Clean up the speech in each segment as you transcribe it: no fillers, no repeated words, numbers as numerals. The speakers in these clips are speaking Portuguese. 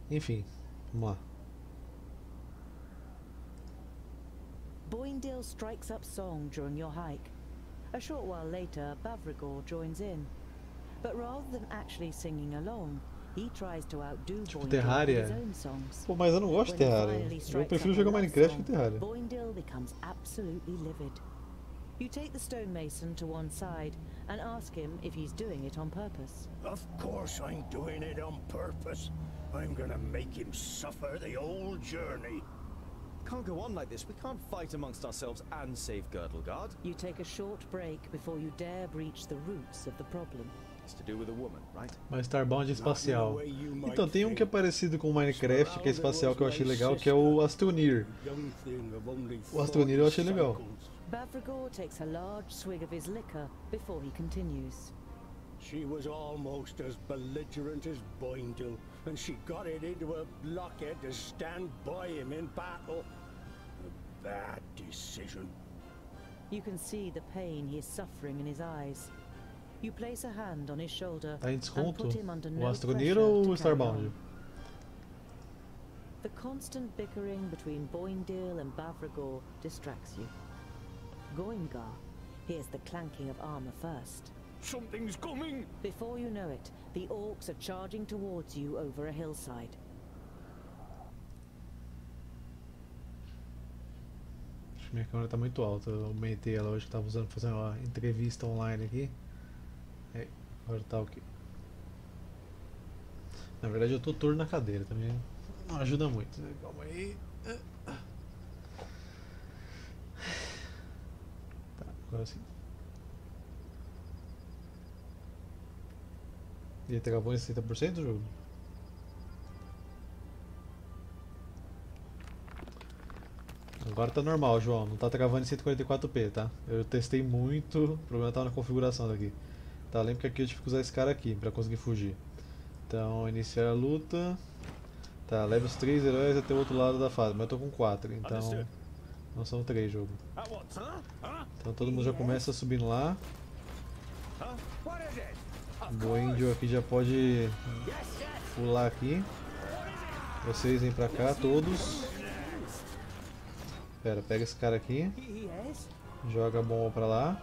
Enfim, vamos lá. Boindil strikes up song during your hike. A short while later, Bavrigor joins in. But rather than actually singing along, he tries to outdo Tipo Boindil with his Terraria. own songs. Pô, mas eu não gosto de When he Terraria. finally Eu strikes prefiro up a jogar love Minecraft que song, Terraria. Boindil becomes absolutely livid. You take the stonemason to one side and ask him if he's doing it on purpose. Of course I'm doing it on purpose. I'm gonna make him suffer the whole journey. Can't go on like this. We can't fight amongst ourselves and save Girdlegard. You take a short break before you dare breach the roots of the problem. It's to do with a woman, right? Mas Starbound é espacial. Então, tem um que é parecido com Minecraft, que é espacial, que eu achei legal, que é o Astronir. O Astronir eu achei legal. Bavrigor takes a large swig of his liquor before he continues. She was almost as belligerent as Boindil, and she got it into her blockhead to stand by him in battle. A bad decision. You can see the pain he is suffering in his eyes. You place a hand on his shoulder Tá em and desconto put him under o no Astronir pressure ou to o carry Starbound? on. The constant bickering between Boindil and Bavrigor distracts you. Goingar hears the clanking of armor first. Something's coming! Before you know it, the orcs are charging towards you over a hillside. Acho que minha câmera tá muito alta. Eu aumentei ela hoje que tava usando pra fazer uma entrevista online aqui. É, agora tá ok. Na verdade eu tô torto na cadeira também. Não ajuda muito. Calma aí. Tá, agora sim. Ele travou em 60% do jogo? Agora tá normal, João. Não tá travando em 144p, tá? Eu testei muito, o problema tava na configuração daqui. Tá, lembra que aqui eu tive que usar esse cara aqui pra conseguir fugir. Então, iniciar a luta. Tá, leva os 3 heróis até o outro lado da fase, mas eu tô com 4, então não são 3 jogo. Então todo mundo já começa subindo lá. O Boindio aqui já pode pular aqui. Vocês vêm pra cá, todos. Pera, pega esse cara aqui. Joga a bomba pra lá.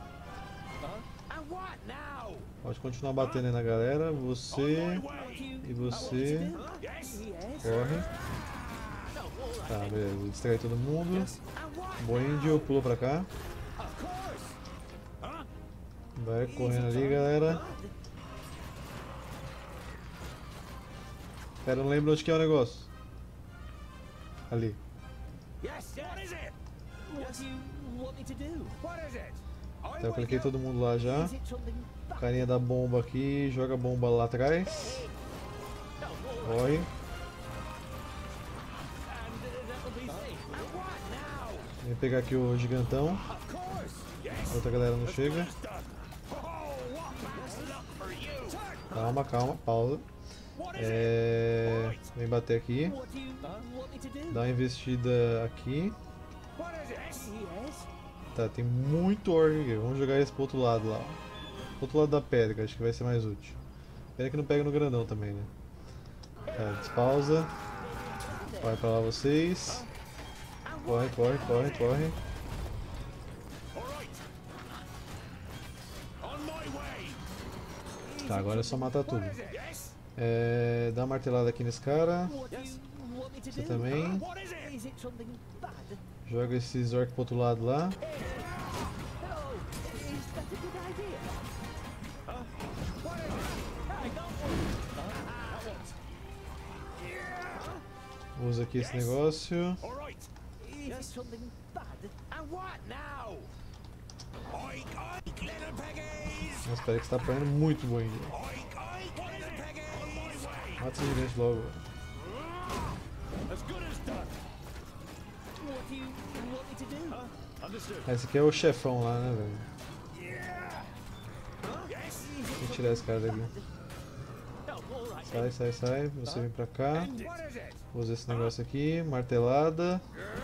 Pode continuar batendo aí na galera. Você e você. Corre. Tá, beleza. Distrai todo mundo. Boindio pulou pra cá. Vai correndo ali, galera. Pera, não lembro onde que é o negócio. Ali. Então eu cliquei todo mundo lá já. Carinha da bomba aqui, joga a bomba lá atrás. Corre. Vem pegar aqui o gigantão. A outra galera não chega. Calma, calma, pausa. Vem bater aqui. Dá uma investida aqui. Tá, tem muito orc aqui. Vamos jogar esse pro outro lado lá. Pro outro lado da pedra, acho que vai ser mais útil. Pena que não pega no grandão também, né? Tá, despausa. Vai pra lá vocês. Corre, corre, corre, corre. Tá, agora é só matar tudo. Dá uma martelada aqui nesse cara. Você também. Joga esses orcs pro outro lado lá. Usa aqui esse negócio. Nossa, espera que você tá apanhando muito bom ainda. Mata esse gigante logo. Esse aqui é o chefão lá, né, velho? Deixa eu tirar esse cara daqui. Sai, sai, sai. Você vem pra cá. Usa esse negócio aqui. Martelada.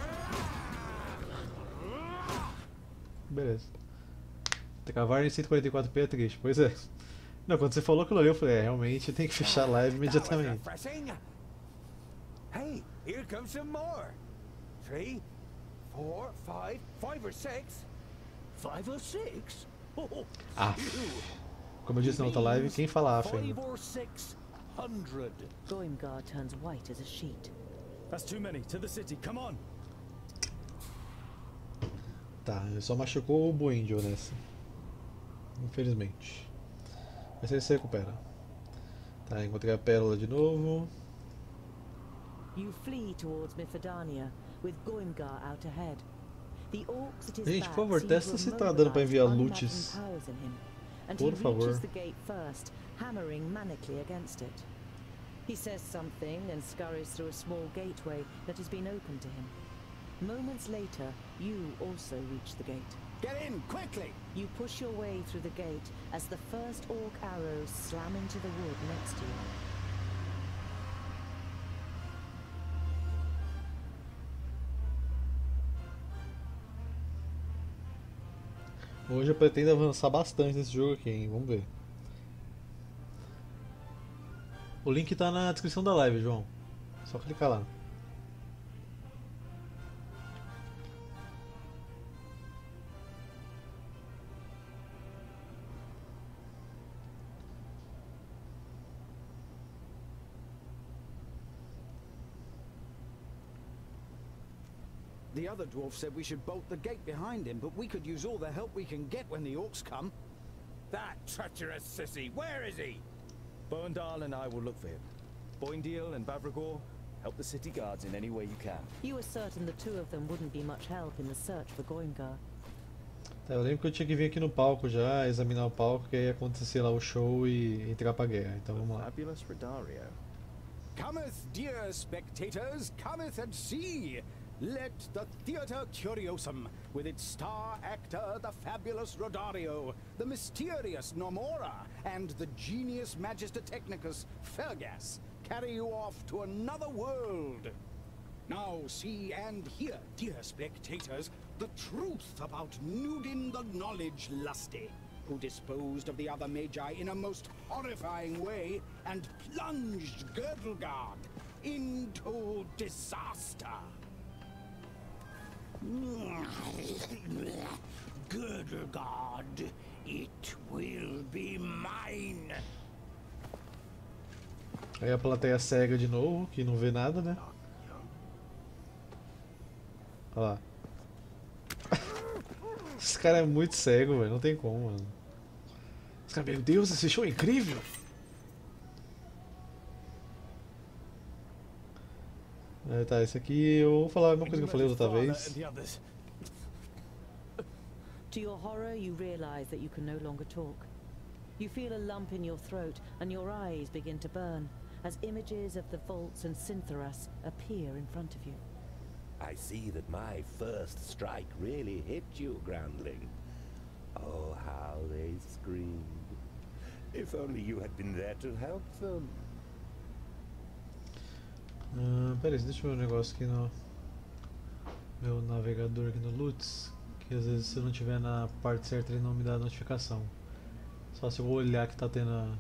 Beleza. Travar em 144p é triste. Pois é. Não, quando você falou aquilo ali, eu falei, realmente tem que fechar a live imediatamente. Hey, here comes some more. 3, 4, 5, 5 or 6. 5 or 6? Oh, Ah, como eu disse na outra live, quem fala AF 5 ainda? or 600. Goimgar turns white as a sheet. That's too many. To the city, come on! Tá, ele só machucou o Boindio nessa. Infelizmente. Mas ele se recupera. Tá, encontrei a pérola de novo. You flee towards Mithridania, with Goimgar out ahead. The orcs at his Gente, back por favor, seem testa to se have tá dando pra enviar mobilized loots. unimagined powers in him, and Por he favor. reaches the gate first, hammering manically against it. He says something and scurries through a small gateway that has been opened to him. Moments later, you also reach the gate. Get in, quickly! You push your way through the gate as the first orc arrows slam into the wood next to you. Hoje eu pretendo avançar bastante nesse jogo aqui, hein? Vamos ver. O link tá na descrição da live, João. Só clicar lá. The other dwarf said we should bolt the gate behind him, but we could use all the help we can get when the orcs come. That treacherous sissy, where is he? Boendal and I will look for him. Boindeal and Bavragor, help the city guards in any way you can. You were certain the two of them wouldn't be much help in the search for Goimgar. Tá, eu lembro que eu tinha que vir aqui no palco já, examinar o palco, que aí acontecer lá o show e entrar pra guerra. Então vamos lá. Fabulous Redario. Cometh, dear spectators, cometh and see! Let the Theatre Curiosum, with its star actor, the fabulous Rodario, the mysterious Nomora, and the genius Magister Technicus, Fergas, carry you off to another world. Now see and hear, dear spectators, the truth about Nudin the Knowledge Lusty, who disposed of the other Magi in a most horrifying way and plunged Girdlegard into disaster. Girdlegard, it will be mine. Aí a plateia cega de novo, que não vê nada, né? Olha lá. Esse cara é muito cego, velho. Não tem como, mano. Esse cara, meu Deus, esse show é incrível! É, tá, esse aqui eu vou falar a mesma coisa que eu falei outra vez. To your horror, you realize that you can no longer talk. You feel a lump in your throat, and your eyes begin to burn, as images of the vaults and Synthoras appear in front of you. I see that my first strike really hit you, Groundling. Oh, how they screamed. If only you had been there to help them. Pera aí, deixa eu ver um negócio aqui no meu navegador aqui no Lutz, que às vezes se eu não tiver na parte certa ele não me dá notificação. Só se eu olhar que tá tendo a...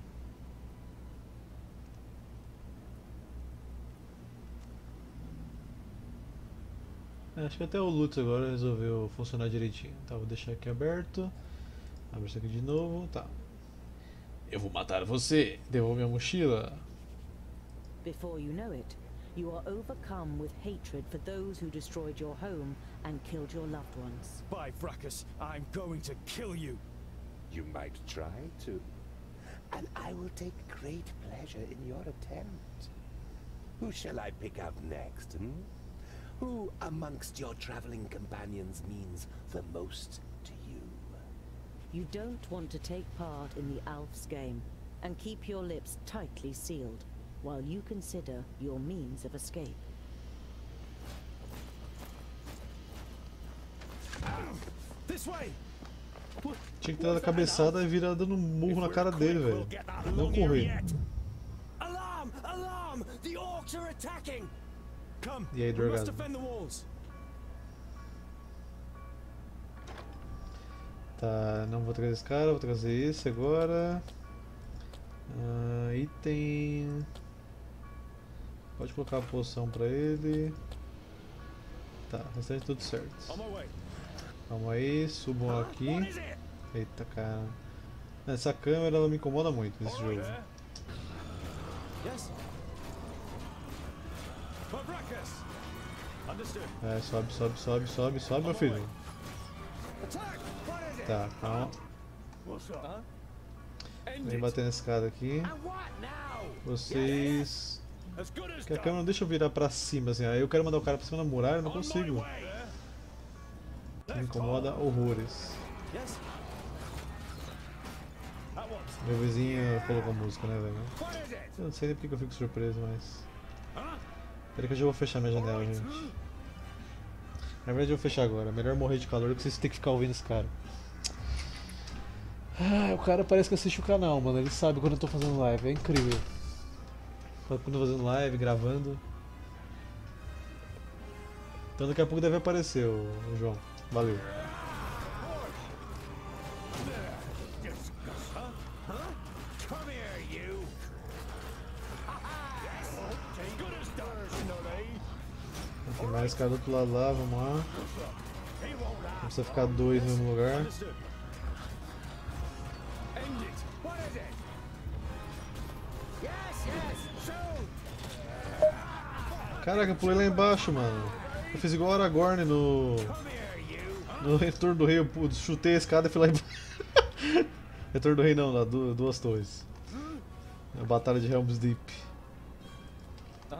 acho que até o Lutz agora resolveu funcionar direitinho. Tá, vou deixar aqui aberto. Abre isso aqui de novo, tá. Eu vou matar você, devolve minha mochila. Before you know it, you are overcome with hatred for those who destroyed your home and killed your loved ones. By Fracas, I'm going to kill you! You might try to. And I will take great pleasure in your attempt. Who shall I pick up next, hmm? Who amongst your traveling companions means the most to you? You don't want to take part in the Alf's game, and keep your lips tightly sealed, while you consider your means of escape. This way! Tinha que ter dado a cabeçada e virar dando um murro na cara dele, velho. Não correr. Alarm! Alarm! The orcs are attacking! Come, E aí, we must Dragado? defend the walls! Tá, não vou trazer esse cara, vou trazer esse agora. Item. Pode colocar a poção pra ele. Tá, o restante tudo certo. On my way. Calma aí, subam aqui. Eita, cara. Essa câmera ela me incomoda muito nesse jogo. Yes. Fabracus. Understood. É, sobe, sobe, sobe, sobe, sobe, meu filho. Attack! What is it? Tá, calma. What's up? End Vem it. bater nessa escada aqui. And what now? Vocês. As good as Que a done. câmera não deixa eu virar pra cima, assim. Aí eu quero mandar o cara pra cima da muralha, eu não On my consigo. way. Me incomoda horrores. Yes. At once. Meu vizinho colocou música, né, velho? What is it? Eu não sei nem porque eu fico surpreso, mas. Huh? Peraí que eu já vou fechar minha janela, gente. Na verdade eu vou fechar agora. Melhor morrer de calor do que vocês terem que ficar ouvindo esse cara. Ah, o cara parece que assiste o canal, mano. Ele sabe quando eu tô fazendo live. É incrível. Quando eu tô fazendo live, gravando. Então daqui a pouco deve aparecer o João. Valeu. Come here, you! As good as done. Tem mais cara do outro lado lá, vamos lá. He won't Não last. precisa ficar dois no mesmo lugar. Understood. End it. What is it? Yes, yes, shoot! Caraca, eu pulei lá embaixo, mano. Eu fiz igual o Aragorn no. Come here, you! No Retorno do Rei, eu chutei a escada e fui lá embaixo. Retorno do Rei não, lá, duas torres. A Batalha de Helm's Deep. Huh?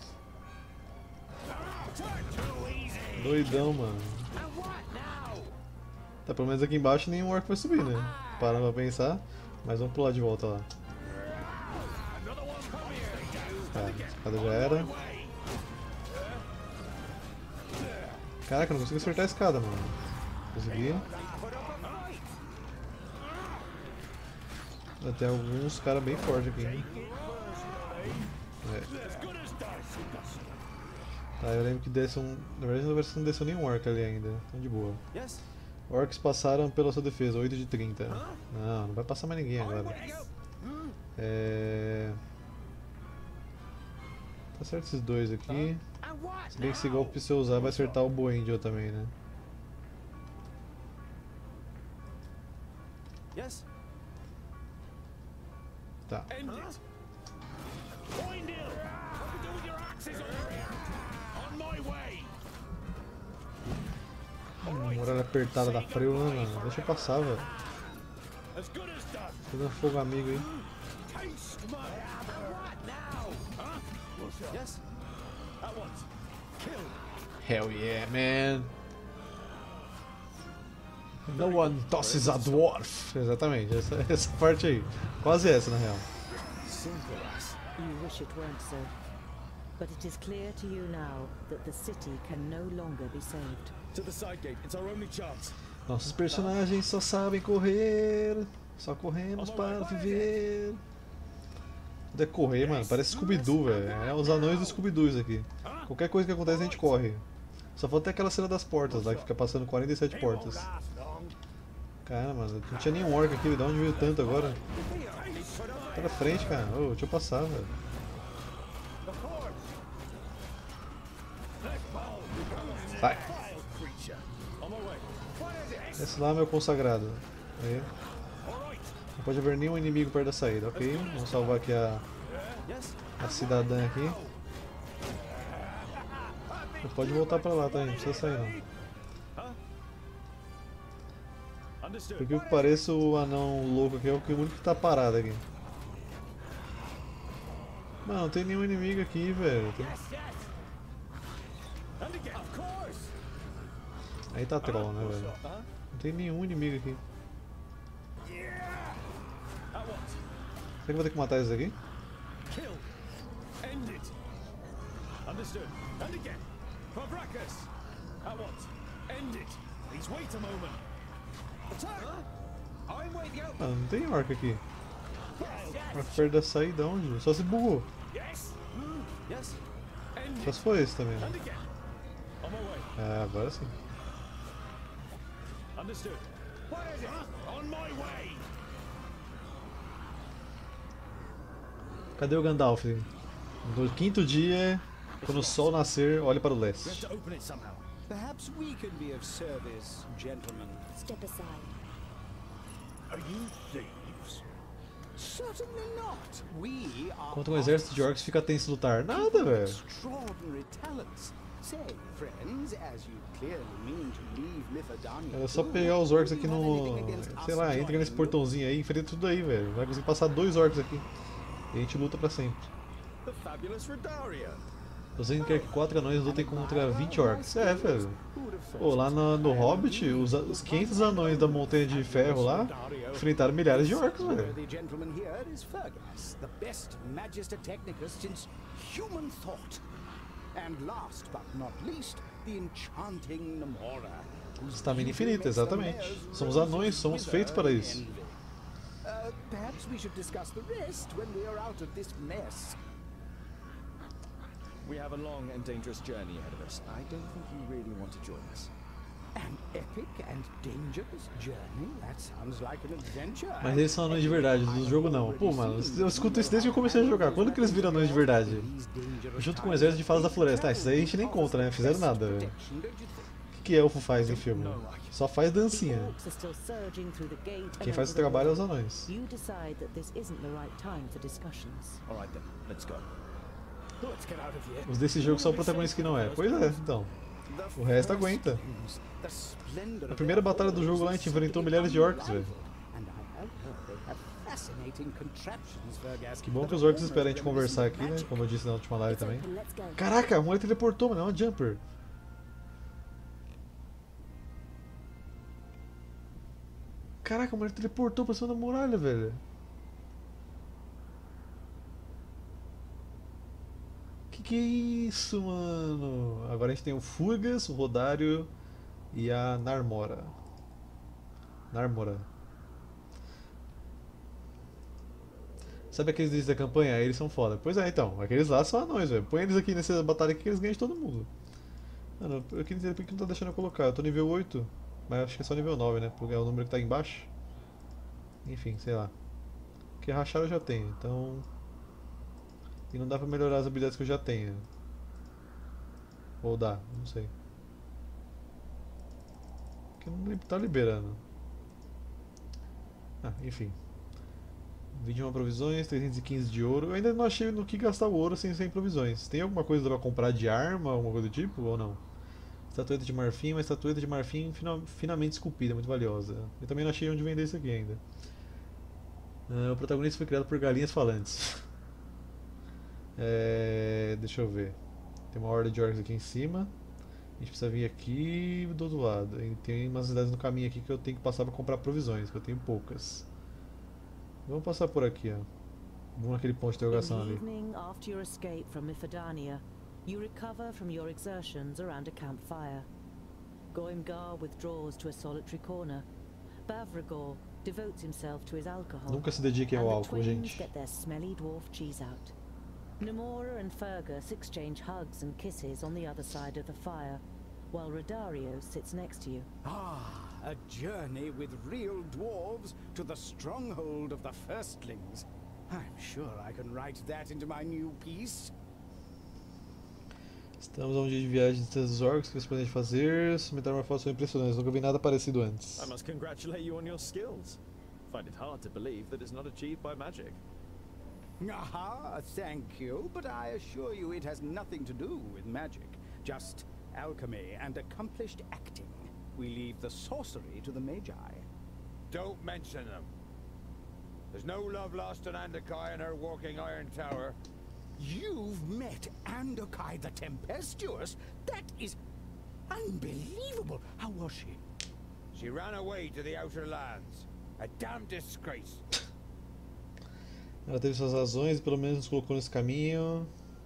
Too easy! Doidão, mano. And what now? Tá, pelo menos aqui embaixo nenhum orc vai subir, né? Parando pra pensar. Mas vamos pular de volta lá. Another one, come here, you! Tá, a escada já era. Caraca, eu não consigo acertar a escada, mano. Consegui. Put up a fight! Tem alguns caras bem fortes aqui, hein? É. As good as done. Tá, eu lembro que desce um. Na verdade, não desceu nenhum orc ali ainda. Então de boa. Yes. Orcs passaram pela sua defesa, 8 de 30. Não vai passar mais ninguém agora. É. Tá certo esses dois aqui. And what Se bem que esse now? golpe se eu usar vai acertar o Boangel também, né? Yes. Tá. End it. Boindale. What to do with your axes over here? On my way. Muralha apertada da frio, né, mano? Deixa eu passar, velho. As good as done. Tô dando fogo amigo aí. Taste my hammer. What now? Huh? Yes. At once. Kill. Hell yeah, man! No one tosses a dwarf! Exatamente, essa parte aí. Quase essa, na real. Simple as. You wish it weren't so. But it is clear to you now that the city can no longer be saved. To the side gate. It's our only chance. Nossos personagens só sabem correr. Só corremos para viver. Tudo é correr, mano. Parece Scooby-Doo, velho. É os anões do Scooby-Doo isso aqui. Qualquer coisa que acontece a gente corre. Só falta ter aquela cena das portas lá, que fica passando 47 portas. Cara, mano, não tinha nenhum orc aqui. De onde veio tanto agora? Tá na frente, cara. Ô, deixa eu passar, velho. Vai. Creature. On my way. Esse lá é meu consagrado. Aí. All right. Não pode haver nenhum inimigo perto da saída, ok? Vamos salvar aqui Yes. a cidadã aqui. Você pode voltar pra lá, tá? Não precisa sair não. Understood. Porque o que parece o anão louco aqui é o único que tá parado aqui. Mano, não tem nenhum inimigo aqui, velho. And again. Of course. Aí tá troll, né, velho? Huh? Não tem nenhum inimigo aqui. At once. Será que eu vou ter que matar esses aqui? Kill. End it. Understood. And again. Fabracus. At once. End it. Please wait a moment. Attack! I'm with you! Ah, não tem orc aqui. Orc perto da saída onde? Só se bugou. Yes! Yes. End Só it. se foi esse também, And né? again. On my way. Ah, agora sim. Understood. What is it? On my way. Cadê o Gandalf? No quinto dia, quando o sol nascer, olhe para o We have leste. to open it somehow. Perhaps we can be of service, gentlemen. Step aside. Are you thieves? Certainly not. We are Enquanto um exército de orcs fica tenso em lutar. Nada, velho. extraordinary talents. Say, friends, as you clearly mean to leave Mithadania. Era só too, pegar os orcs do aqui you have no... anything against Sei us lá, entra joining nesse you? portãozinho aí, enfrenta tudo aí, velho. Vai conseguir passar 2 orcs aqui. E a gente luta pra sempre. The fabulous Redaria. Você quer que 4 anões lutem contra 20 orcs. É, velho. Pô, lá no Hobbit, os 500 anões da Montanha de Ferro lá enfrentaram milhares de orcs, velho. worthy gentleman here is Fergus, the best Magister Technicus since human thought. And last but not least, the enchanting Namora. whose Estamina beauty infinita, makes the exatamente. mares Somos rose anões, somos wither feitos para in isso. envy. Perhaps we should discuss the rest when we are out of this mess. We have a long and dangerous journey ahead of us. I don't think you really want to join us. An epic and dangerous journey? That sounds like an adventure. Mas eles são anões de verdade, do jogo não. Pô, mano, eu escuto isso desde que eu comecei a jogar. Quando que eles viram anões de verdade? Junto com o exército de fadas da floresta. Ah, isso aí a gente nem conta, né? Fizeram nada, velho. O que elfo faz em filme? Só faz The dancinha. orcs are still surging through the gate and Quem faz over o the trabalho é os wall. anões. You decide that this isn't the right time for discussions. All right then, let's go. Let's get out of here. Os desse jogo são o protagonista que não é. Pois é, então. O resto aguenta. Na primeira batalha do jogo lá a gente enfrentou milhares de orcs, velho. Que bom que os orcs esperam a gente conversar aqui, né? Como eu disse na última live It's também. open, let's go. Caraca, a mulher teleportou, mano. É uma jumper. Caraca, a mulher teleportou pra cima da muralha, velho. Que é isso, mano? Agora a gente tem o Furgas, o Rodário e a Narmora. Narmora. Sabe aqueles desde da campanha? Eles são foda. Pois é, então. Aqueles lá são anões, velho. Põe eles aqui nessa batalha aqui que eles ganham de todo mundo. Mano, eu queria entender por que não tá deixando eu colocar. Eu tô nível 8, mas acho que é só nível 9, né? Porque é o número que tá aí embaixo. Enfim, sei lá. Porque rachar eu já tenho, então... E não dá pra melhorar as habilidades que eu já tenho. Ou dá, não sei. Porque não tá liberando. Ah, enfim. 21 provisões, 315 de ouro. Eu ainda não achei no que gastar o ouro sem provisões. Tem alguma coisa pra comprar de arma, alguma coisa do tipo, ou não? Estatueta de marfim, uma estatueta de marfim finamente esculpida, muito valiosa. Eu também não achei onde vender isso aqui ainda. O protagonista foi criado por galinhas falantes. Deixa eu ver. Tem uma horda de orcs aqui em cima. A gente precisa vir aqui do outro lado. E tem umas cidades no caminho aqui que eu tenho que passar para comprar provisões, que eu tenho poucas. Vamos passar por aqui, ó. Vamos naquele ponto de In the interrogação ali. evening, after your escape from Mithadania, you recover from your exertions around a campfire. Goimgar withdraws to a solitary corner. Bavragor devotes himself to his alcohol. Nunca se dediquem and ao the álcool, twins gente. get their smelly dwarf cheese out. Namora and Fergus exchange hugs and kisses on the other side of the fire, while Rodario sits next to you. Ah, a journey with real dwarves to the stronghold of the firstlings. I'm sure I can write that into my new piece. Estamos a um dia de viagem dos orcs que eles podem fazer. Sua metamorfose são impressionantes. Nunca vi nada parecido antes. I must congratulate you on your skills. Find it hard to believe that it's not achieved by magic. Aha, thank you, but I assure you it has nothing to do with magic. Just alchemy and accomplished acting. We leave the sorcery to the magi. Don't mention them. There's no love lost on Andakai and her walking iron tower. You've met Andokai the Tempestuous? That is unbelievable. How was she? She ran away to the Outer Lands. A damn disgrace. Ela teve suas razões e pelo menos nos colocou nesse caminho.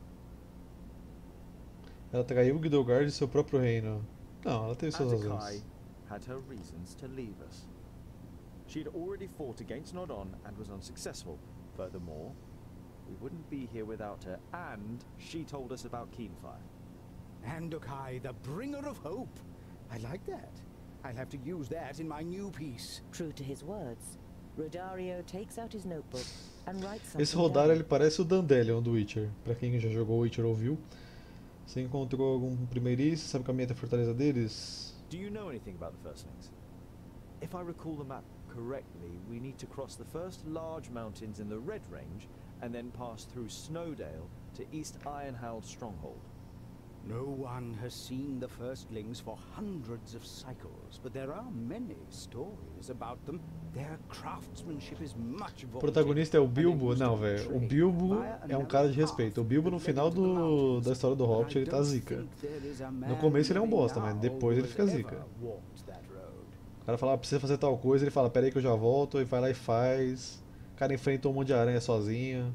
Ela traiu Guildgard e seu próprio reino. Não, ela teve suas Andakai razões. had her reasons to leave us. She had already fought against Nodon and was unsuccessful. Furthermore, we wouldn't be here without her, and she told us about Keenfire. Andokai, the bringer of hope. I like that. I'll have to use that in my new piece. True to his words, Rodario takes out his notebook and write Esse something Rodar down. ele parece o Dandelion do Witcher. Pra quem já jogou Witcher ou viu. Você encontrou algum primeiriço? Sabe o caminho até a fortaleza deles? Do you know anything about the Firstlings? If I recall the map correctly, we need to cross the first large mountains in the Red Range and then pass through Snowdale to East Ironhald Stronghold. No one has seen the Firstlings for hundreds of cycles, but there are many stories about them. Their craftsmanship is much O protagonista é o Bilbo? Não, velho. O Bilbo é um cara de respeito. O Bilbo no final da história do Hobbit ele tá zica. No começo ele é um bosta, mas depois ele fica zica. O cara fala, precisa fazer tal coisa, ele fala, pera aí que eu já volto, e vai lá e faz. O cara enfrenta um monte de aranha sozinho.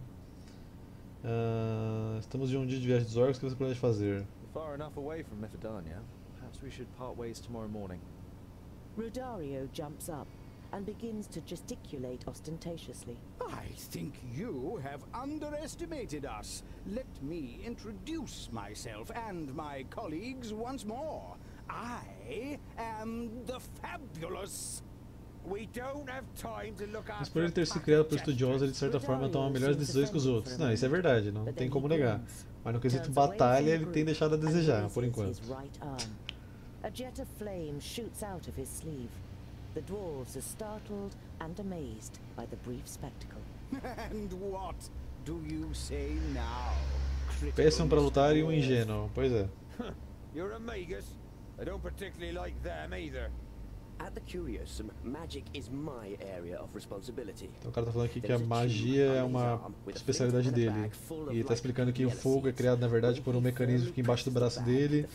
Estamos de um dia de viagem dos orcs, o que você planeja fazer? Far enough away from Mithridania. Perhaps we should part ways tomorrow morning. Rodario jumps up and begins to gesticulate ostentatiously. I think you have underestimated us. Let me introduce myself and my colleagues once more. I am the Fabulous. We don't have time to look Mas after por ele ter sido criado por estudiosos, ele de certa forma toma melhores decisões que os outros. Não, isso é verdade, não tem como negar. Mas no quesito batalha, ele tem deixado a desejar, por enquanto. A jet of flame shoots out of his sleeve. The dwarves are startled and amazed by the brief spectacle. And what do you say now? Péssimo pra lutar e um ingênuo, pois é. You're a Magus. I don't particularly like them either. At the Curiosum, magic is my area of responsibility. Então o cara tá falando aqui que a magia é uma especialidade dele. E tá explicando que o fogo é criado na verdade por um mecanismo aqui embaixo do braço dele,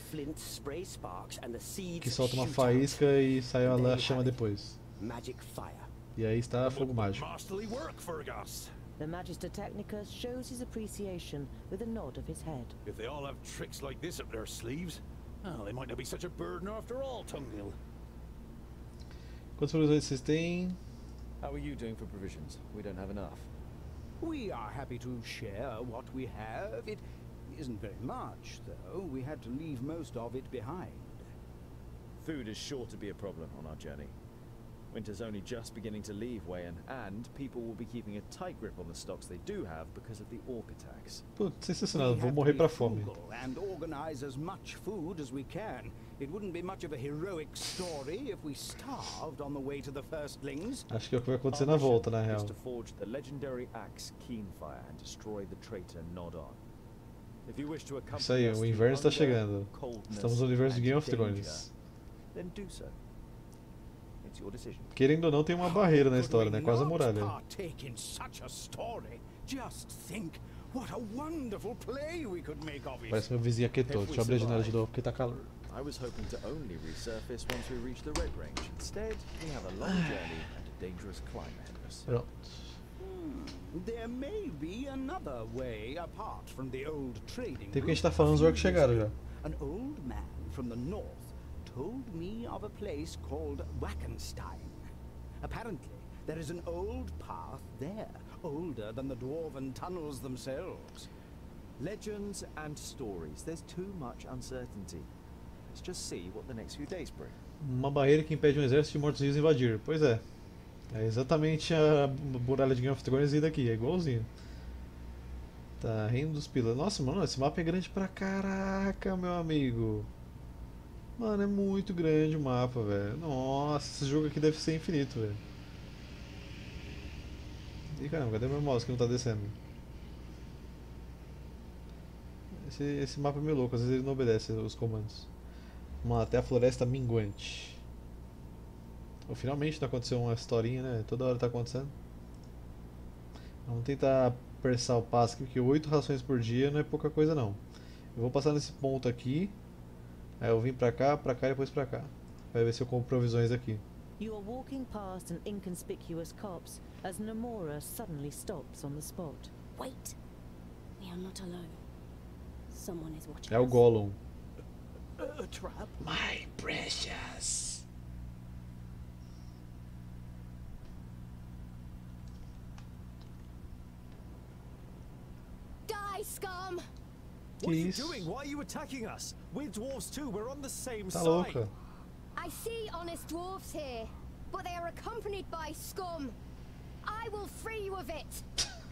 que solta uma faísca e sai a chama depois. E aí está fogo mágico. The Magister Technicus shows his appreciation with a nod of his head. If they all have tricks like this up their sleeves, well, they might not be such a burden after all, Tungil. Quantos provisões vocês têm? How are you doing for provisions? We don't have enough. We are happy to share what we have. It isn't very much, though. We had to leave most of it behind. Food is sure to be a problem on our journey. Winter's only just beginning to leave Wayan, and people will be keeping a tight grip on the stocks they do have because of the orc attacks. Putz, sensacional, vou morrer pra fome. And organize as much food as we can. It wouldn't be much of a heroic story if we starved on the way to the Firstlings. Acho que é o que vai acontecer na volta, na real. Is to forge the legendary axe Keenfire and destroy the traitor Nodon. If you wish to accompany Isso aí, o inverno está chegando. Estamos no universo de Game of Thrones. Then do so. It's your decision. Querendo ou não, tem uma barreira na história, né? Quase a muralha. Parece meu vizinho aquietou. Deixa eu abrir a janela de novo porque tá calor. I was hoping to only resurface once we reach the Red Range. Instead, we have a long journey and a dangerous climb ahead of us. Pronto. There may be another way apart from the old trading. Tem que a gente tá falando, os orcs chegaram já. An old man from the north told me of a place called Wackenstein. Apparently, there is an old path there, older than the dwarven tunnels themselves. Legends and stories. There's too much uncertainty. Let's just see what the next few days bring. Uma barreira que impede um exército de mortos-vivos invadir. Pois é. É exatamente a muralha de Game of Thrones e daqui, é igualzinho. Tá, Reino dos Pilas. Nossa, mano, esse mapa é grande pra caraca, meu amigo. Mano, é muito grande o mapa, velho. Nossa, esse jogo aqui deve ser infinito, velho. Ih, caramba, cadê meu mouse que não tá descendo? Esse mapa é meio louco, às vezes ele não obedece os comandos. Vamos lá, até a Floresta Minguante. Oh, finalmente tá acontecendo uma historinha, né? Toda hora tá acontecendo. Vamos tentar apressar o passo aqui, porque 8 rações por dia não é pouca coisa não. Eu vou passar nesse ponto aqui. Aí eu vim pra cá e depois pra cá. Vai ver se eu compro provisões aqui. You are walking past an inconspicuous copse as Namora suddenly stops on the spot. Wait. We are not alone. Someone is watching. É o Gollum. A trap? My precious. Die, scum! What are you doing? Why are you attacking us? We're dwarves too. We're on the same Tá side. louca. I see honest dwarves here, but they are accompanied by scum. I will free you of it.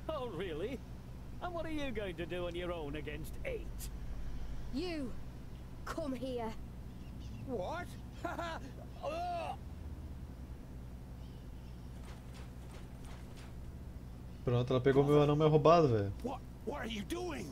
Oh, really? And what are you going to do on your own against 8? You, come here. What? Pronto, ela pegou meu anão meio roubado, velho. What are you doing?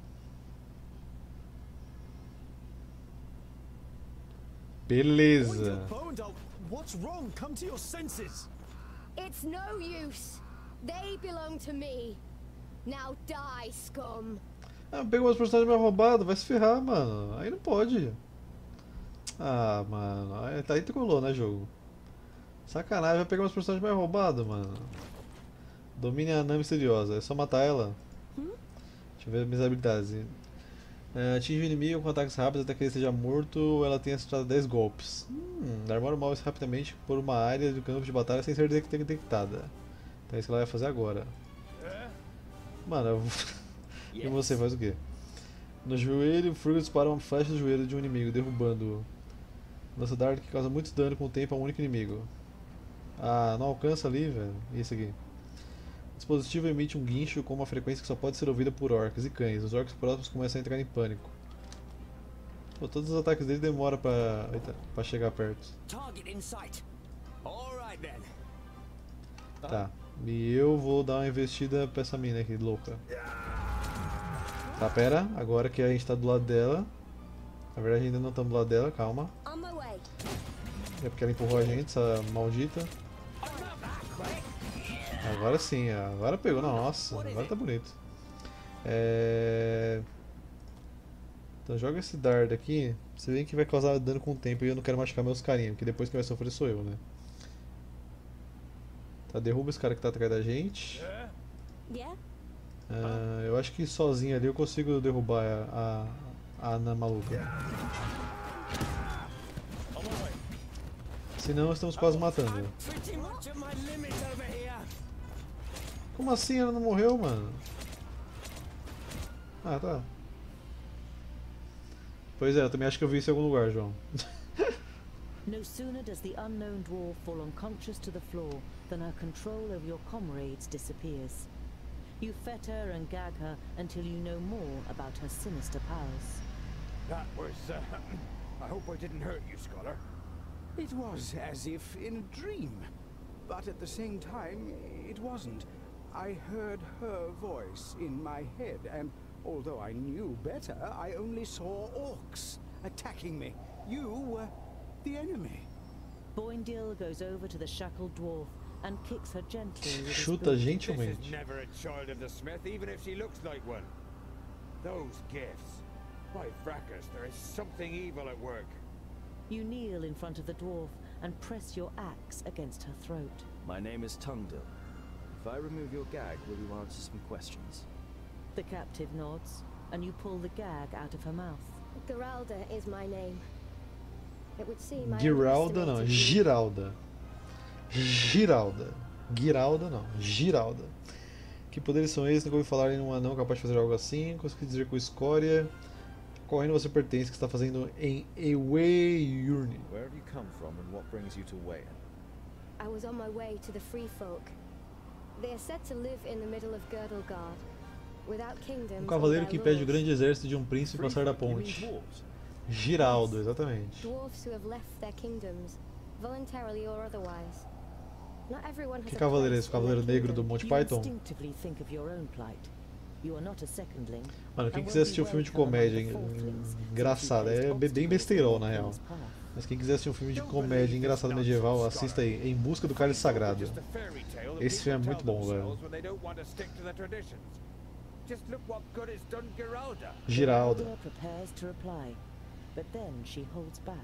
Beleza. What's wrong? Come to your senses. It's no use. They belong to me. Now die, scum. Ah, pegou meus personagens meio roubados, vai se ferrar, mano. Aí não pode. Ah, mano. Aí tricolou, né, jogo? Sacanagem, vai pegar meus personagens meio roubados, mano. Domine a anã misteriosa. É só matar ela? Deixa eu ver minhas habilidades. Atinge o inimigo com ataques rápidos até que ele seja morto ou ela tenha acertado 10 golpes. Armora o mouse rapidamente por uma área do campo de batalha sem ser detectada. Então é isso que ela vai fazer agora. Mano, eu vou... E você faz o quê? No joelho, o Frugal dispara uma flecha do joelho de um inimigo, derrubando-o. Lança dardo que causa muito dano com o tempo a um único inimigo. Ah, não alcança ali, velho. E isso aqui? O dispositivo emite um guincho com uma frequência que só pode ser ouvida por orcs e cães. Os orcs próximos começam a entrar em pânico. Pô, todos os ataques dele demoram pra chegar perto. Tá, e eu vou dar uma investida pra essa mina aqui, louca. Tá, pera, agora que a gente tá do lado dela. Na verdade ainda não estamos do lado dela, calma. É porque ela empurrou a gente, essa maldita. Agora sim, agora pegou, nossa, agora tá bonito. Então joga esse dardo aqui, você vê que vai causar dano com o tempo e eu não quero machucar meus carinhos, porque depois quem vai sofrer sou eu, né? Tá, derruba esse cara que tá atrás da gente. Eu acho que sozinho ali eu consigo derrubar a anã maluca. Senão estamos quase matando. Como assim ela não morreu, mano? Ah, tá. Pois é, eu também acho que eu vi isso em algum lugar, João. No sooner does the unknown dwarf fall unconscious to the floor than her control over your comrades disappears. You fetter and gag her until you know more about her sinister powers. That was, I hope I didn't hurt you, Scholar. It was as if in a dream, but at the same time, it wasn't. I heard her voice in my head, and although I knew better, I only saw orcs attacking me. You were the enemy. Boindil goes over to the shackled dwarf and kicks her gently with his Chuta boot. gentilmente. This is never a child of the Smith, even if she looks like one. Those gifts. By fracas, there is something evil at work. You kneel in front of the dwarf and press your axe against her throat. My name is Tungdil. If I remove your gag, will you answer some questions? The captive nods, and you pull the gag out of her mouth. Geralda is my name. It would seem I Giralda não, underestimated you. Giralda. Giralda. Giralda não, Giralda. Que poderes são esses? Nunca ouvi falar em um anão capaz de fazer algo assim. Consegui dizer com escória. Qual reino você pertence? O que está fazendo em Eweyrn? Where have you come from and what brings you to Weir? I was on my way to the Free Folk. They are said to live in the middle of Girdlegard, without kingdoms. Cavaleiro que impede o grande exército de príncipe passar da ponte. Giraldo, exatamente. Dwarfs who have left their kingdoms, voluntarily or otherwise. Not everyone has Que a cavaleiro é place esse? O cavaleiro in their negro do kingdom. Monty You Python? instinctively think of your own plight. You are not a secondling. Mano, quem and quiser won't assistir um be filme de welcome comédia among the Fourthlings, engraçado, since you é placed bem obstacles besteirol in na your real. friend's path. Mas quem quiser assistir um filme de comédia engraçado medieval, assista aí, Em Busca do Cálice Sagrado. Esse filme é muito bom, velho. Giralda. Geralda prepares to reply, but then she holds back.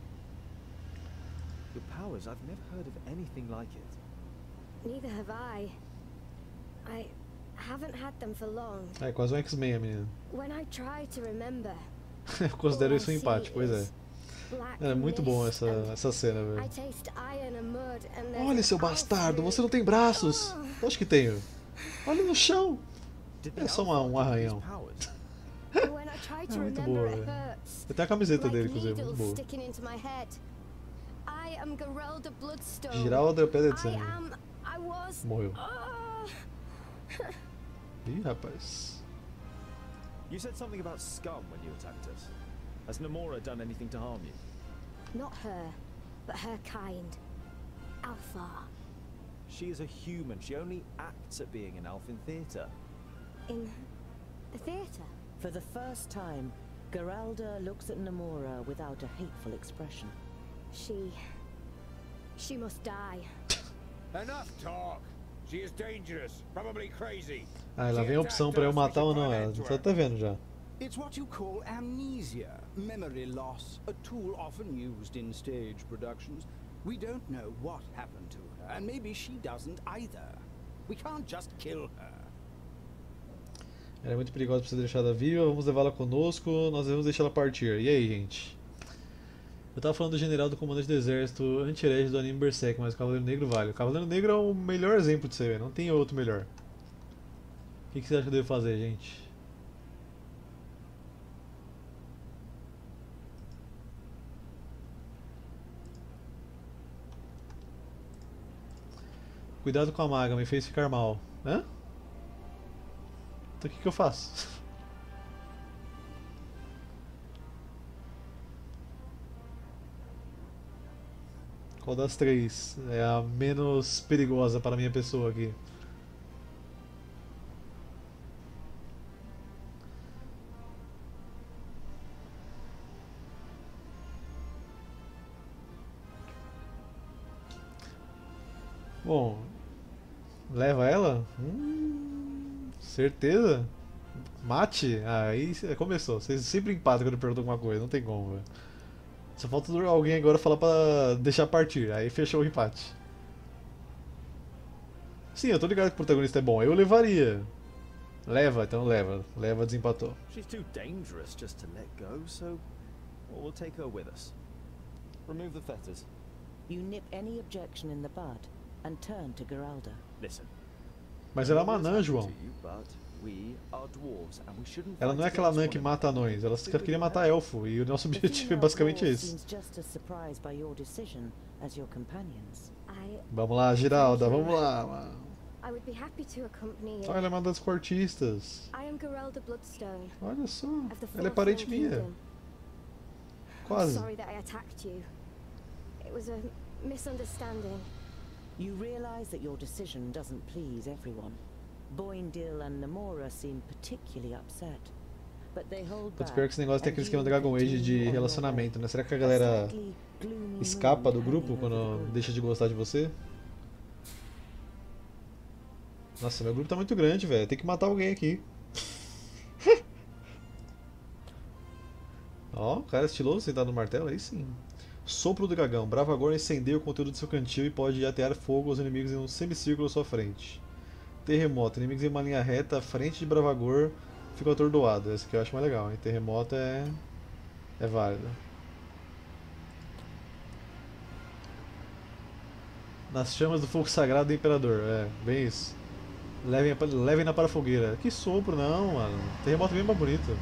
Your powers, I've never heard of anything like it. Neither have I. I haven't had them for long. É quase um X-Men, a menina. When I try to remember, Eu considero isso um empate, pois é. black É muito bom mist essa cena, I velho. taste iron and mud and there's Olha, seu an bastardo, elf você não tem braços! Acho que tenho. Olha no chão! É só um arranhão. who- When I try to É muito remember, boa, it velho. hurts. Eu tenho a camiseta Like dele, inclusive, muito needles boa. sticking into my head. I am Geralda Bloodstone. Giralda é pedra de I sangue. am. I was. Morreu. Ih, rapaz. You said something about scum when you attacked us. Has Namora done anything to harm you? Not her, but her kind. Alpha. She is a human. She only acts at being an elf in theatre. In the theatre? For the first time, Geralda looks at Namora without a hateful expression. She must die. Enough talk! She is dangerous, probably crazy. Ah, ela vem a opção pra eu matar ou não ela. Você tá vendo já. It's what you call amnesia, memory loss, a tool often used in stage productions. We don't know what happened to her, and maybe she doesn't either. We can't just kill her. Ela é muito perigosa pra ser deixada viva, vamos levá-la conosco, nós devemos deixá-la partir. E aí, gente? Eu tava falando do general do comandante do exército anti-herege do anime Berserk, mas o Cavaleiro Negro vale. O Cavaleiro Negro é o melhor exemplo de você, não tem outro melhor. O que você acha que eu devo fazer, gente? Cuidado com a maga, me fez ficar mal. Hã? Então o que eu faço? Qual das três é a menos perigosa para a minha pessoa aqui? Bom, leva ela? Certeza? Mate? Aí começou. Vocês sempre empatam quando eu pergunto alguma coisa, não tem como, velho. Só falta alguém agora falar pra deixar partir, aí fechou o empate. Sim, eu tô ligado que o protagonista é bom, eu levaria. Leva, então leva. Leva, desempatou. She's too dangerous just to let go, so we'll take her with us. Remove the fetters. You nip any objection in the bud and turn to Geralda. Listen. Mas ela é uma anã, João. Ela não é aquela anã que mata anões, ela só queria matar elfo, e o nosso objetivo é basicamente esse. Vamos lá, Giralda, vamos lá, mano. Olha, ela é uma das cortistas. Olha só, ela é parente minha. Quase. You realize that your decision doesn't please everyone. Boindil and Namora seem particularly upset. But they hold back. Pior que esse negócio tem aquele esquema Dragon Age de relacionamento, né? Será que a galera escapa do grupo quando deixa de gostar de você? Nossa, meu grupo tá muito grande, velho. Tem que matar alguém aqui. Ó, o cara estiloso sentado no martelo, aí sim. Sopro do dragão. Bravagor incendeia o conteúdo do seu cantil e pode atear fogo aos inimigos em um semicírculo à sua frente. Terremoto. Inimigos em uma linha reta à frente de Bravagor ficam atordoados. Esse aqui eu acho mais legal, hein? Terremoto é válido. Nas chamas do fogo sagrado do Imperador. É, bem isso. Levem-na para a fogueira. Que sopro, não, mano. Terremoto é bem mais bonito.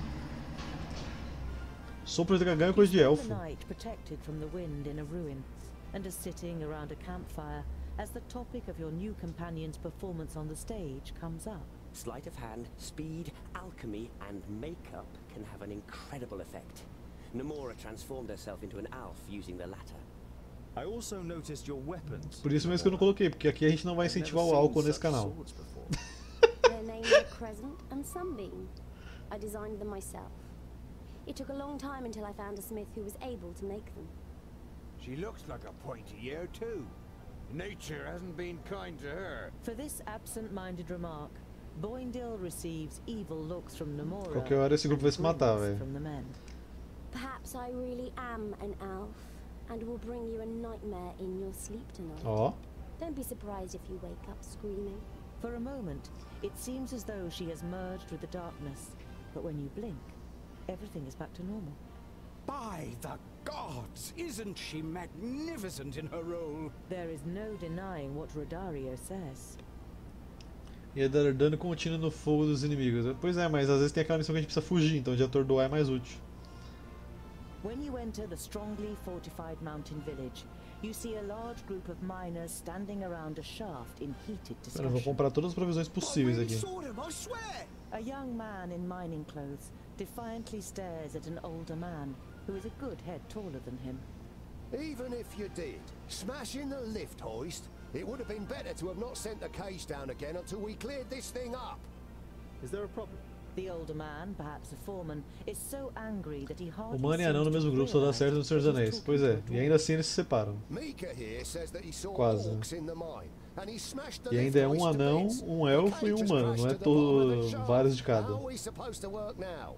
Sopro de dragão é coisa de elfo. Protected from the wind in a ruin, and is sitting around a campfire as the topic of your new companion's performance on the stage comes up. Sleight of hand, speed, alchemy, and makeup can have an incredible effect. Namora transformed herself into an elf using the latter. I also noticed your weapons. Por isso mesmo que eu não coloquei, porque aqui a gente não vai incentivar o álcool nesse canal. Their names are Crescent and Sunbeam. I designed them myself. It took a long time until I found a smith who was able to make them. She looks like a pointy ear too. Nature hasn't been kind to her. For this absent-minded remark, Boindil receives evil looks from Namora. Qualquer hora esse grupo vai se matar, velho. Perhaps I really am an elf and will bring you a nightmare in your sleep tonight. Ó. Don't be surprised if you wake up screaming. For a moment, it seems as though she has merged with the darkness, but when you blink, everything is back to normal. By the gods! Isn't she magnificent in her role? There is no denying what Rodario says. Ia dar dano contínuo no fogo dos inimigos. Pois é, mas às vezes tem aquela missão que a gente precisa fugir, então de atordoar é mais útil. When you enter the strongly fortified mountain village, You see a large group of miners standing around a shaft in heated Eu vou discussion. comprar todas as provisões possíveis aqui. A young man in mining clothes defiantly stares at an older man who is a good head taller than him. Even if you did, smashing the lift hoist, it would have been better to have not sent the cage down again until we cleared this thing up. Is there a problem? The older man, perhaps a foreman, is so angry that he hardly Humano e anão no mesmo grupo só dá certo no Senhor dos Anéis. Pois é, e ainda assim eles se separam. Mika here says that he saw Quase. orcs in the mine, and he smashed the E ainda é lift um hoist to anão, bits. um elfo e um humano, não é vários de cada. How are we supposed to work now?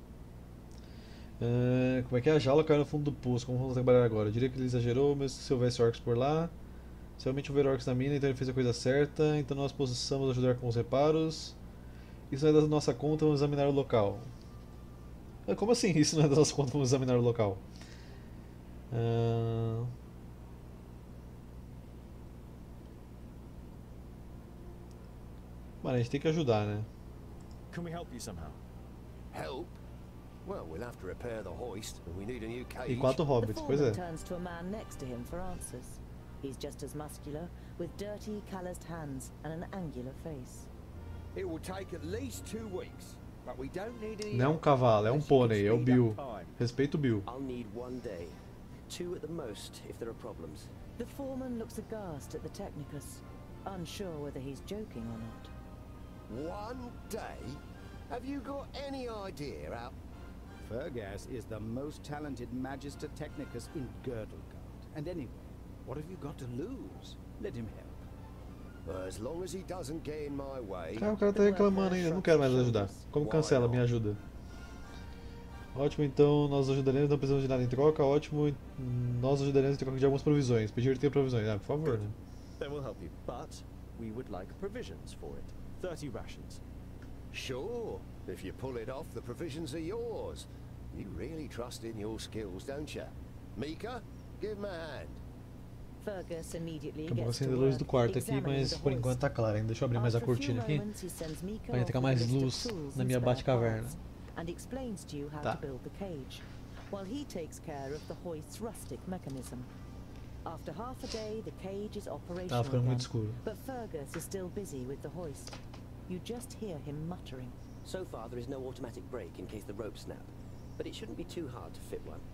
Como é que é? A jaula caiu no fundo do poço, como vamos trabalhar agora? Eu diria que ele exagerou, mesmo se houvesse orcs por lá. Se realmente houver orcs na mina, então ele fez a coisa certa, então nós possamos ajudar com os reparos. Isso não é da nossa conta, vamos examinar o local. Como assim? Isso não é da nossa conta, vamos examinar o local. Mano, a gente tem que ajudar, né? Can we help you somehow? Help? Well, we'll have to repair the hoist, and we need a new cage. E 4 hobbits, pois é. The foreman turns to a man next to him for answers. He's just as muscular, with dirty, calloused hands and an angular face. It will take at least 2 weeks, but we don't need any. Não é um cavalo, é um pônei, é o Bill. Respeita o Bill. I'll need 1 day. 2 at the most, if there are problems. The foreman looks aghast at the Technicus, unsure whether he's joking or not. 1 day? Have you got any idea how... Fergus is the most talented Magister Technicus in Girdlegard. And anyway, what have you got to lose? Let him help. As long as he doesn't get in my way... O cara tá reclamando ainda, não quero mais ajudar. Como cancela minha ajuda? Ótimo, então nós ajudaremos, não precisamos de nada em troca. Ótimo, nós ajudaremos em troca de algumas provisões. Pedir ter provisões, por favor, né? Then we'll help you, but we would like provisions for it. 30 rations. Sure. If you pull it off, the provisions are yours. You really trust in your skills, don't you? Mika, give him a hand. Fergus immediately Acabou gets to acendendo a luz work, do quarto aqui, examining mas the por hoist. enquanto tá claro ainda. Deixa eu abrir mais a After a few cortina aqui moments, he sends Mika pra entrar off mais with a list luz of tools na and minha spare Batcaverna. parts, and explains to you how Tá. to build the cage, while he takes care of the hoist's rustic mechanism. After half a day, the cage is operational ficando muito again, escuro. but Fergus is still busy with the hoist. You just hear him muttering. So far, there is no automatic brake in case the ropes snap, but it shouldn't be too hard to fit one.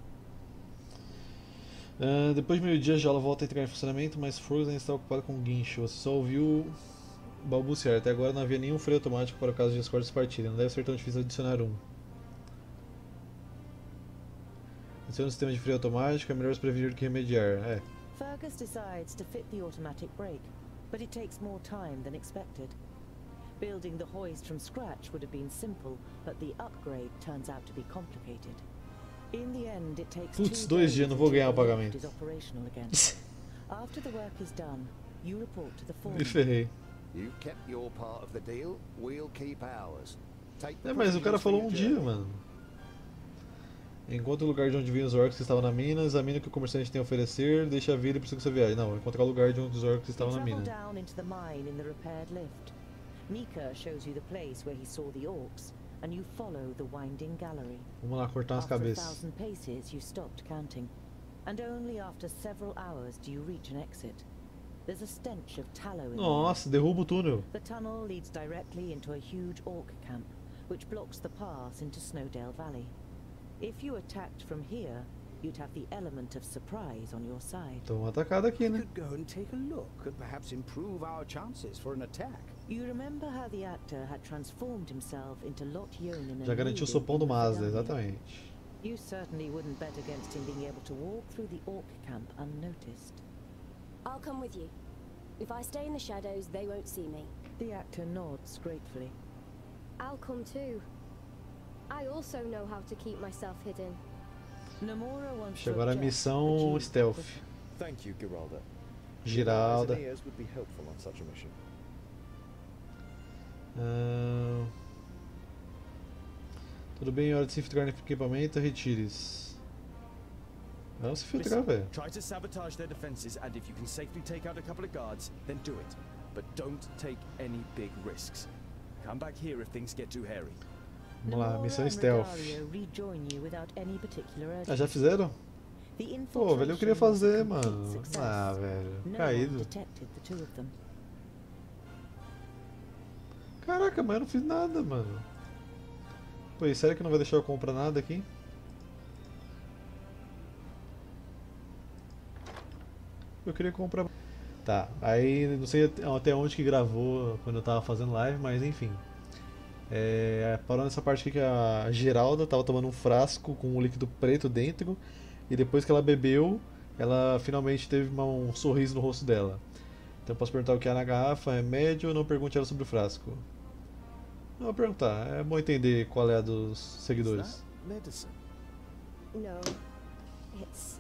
Depois de meio-dia, a jaula volta a entrar em funcionamento, mas Fergus ainda está ocupado com o guincho. Você só ouviu balbuciar. Até agora não havia nenhum freio automático para o caso de as cordas partirem. Não deve ser tão difícil adicionar um. Adicione um sistema de freio automático, é melhor se prevenir do que remediar. Fergus decides to fit the automatic brake, but it takes more time than expected. Building the hoist from scratch would have been simple, but the upgrade turns out to be complicated. In the end, it takes Putz, 2 2 days dias, não vou until ganhar o the lift pagamento. is operational again. After the work is done, you report to the Me foreman. ferrei. You've kept your part of the deal, we'll keep ours. Take the Mas o cara provisions for falou your dia, journey. mano. Encontre o lugar de onde vinham os orcs que estavam na mina, examine o que o comerciante tem a oferecer, deixa a vida e prossiga sua viagem. Não, encontrar o lugar de onde os orcs You estavam na travel mina. down into the mine in the repaired lift. Mika shows you the place where he saw the orcs, and you follow the winding gallery. Vamos lá, cortar as After cabeças. 1,000 paces, you stopped counting, and only after several hours do you reach an exit. There's a stench of tallow in the air. Nossa, derruba o túnel. The tunnel leads directly into a huge orc camp, which blocks the pass into Snowdale Valley. If you attacked from here, you'd have the element of surprise on your side. Estão atacados aqui, We né? could go and take a look and perhaps improve our chances for an attack. You remember how the actor had transformed himself into Lot Yonin Já garantiu o sopão do Mazda, exatamente. You certainly wouldn't bet against him being able to walk through the orc camp unnoticed. I'll come with you. If I stay in the shadows, they won't see me. The actor nods gratefully. I'll come too. I also know how to keep myself hidden. Namora wants to Chegou agora a object, missão but you stealth. Thank you, Giralda. Giralda. Engineers would be helpful on such a mission. Tudo bem, hora de se infiltrar no equipamento, retire-se. Vamos se filtrar, Listen, velho. try to sabotage their defenses, and if you can safely take out a couple of guards, then do it. But don't take any big risks. Come back here if things get too hairy. Vamos lá, Namora missão and stealth. Rodario rejoin you without any particular Ah, já urgency. fizeram? Pô, velho, eu queria fazer, mano. Ah, velho. Caído. Caraca, mas eu não fiz nada, mano. Pô, e sério que não vai deixar eu comprar nada aqui? Eu queria comprar... Tá, aí não sei até onde que gravou quando eu tava fazendo live, mas enfim. Parou nessa parte aqui que a Geralda tava tomando um frasco com um líquido preto dentro. E depois que ela bebeu, ela finalmente teve um sorriso no rosto dela. Então eu posso perguntar o que há na garrafa, é médio, ou não pergunte ela sobre o frasco? Não vou perguntar, é bom entender qual é a dos seguidores. No, it's...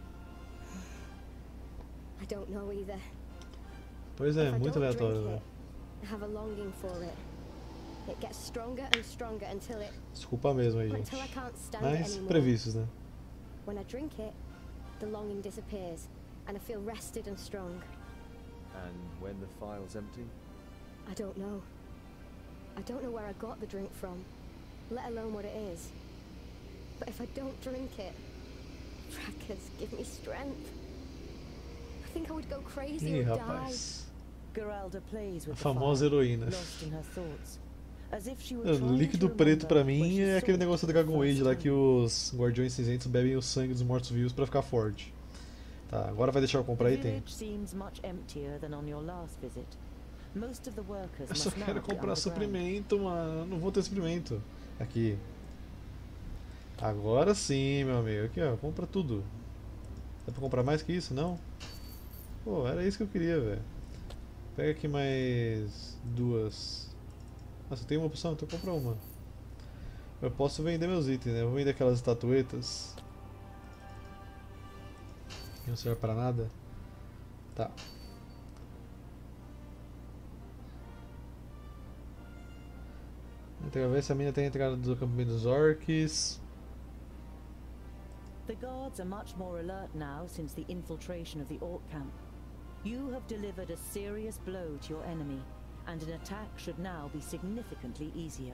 I don't know either. Pois é, muito aleatório, né? I have a longing for it. It gets stronger and stronger until it... Desculpa mesmo aí, gente. Mas previstos, né? When I drink it, the longing disappears and I feel rested and strong. And when the phial's empty? I don't know. I don't know where I got the drink from, let alone what it is. But if I don't drink it, Fracas, give me strength. I think I would go crazy or die. Geralda plays with a famosa heroína. Lost in her thoughts. O líquido preto pra mim é aquele negócio do Dragon Age lá que os Guardiões Cinzentos bebem o sangue dos mortos-vivos pra ficar forte. Tá, agora vai deixar eu comprar item? Eu só quero comprar suprimento, mano. Não vou ter suprimento. Aqui. Agora sim, meu amigo. Aqui, ó. Compra tudo. Dá pra comprar mais que isso, não? Pô, era isso que eu queria, velho. Pega aqui mais duas. Nossa, tem uma opção, então compra uma. Eu posso vender meus itens, né? Eu vou vender aquelas estatuetas. Que não serve pra nada. Tá. Então, ver se a mina tem entrada do acampamento dos orcs. The guards are much more alert now since the infiltration of the orc camp. You have delivered a serious blow to your enemy, and an attack should now be significantly easier.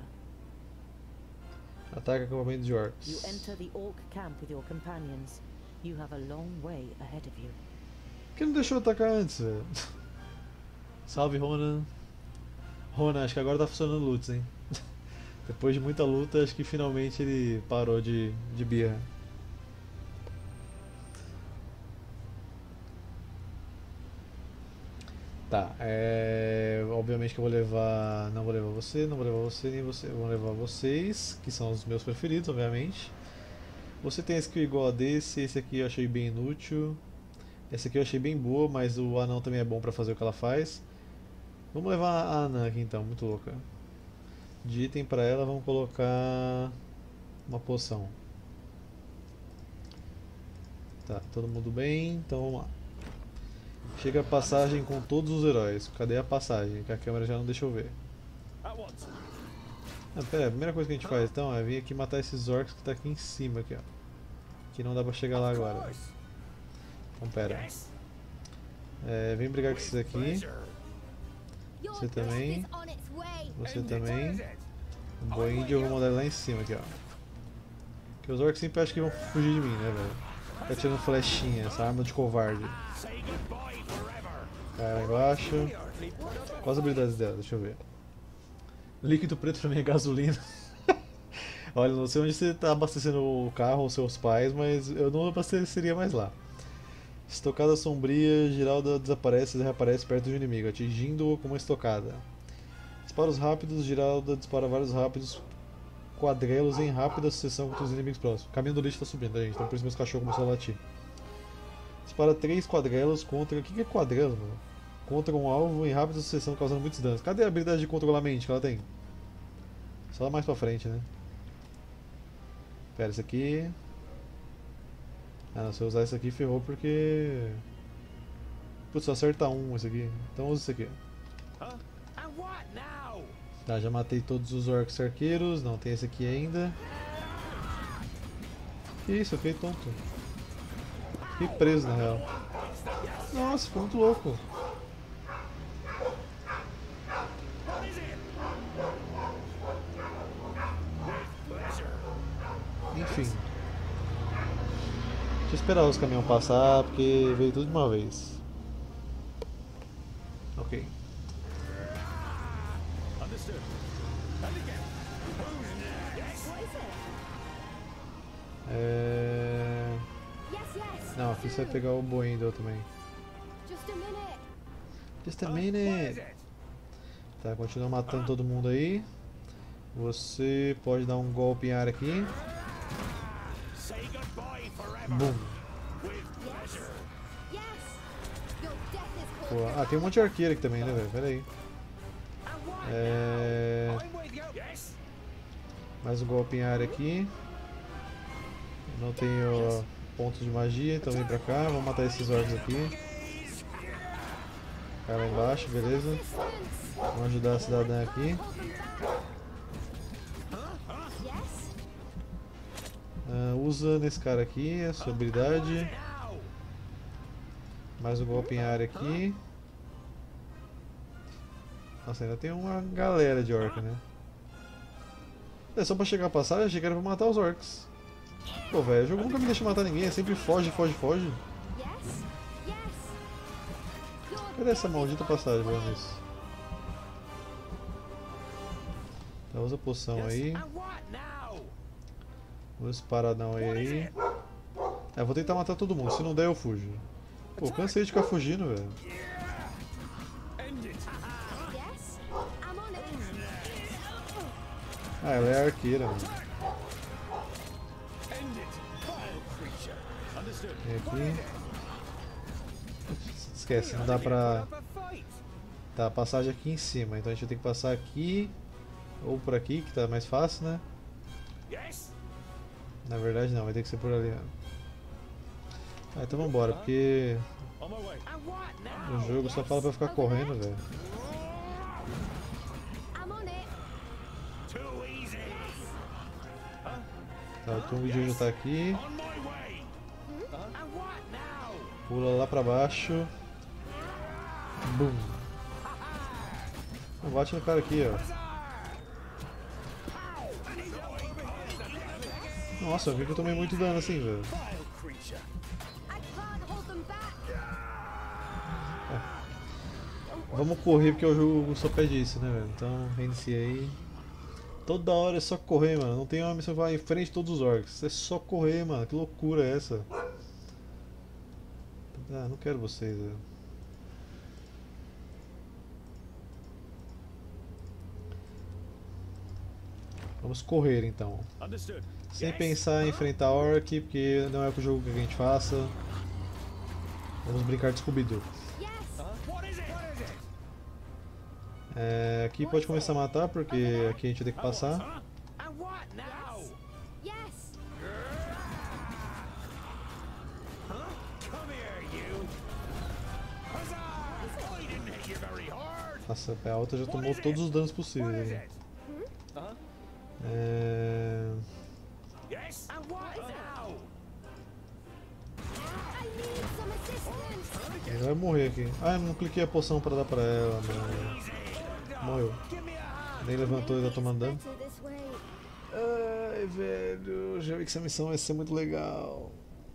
Ataque acampamento de orcs. You enter the orc camp with your companions. You have a long way ahead of you. Por que não deixou eu atacar antes, velho? Salve, Ronan. Ronan, acho que agora tá funcionando o Lutz, hein? Depois de muita luta, acho que finalmente ele parou de birra. Tá, obviamente que eu vou levar... Não vou levar você, não vou levar você, nem você. Eu vou levar vocês, que são os meus preferidos, obviamente. Você tem skill igual a desse, esse aqui eu achei bem inútil. Essa aqui eu achei bem boa, mas o anão também é bom pra fazer o que ela faz. Vamos levar a Ana aqui então, muito louca. De item pra ela, vamos colocar uma poção. Tá, todo mundo bem, então vamos lá. Chega a passagem com todos os heróis. Cadê a passagem? Que a câmera já não deixa eu ver. Pera, a primeira coisa que a gente faz então é vir aqui matar esses orcs que tá aqui em cima, aqui, ó. Que não dá pra chegar lá agora. Então pera. Vem brigar com esses aqui. Você também. Você também. O boi índio eu vou mandar ele lá em cima, aqui, ó. Porque os orcs sempre acham que vão fugir de mim, né, velho? Tá tirando flechinha, essa arma de covarde. Cara, embaixo. Quais as habilidades dela? Deixa eu ver. Líquido preto pra mim é gasolina. Olha, não sei onde você tá abastecendo o carro ou seus pais, mas eu não abasteceria mais lá. Estocada sombria, Geralda desaparece e reaparece perto do inimigo, atingindo-o com uma estocada. Disparos rápidos, Geralda dispara vários rápidos quadrelos em rápida sucessão contra os inimigos próximos. O caminho do lixo tá subindo, gente, então por isso meus cachorros começaram a latir. Dispara 3 quadrelos contra... O que é quadrelo, mano? Contra um alvo em rápida sucessão, causando muitos danos. Cadê a habilidade de controlar a mente que ela tem? Só lá mais pra frente, né? Pera, isso aqui... Ah, não, se eu usar isso aqui ferrou porque... Putz, só acerta um esse aqui. Então usa isso aqui. Tá, já matei todos os orcs arqueiros. Não, tem esse aqui ainda. Que isso, eu fiquei tonto. Fiquei preso na real. Nossa, ficou muito louco. Enfim. eu esperar os caminhões passar, porque veio tudo de uma vez. Ok. Não, aqui você vai pegar o Boindle também. Just a minute. Tá, continua matando todo mundo aí. Você pode dar um golpe em área aqui. Boom. Pô, ah, tem um monte de arqueiro aqui também, né, velho? Pera aí. Mais um golpe em área aqui. Não tenho pontos de magia, então vem pra cá. Vamos matar esses orcs aqui. Cai lá embaixo, beleza. Vamos ajudar a cidadã aqui. Usa nesse cara aqui a sua habilidade. Mais um golpe em área aqui. Nossa, ainda tem uma galera de orc, né? É só pra chegar a passagem, achei que era pra matar os orcs. Pô, velho, o jogo nunca me deixa matar ninguém, é sempre foge, foge, foge. Cadê essa maldita passagem, pelo menos? Tá, usa a poção aí. Usa esse paradão aí. É, vou tentar matar todo mundo, se não der eu fujo. Pô, cansei de ficar fugindo, velho. Ah, ela é arqueira, mano. Vem aqui. Esquece, não dá pra... Tá, a passagem aqui em cima, então a gente vai ter que passar aqui ou por aqui, que tá mais fácil, né? Na verdade não, vai ter que ser por ali, né? Ah, então vambora, porque o jogo só fala pra ficar correndo, velho. Tá, o Tomb de já tá aqui. Pula lá pra baixo. Bum. Bate no cara aqui, ó. Nossa, eu vi que eu tomei muito dano assim, velho. Vamos correr porque o jogo só pede isso, né, velho? Então, reinicia aí. Toda hora é só correr, mano. Não tem uma missão que vai em frente de todos os orcs. É só correr, mano. Que loucura é essa? Ah, não quero vocês, velho. Vamos correr então. Sem pensar em enfrentar orc, porque não é o jogo que a gente faça. Vamos brincar de Scooby-Doo. Aqui pode começar a matar, porque aqui a gente tem que passar. Nossa, a alta já tomou todos os danos possíveis. Ele vai morrer aqui. Ah, eu não cliquei a poção pra dar pra ela, mano. Morreu. Nem levantou e tá tomando dano. Ai, velho. Já vi que essa missão vai ser muito legal.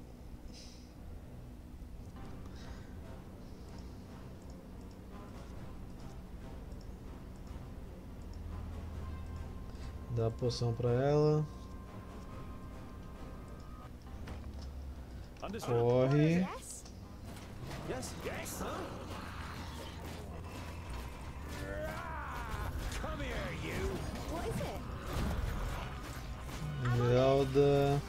Dá a poção pra ela. Corre. Zelda.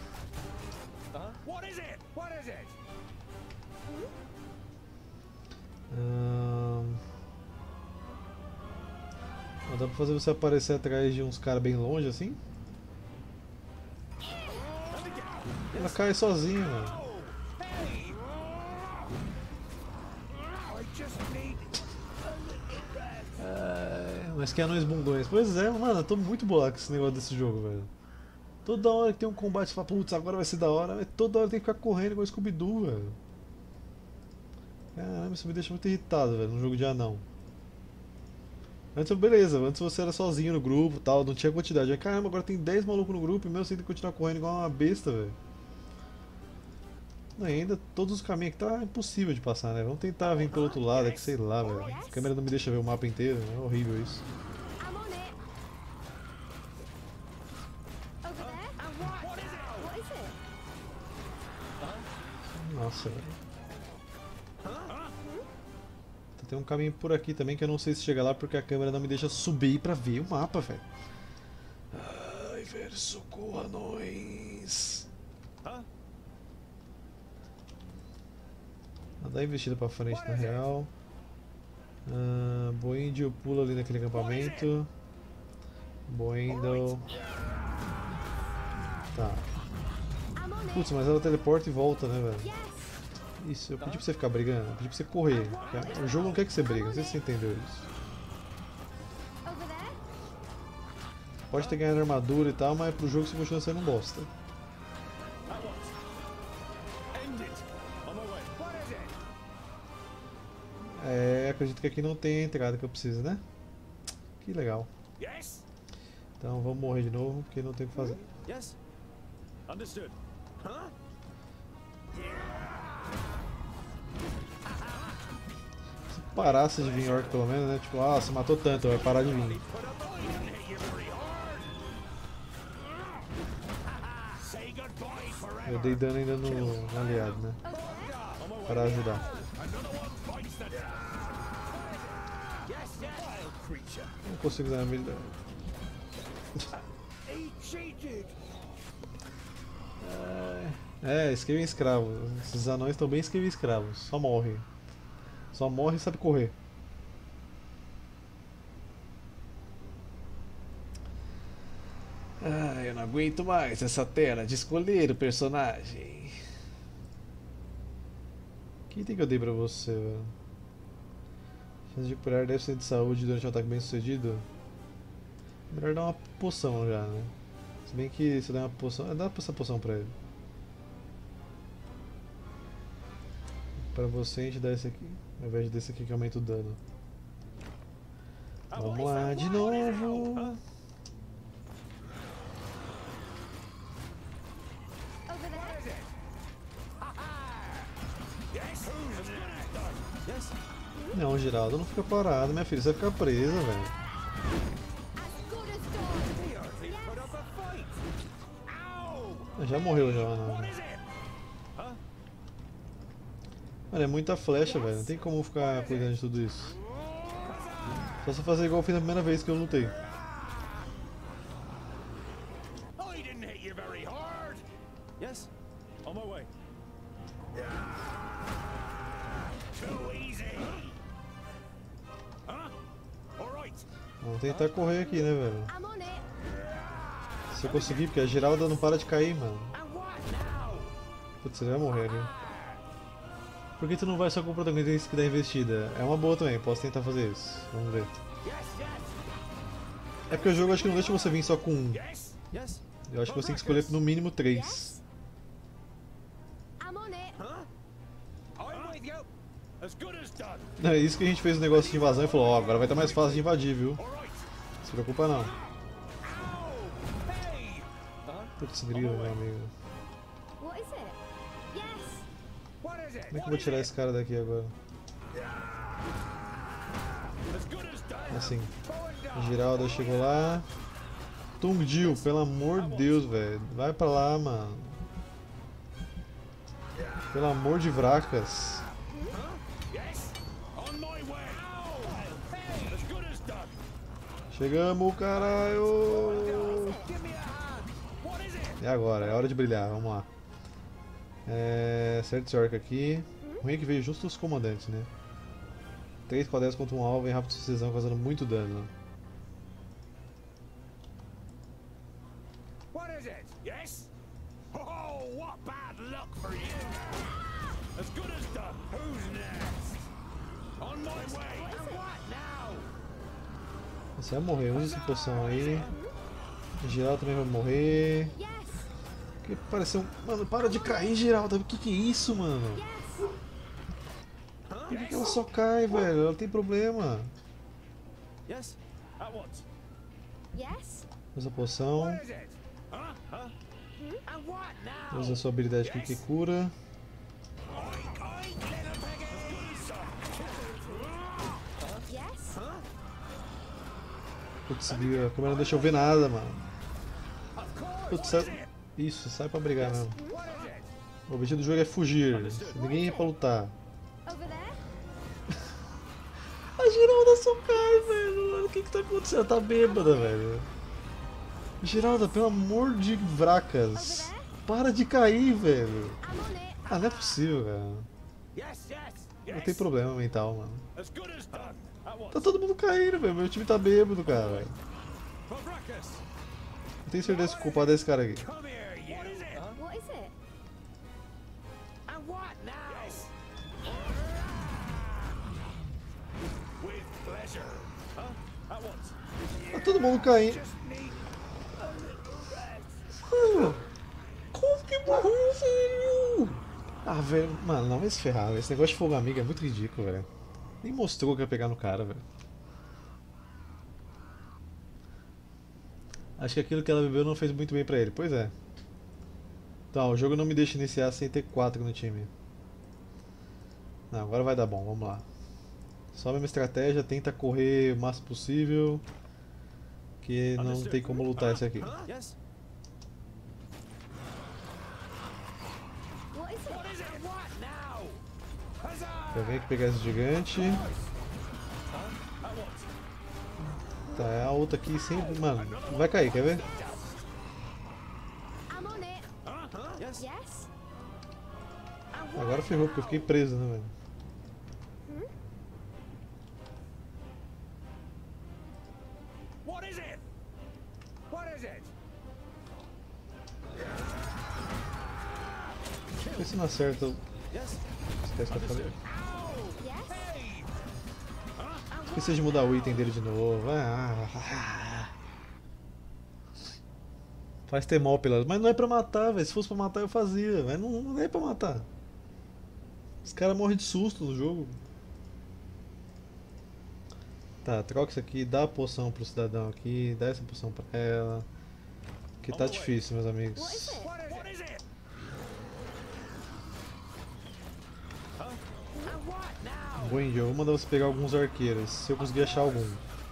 Dá pra fazer você aparecer atrás de uns caras bem longe assim? Ela cai sozinha, mano. Mas que anões bundões. Pois é, mano, eu tô muito bolado com esse negócio desse jogo, velho. Toda hora que tem um combate, você fala, putz, agora vai ser da hora, mas toda hora tem que ficar correndo igual Scooby-Doo, velho. Caramba, isso me deixa muito irritado, velho, num jogo de anão. Antes, beleza, antes você era sozinho no grupo e tal, não tinha quantidade. Aí, caramba, agora tem 10 malucos no grupo e mesmo assim tem que continuar correndo igual uma besta, velho. Ainda todos os caminhos aqui tá impossível de passar, né? Vamos tentar vir pelo outro lado, é que sei lá, velho. A câmera não me deixa ver o mapa inteiro, é horrível isso. Nossa, velho. Tem um caminho por aqui também que eu não sei se chega lá porque a câmera não me deixa subir pra ver o mapa, velho. Ai, velho, socorro, anões. Dá investida pra frente na real. Boindio pula ali naquele acampamento. Boindle. Tá. Putz, mas ela teleporta e volta, né, velho? Isso, eu pedi pra você ficar brigando, eu pedi pra você correr. O jogo não quer que você brigue, não sei se você entendeu isso. Pode ter ganhado armadura e tal, mas pro jogo você continua sendo um bosta. Acredito que aqui não tem a entrada que eu preciso, né? Que legal. Então vamos morrer de novo, porque não tem o que fazer. Se parasse de vir orc pelo menos, né? Tipo, você matou tanto, vai parar de vir. Eu dei dano ainda no aliado, né? Para ajudar. Não consigo dar habilidade. Escreve escravo. Esses anões estão bem escreve escravos. Só morre. Só morre e sabe correr. Eu não aguento mais essa tela de escolher o personagem. Que item que eu dei pra você, velho? Chance de curar 10% de saúde durante um ataque bem sucedido. Melhor dar uma poção já, né? Se bem que se der uma poção. Dá essa poção pra ele. Pra você a gente dá esse aqui, ao invés desse aqui que aumenta o dano. Vamos lá de novo. Não, Geraldo, não fica parado, minha filha, você vai ficar presa, velho. Já morreu já, não. Mano, é muita flecha, velho. Não tem como ficar cuidando de tudo isso. Só se fazer igual eu fiz na primeira vez que eu lutei. Vamos tentar correr aqui, né, velho? Se eu conseguir, porque a Geralda não para de cair, mano. Putz, você vai morrer, viu? Por que tu não vai só com o protagonista que dá investida? É uma boa também, posso tentar fazer isso. Vamos ver. É porque o jogo acho que não deixa você vir só com um. Eu acho que você tem que escolher no mínimo 3. É isso que a gente fez o negócio de invasão e falou, ó, agora vai estar mais fácil de invadir, viu? Não se preocupa não. Putz, grilo, meu amigo. Como é que eu vou tirar esse cara daqui agora? Assim. Giralda chegou lá. Tungdil, pelo amor de Deus, velho. Vai pra lá, mano. Pelo amor de vracas. Chegamos, caralho! E agora? É hora de brilhar, vamos lá. Certo esse orc aqui. O ruim é que veio justo os comandantes, né? 3 quadrados contra um alvo em rápida sucessão, causando muito dano. What is it? Yes? Oh, what bad luck for you! As good as done. Who's next? On my way. And what now? Você vai morrer, usa essa poção aí. O Geraldo também vai morrer. Que pareceu. Mano, para de cair, Geraldo. O que é isso, mano? Por que ela só cai, velho? Ela tem problema. Usa a poção. Usa a sua habilidade aqui que cura. Putz, a câmera não deixa eu ver nada, mano. Putz, sai... Isso, sai pra brigar mesmo. O objetivo do jogo é fugir. Ninguém é pra lutar. A Geralda só cai, velho. O que tá acontecendo? Ela tá bêbada, velho. Geralda, pelo amor de vracas. Para de cair, velho. Ah, não é possível, cara. Não tem problema mental, mano. Tá todo mundo caindo, velho. Meu time tá bêbado, cara. Eu tenho certeza que o culpado é esse cara aqui. Tá todo mundo caindo. Como que morreu, velho? Ah, velho, mano, não vai se ferrar, velho. Esse negócio de fogo amigo é muito ridículo, velho. Nem mostrou que ia pegar no cara, velho. Acho que aquilo que ela bebeu não fez muito bem pra ele. Pois é. Então, o jogo não me deixa iniciar sem ter 4 no time. Não, agora vai dar bom, vamos lá. Só a mesma estratégia, tenta correr o máximo possível. Que não tem como lutar esse aqui. Eu venho aqui pegar esse gigante. Tá, é a outra aqui sempre. Mano, vai cair, quer ver? Agora ferrou, porque eu fiquei preso, né, velho? Vê se não acerta o... Esquece que eu falei. Esqueci de mudar o item dele de novo. Faz temol pelas... Mas não é pra matar, velho. Se fosse pra matar eu fazia. Mas não é pra matar. Os caras morrem de susto no jogo. Tá, troca isso aqui. Dá a poção pro cidadão aqui. Dá essa poção pra ela. Que tá difícil, meus amigos. Wendy, eu vou mandar você pegar alguns arqueiros, se eu conseguir achar algum.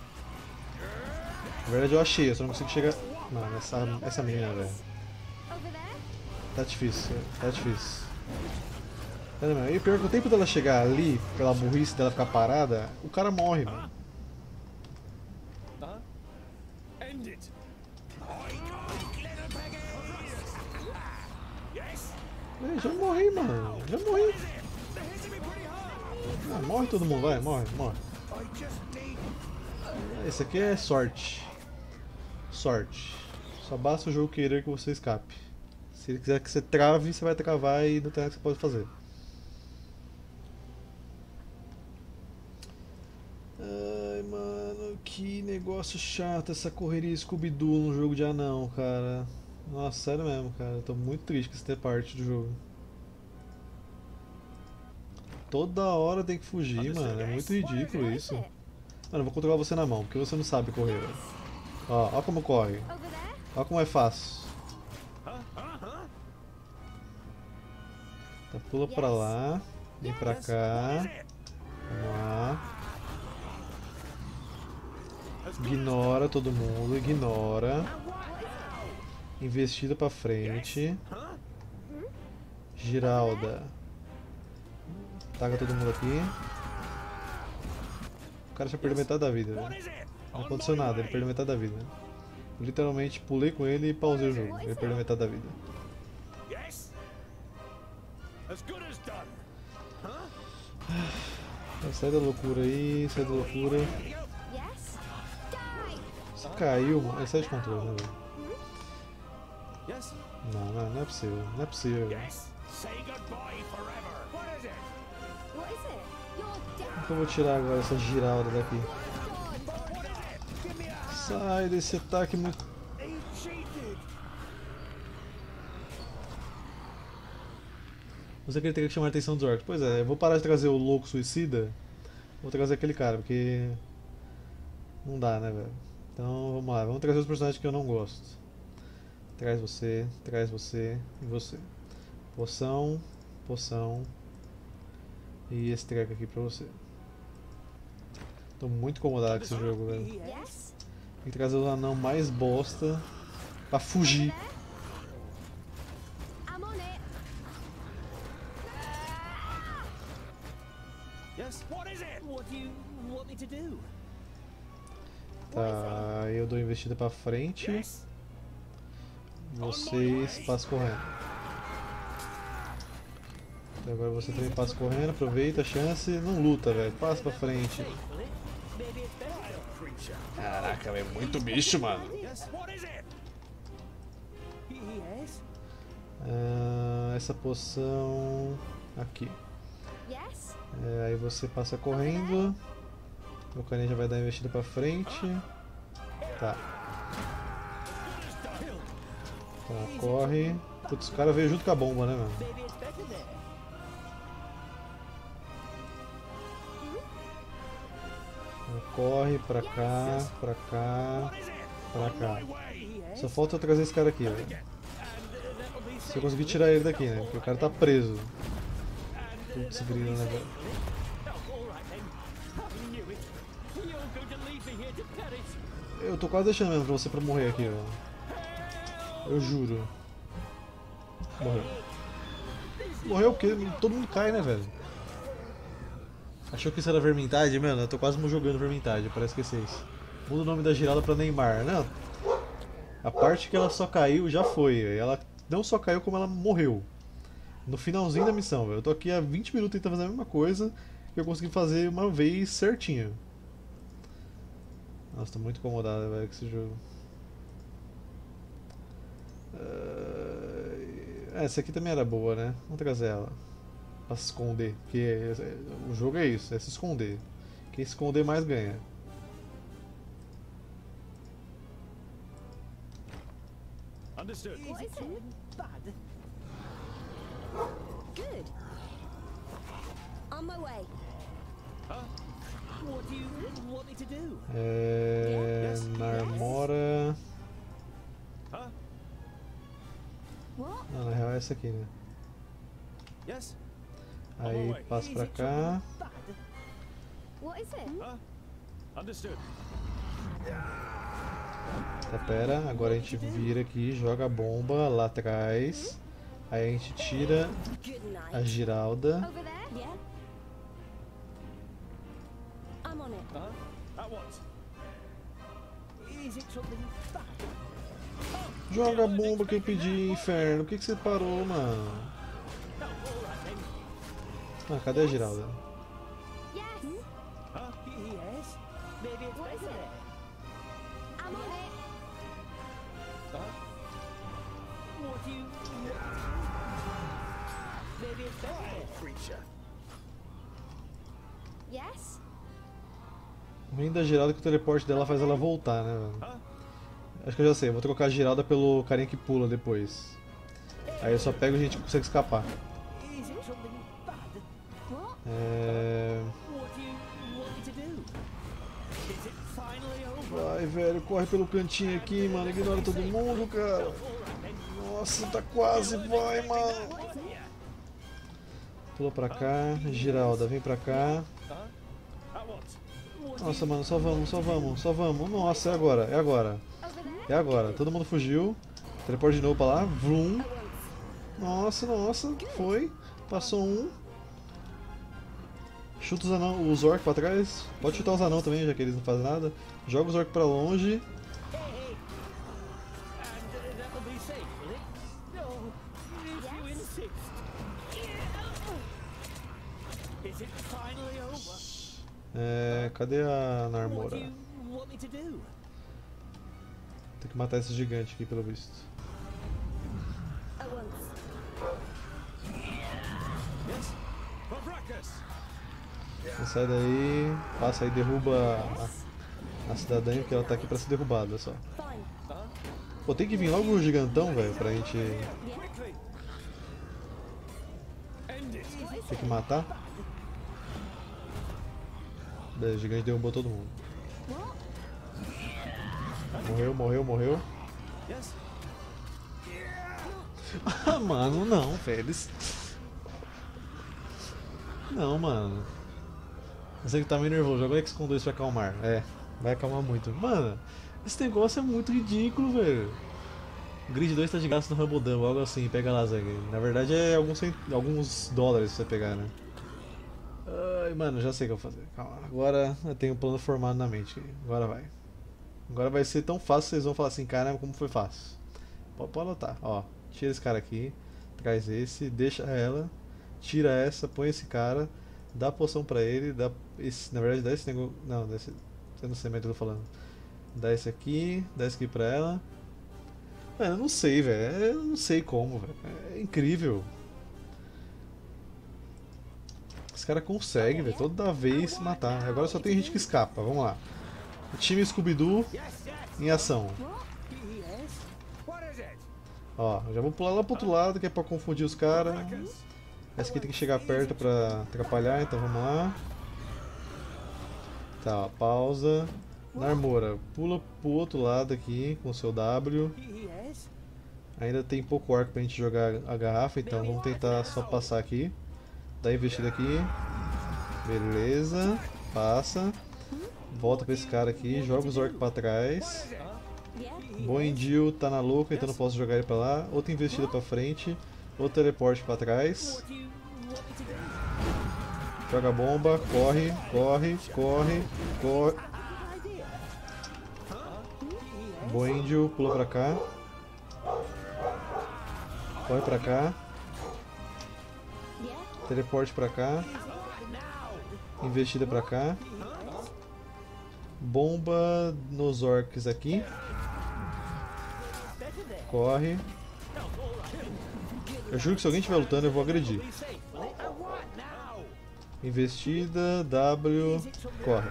Na verdade eu achei, eu só não consigo chegar... Mano, essa menina, velho. Tá difícil, tá difícil. E pior que o tempo dela chegar ali, pela burrice dela ficar parada, o cara morre, mano. Já morri, mano. Já morri. Ah, morre todo mundo, vai, morre. Esse aqui é sorte. Sorte. Só basta o jogo querer que você escape. Se ele quiser que você trave, você vai travar e não tem nada que você pode fazer. Ai, mano, que negócio chato essa correria Scooby-Doo no jogo de anão, cara. Nossa, sério mesmo, cara. Eu tô muito triste com essa parte do jogo. Toda hora tem que fugir, mano. É muito ridículo isso. Mano, eu vou controlar você na mão, porque você não sabe correr, velho. Ó como corre. Ó como é fácil. Tá, pula pra lá. Vem pra cá. Vamos lá. Ignora todo mundo, ignora. Investida pra frente. Geralda. Taca todo mundo aqui. O cara já perdeu metade da vida, velho. Não aconteceu nada, ele perdeu metade da vida. Eu literalmente pulei com ele e pausei o jogo. Ele perdeu metade da vida. Sai da loucura aí, sai da loucura. Você caiu, mano. Sai de controle, né, velho? Não é possível. Não é possível, velho. Como que eu vou tirar agora essa Geralda daqui? Sai desse ataque muito... Você queria ter que chamar a atenção dos orcs. Pois é, eu vou parar de trazer o louco suicida. Vou trazer aquele cara, porque... Não dá, né, velho? Então, vamos lá. Vamos trazer os personagens que eu não gosto. Traz você e você. Poção, poção. E esse treco aqui pra você. Tô muito incomodado com esse jogo, velho. que trazer o anão mais bosta pra fugir. I'm on it. Yes? What is it? What do you want me to do? Tá, aí eu dou investida pra frente. Vocês passam correndo. Então agora você também passa correndo, aproveita a chance, não luta, velho. Passa pra frente. Caraca, velho, muito bicho, mano. Essa poção aqui. Aí você passa correndo. O carinha já vai dar a investida pra frente. Tá. Tá, corre. Putz, o cara veio junto com a bomba, né, mano? Corre pra cá, pra cá, pra cá. Só falta eu trazer esse cara aqui, velho. Se eu conseguir tirar ele daqui, né? Porque o cara tá preso. Putz, grila, né, velho? Eu tô quase deixando mesmo pra você pra morrer aqui, velho. Eu juro. Morreu. Morreu porque todo mundo cai, né, velho? Achou que isso era Vermintide? Mano, eu tô quase jogando Vermintide, parece que é isso. Muda o nome da Giralda pra Neymar. Não, a parte que ela só caiu já foi. Ela não só caiu como ela morreu. No finalzinho da missão, velho. Eu tô aqui há 20 minutos tentando fazer a mesma coisa que eu consegui fazer uma vez certinho. Nossa, tô muito incomodado, velho, com esse jogo. Essa aqui também era boa, né? Vamos trazer ela. Pra se esconder. Porque o jogo é isso, é se esconder. Quem se esconder mais ganha. Understood. What is it? Bad. Good. On my way. What do you want me to do? Narmora. What? Ah, na real é essa aqui, né? Yes. Aí passa pra cá. What is it? Understood. Tá, pera, agora a gente vira aqui, joga a bomba lá atrás. Aí a gente tira a Giralda. Over there? Yeah. I'm on it. At once. Is it something bad? Joga a bomba que eu pedi, inferno. Por que você parou, mano? Ah, cadê a Giralda? Yes. Yes. Maybe it's What is better it? there. I'm on it. What do you want? Maybe it's better. Creature. Yes. O ruim da Giralda é que o teleporte dela faz ela voltar, né, velho? Acho que eu já sei, vou trocar a Giralda pelo carinha que pula depois. Aí eu só pego e a gente consegue escapar. Is it something bad? What? What do you want me to do? Is it finally over? Vai, velho, corre pelo cantinho aqui, mano. Ignora todo mundo, cara. Nossa, tá quase, vai, mano. Pula pra cá, Giralda, vem pra cá. Nossa, mano, só vamos, só vamos, só vamos. Nossa, é agora, é agora. É agora, todo mundo fugiu. Teleporte de novo pra lá, vrum. Nossa, nossa, foi. Passou um. Chuta os anão, os orcs pra trás. Pode chutar os anão também, já que eles não fazem nada. Joga os orcs pra longe. Hey. And that'll be safe, will it? No. If you insist. Is it finally over? Cadê a Narmora? What do you want me to do? Tem que matar esse gigante aqui, pelo visto. At once. Yes. For Brackus. Você sai daí, passa aí, derruba a cidadã, porque ela tá aqui pra ser derrubada só. Fine. Pô, tem que vir logo o gigantão, velho, pra gente Quickly. End it. ter que matar. Beleza, o gigante derrubou todo mundo. Morreu, morreu, morreu. Yes. Ah, mano, não, velho. Não, mano. Eu sei que tá meio nervoso. Joga o X com 2 pra acalmar. É, vai acalmar muito. Mano, Esse negócio é muito ridículo, velho. O Grid 2 tá de graça no Rumble Dumble, algo assim, pega lá, Zang. Na verdade é alguns dólares pra você pegar, né? Ai, mano, já sei o que eu vou fazer. Calma, agora eu tenho um plano formado na mente. Agora vai. Agora vai ser tão fácil que vocês vão falar assim, caramba, como foi fácil. Pode anotar, ó. Tira esse cara aqui, traz esse, deixa ela, tira essa, põe esse cara, dá a poção pra ele, dá esse, na verdade dá esse negócio, não, dá esse, eu não sei mais o que eu tô falando. Dá esse aqui pra ela. Mano, eu não sei, velho, eu não sei como, velho, é incrível. Esse cara consegue, velho, toda vez se matar. Agora só tem gente que escapa, vamos lá. O time Scooby-Doo em ação. Ó, já vou pular lá pro outro lado, que é pra confundir os caras. Essa aqui tem que chegar perto pra atrapalhar, então vamos lá. Tá, ó, pausa. Narmora, pula pro outro lado aqui com o seu W. Ainda tem pouco arco pra gente jogar a garrafa, então vamos tentar só passar aqui. Dá investida aqui. Beleza. Passa. Volta pra esse cara aqui, joga os orcs pra trás. Boindil tá na louca, então não posso jogar ele pra lá. Outra investida pra frente. Outro teleporte pra trás. Joga a bomba, corre, corre, corre, corre. Boindil pula pra cá. Corre pra cá. Teleporte pra cá. Investida pra cá. Bomba nos orcs aqui. Corre. Eu juro que se alguém estiver lutando eu vou agredir. Investida, W, corre.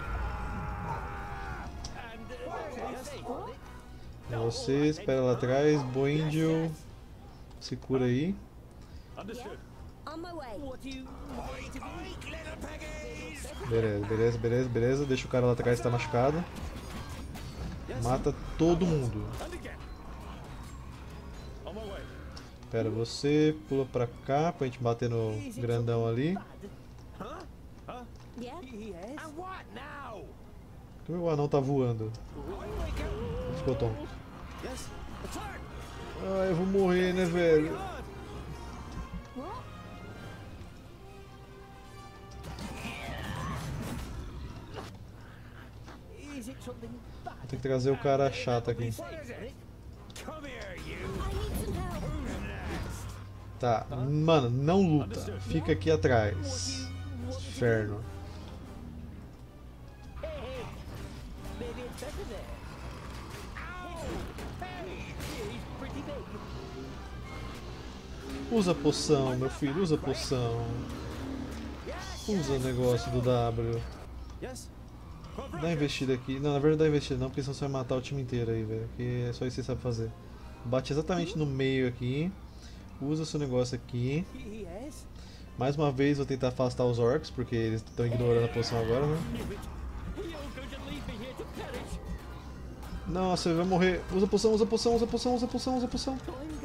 Você espera lá atrás, Boindil, se cura aí. Beleza, beleza, beleza, beleza. Deixa o cara lá atrás que tá machucado. Mata todo mundo. Espera, você pula pra cá pra gente bater no grandão ali. Por que o anão tá voando? Ficou tonto. Ai, eu vou morrer, né, velho? Vou ter que trazer o cara chato aqui. Tá, mano, não luta. Fica aqui atrás. Inferno. Usa a poção, meu filho, usa a poção. Usa o negócio do W. Dá investida aqui. Não, na verdade dá investida não, porque senão você vai matar o time inteiro aí, velho. Que é só isso que você sabe fazer. Bate exatamente no meio aqui. Usa seu negócio aqui. Mais uma vez vou tentar afastar os orcs, porque eles estão ignorando a poção agora, né? Nossa, ele vai morrer. Usa a poção, usa a poção, usa a poção, usa a poção, usa a poção.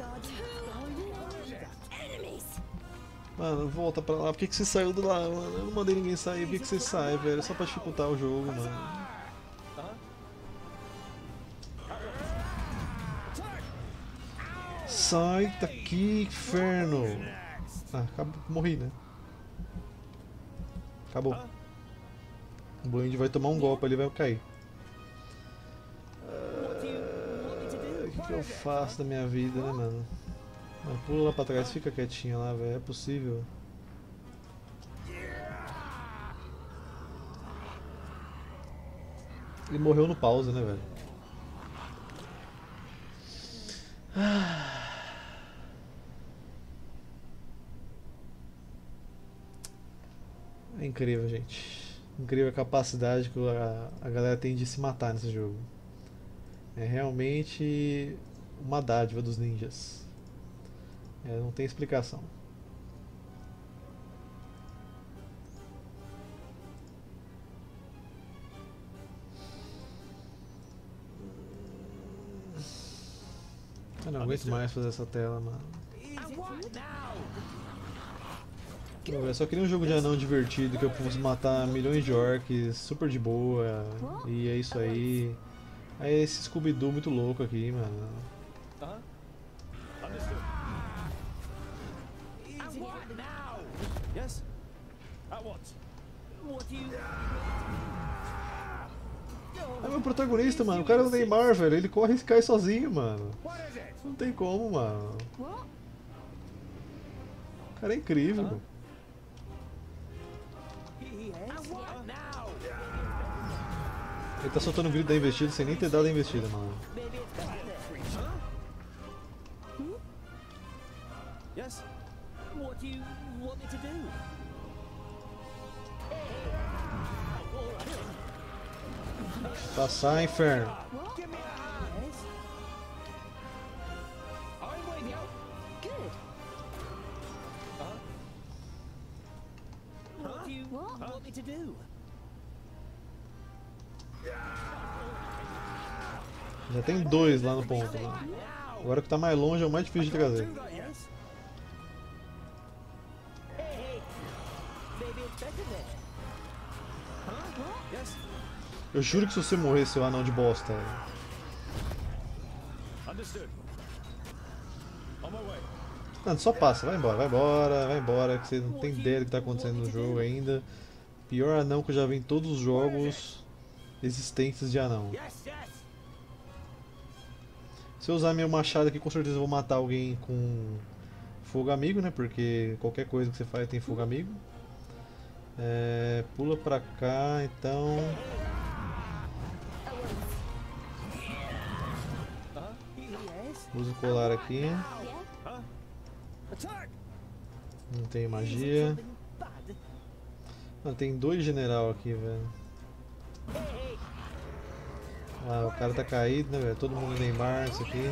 Mano, volta pra lá. Por que você saiu de lá, mano? Eu não mandei ninguém sair. Por que você sai, velho? Só pra dificultar o jogo, mano. Sai daqui, inferno! Ah, acabou. Morri, né? Acabou. O Boind vai tomar um golpe ali e vai cair. O que eu faço da minha vida, né, mano? Ah, pula lá pra trás, fica quietinho lá, velho. É possível. Ele morreu no pause, né, velho? É incrível, gente. Incrível a capacidade que a galera tem de se matar nesse jogo. É realmente uma dádiva dos ninjas. Não tem explicação. Eu não aguento mais fazer essa tela, mano. Eu só queria um jogo de anão divertido que eu fosse matar milhões de orcs super de boa. E é isso aí. Aí esse Scooby-Doo muito louco aqui, mano. Understood. And what now? Yes? At once. What do you... É meu protagonista, mano. O cara é o Neymar, velho. Ele corre e cai sozinho, mano. Não tem como, mano. O cara é incrível. Ele tá soltando o grito da investida sem nem ter dado a investida, mano. Yes? What do you want me to do? Passar, inferno. What do you want me to do? Já tem dois lá no ponto, mano. Agora que tá mais longe é o mais difícil de trazer. Eu juro que se você morrer, seu anão de bosta. Mano, só passa, vai embora, vai embora, vai embora, que você não tem ideia do que tá acontecendo no jogo ainda. Pior anão que eu já vi em todos os jogos existentes de anão. Se eu usar meu machado aqui, com certeza eu vou matar alguém com fogo amigo, né? Porque qualquer coisa que você faz tem fogo amigo. Pula pra cá, então... Usa o colar aqui. Não tem magia. Tem dois general aqui, velho. Ah, o cara tá caído, né, velho? Todo mundo Neymar, isso aqui.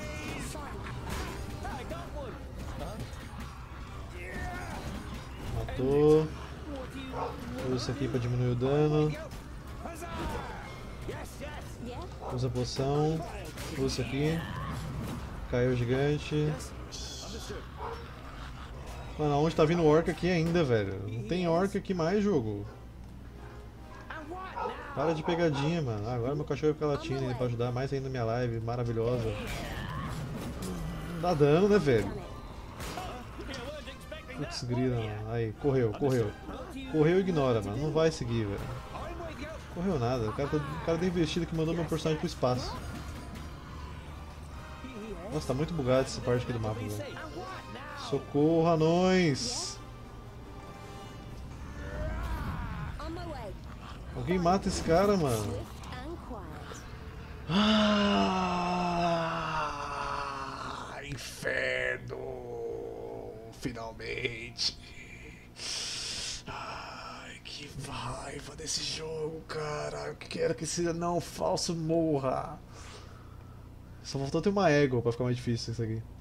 Matou. Usa isso aqui pra diminuir o dano. Usa a poção. Usa isso aqui. Caiu o gigante. Mano, aonde tá vindo orc aqui ainda, velho? Não tem orc aqui mais, jogo. Para de pegadinha, mano. Agora meu cachorro vai ficar latindo aí pra ajudar mais ainda minha live maravilhosa. Não dá dano, né, velho? Putz, grila, mano. Aí, correu, correu. Correu e ignora, mano. Não vai seguir, velho. Correu nada. O cara deu investida que mandou meu personagem pro espaço. Nossa, tá muito bugado essa parte aqui do mapa, velho. Socorro, anões! Alguém mata esse cara, mano. Ah, inferno! Finalmente! Ai, que raiva desse jogo, cara! Eu quero que esse anão falso morra! Só faltou ter uma égua pra ficar mais difícil isso aqui.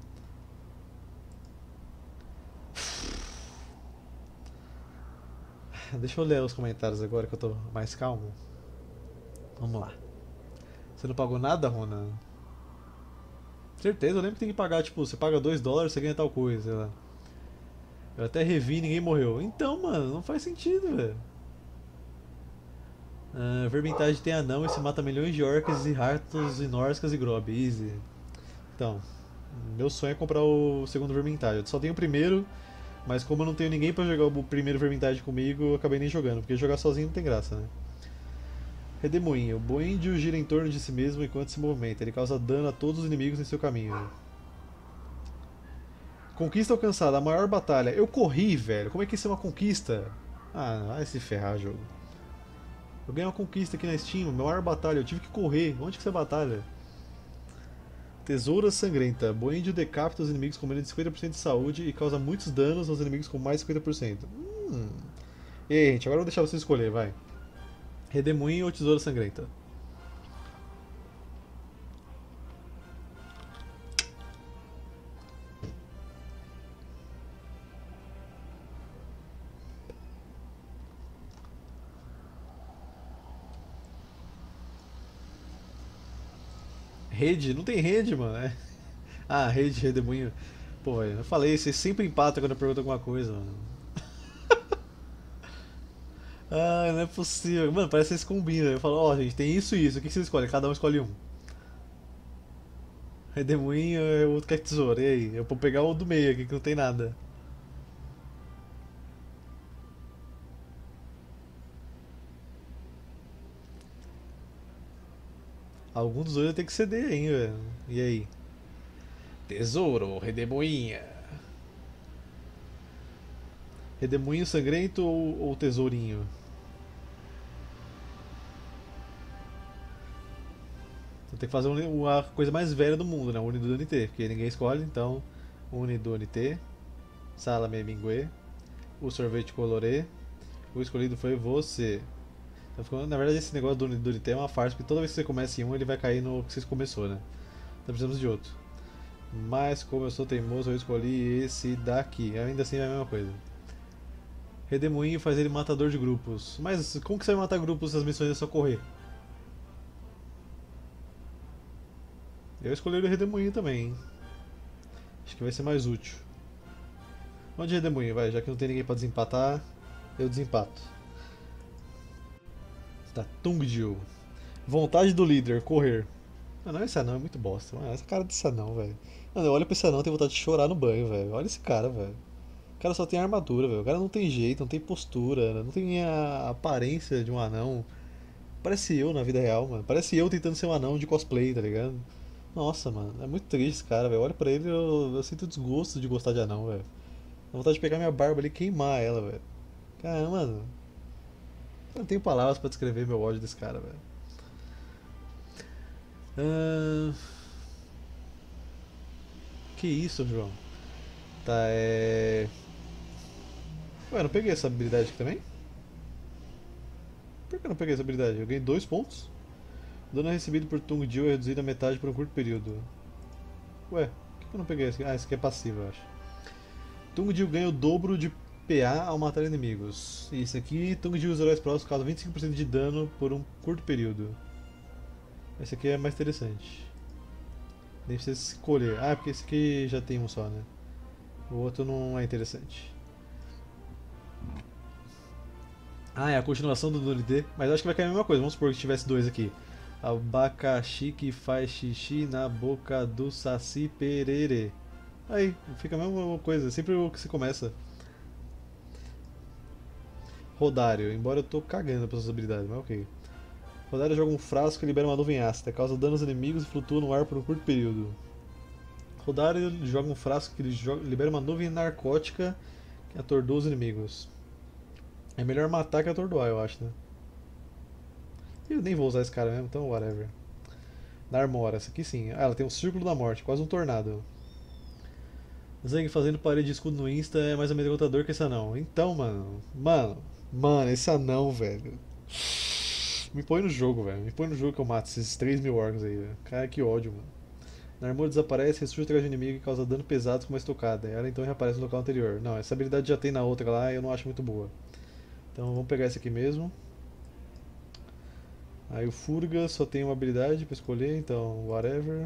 Deixa eu ler os comentários agora que eu tô mais calmo. Vamos lá. Você não pagou nada, Ronan? Certeza, eu lembro que tem que pagar, tipo, você paga $2, você ganha tal coisa, sei lá. Eu até revi e ninguém morreu. Então, mano, não faz sentido, velho. Vermintide tem anão e se mata milhões de orcs e ratos e norscas e grob. Easy. Então, meu sonho é comprar o segundo Vermintide. Eu só tenho o primeiro, mas como eu não tenho ninguém pra jogar o primeiro Vermintide comigo, eu acabei nem jogando, porque jogar sozinho não tem graça, né? Redemoinho. O Boendio gira em torno de si mesmo enquanto se movimenta. Ele causa dano a todos os inimigos em seu caminho. Conquista alcançada. A maior batalha. Eu corri, velho. Como é que isso é uma conquista? Ah, vai se ferrar, jogo. Eu ganhei uma conquista aqui na Steam. Maior batalha. Eu tive que correr. Onde que você batalha? Tesoura sangrenta. Boendio decapita os inimigos com menos de 50% de saúde e causa muitos danos aos inimigos com mais de 50%. E aí, gente, agora eu vou deixar você escolher, vai. Redemoinho ou tesoura sangrenta? Rede? Não tem rede, mano. Ah, rede, redemoinho. Pô, velho, eu falei, você sempre empata quando eu pergunto alguma coisa, mano. Ah, não é possível. Mano, parece que eles combinam. Eu falo, ó, gente, tem isso e isso. O que vocês escolhem? Cada um escolhe um. Redemoinho, o outro quer tesoura. E aí? Eu vou pegar o do meio aqui, que não tem nada. Algum dos dois vai ter que ceder, hein, velho. E aí? Tesouro, redemoinha. Redemoinho sangrento ou tesourinho? Então tem que fazer a coisa mais velha do mundo, né? O Uni do NT, porque ninguém escolhe, então Uni do NT, Salame Mingue, o sorvete colorê, o escolhido foi você. Então, na verdade esse negócio do Uni do NT é uma farsa, porque toda vez que você começa em um ele vai cair no que você começou, né? Então precisamos de outro. Mas como eu sou teimoso eu escolhi esse daqui, ainda assim é a mesma coisa. Redemoinho faz ele matador de grupos. Mas como que você vai matar grupos se as missões é só correr? Eu escolhi o Redemoinho também, hein? Acho que vai ser mais útil. Onde é Redemoinho? Vai, já que não tem ninguém pra desempatar, eu desempato. Tá, Tungdil. Vontade do líder, correr. Ah, não, esse anão é muito bosta. Mano, essa cara desse anão, velho. Mano, eu olho pra esse anão e tenho vontade de chorar no banho, velho. Olha esse cara, velho. O cara só tem armadura, velho. O cara não tem jeito, não tem postura, não tem a aparência de um anão. Parece eu na vida real, mano. Parece eu tentando ser um anão de cosplay, tá ligado? Nossa, mano. É muito triste esse cara, velho. Olha pra ele eu sinto desgosto de gostar de anão, velho. Dá vontade de pegar minha barba ali e queimar ela, velho. Caramba, mano. Eu não tenho palavras pra descrever meu ódio desse cara, velho. Que isso, João? Tá, Ué, eu não peguei essa habilidade aqui também? Por que eu não peguei essa habilidade? Eu ganhei 2 pontos. O dano recebido por Tungdil é reduzido a metade por um curto período. Ué, por que eu não peguei esse aqui? Ah, esse aqui é passivo, eu acho. Tungdil ganha o dobro de PA ao matar inimigos. Isso aqui, Tungdil e os heróis próximos causam 25% de dano por um curto período. Esse aqui é mais interessante. Nem precisa escolher. Ah, porque esse aqui já tem um só, né? O outro não é interessante. Ah, é a continuação do NT. Mas acho que vai cair a mesma coisa. Vamos supor que tivesse 2 aqui. Abacaxi que faz xixi na boca do Saci Pererê. Aí, fica a mesma coisa. Sempre o que se começa. Rodário. Embora eu tô cagando pra essas habilidades, mas ok. Rodário joga um frasco e libera uma nuvem ácida. Causa danos aos inimigos e flutua no ar por um curto período. Rodário joga um frasco que libera uma nuvem narcótica que atordoa os inimigos. É melhor matar que atordoar, eu acho, né? Eu nem vou usar esse cara mesmo, então whatever. Narmora, essa aqui sim. Ah, ela tem um círculo da morte, quase um tornado. Zang fazendo parede de escudo no Insta é mais amedrontador que esse anão. Então, mano. Mano, esse anão, velho. Me põe no jogo, velho. Me põe no jogo que eu mato esses 3.000 orcs aí, velho. Cara, que ódio, mano. Narmora desaparece, ressurge atrás do inimigo e causa dano pesado com uma estocada. Ela então reaparece no local anterior. Não, essa habilidade já tem na outra lá e eu não acho muito boa. Então vamos pegar esse aqui mesmo. Aí o Furga só tem uma habilidade pra escolher, então whatever.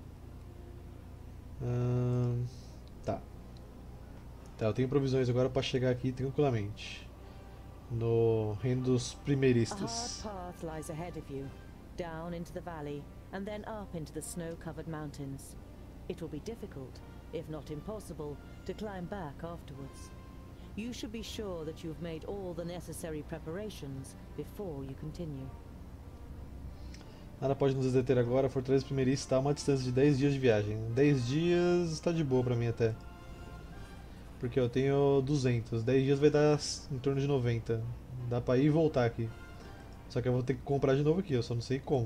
Tá, eu tenho provisões agora pra chegar aqui tranquilamente. No reino dos primeiristas. A hard path lies ahead of you, down into the valley, and then up into the snow-covered mountains. It will be difficult, if not impossible, to climb back afterwards. You should be sure that you've made all the necessary preparations before you continue. Nada pode nos deter agora, a Fortaleza Primeirista está a uma distância de 10 dias de viagem. 10 dias está de boa pra mim até. Porque eu tenho 200, 10 dias vai dar em torno de 90. Dá pra ir e voltar aqui. Só que eu vou ter que comprar de novo aqui, eu só não sei como.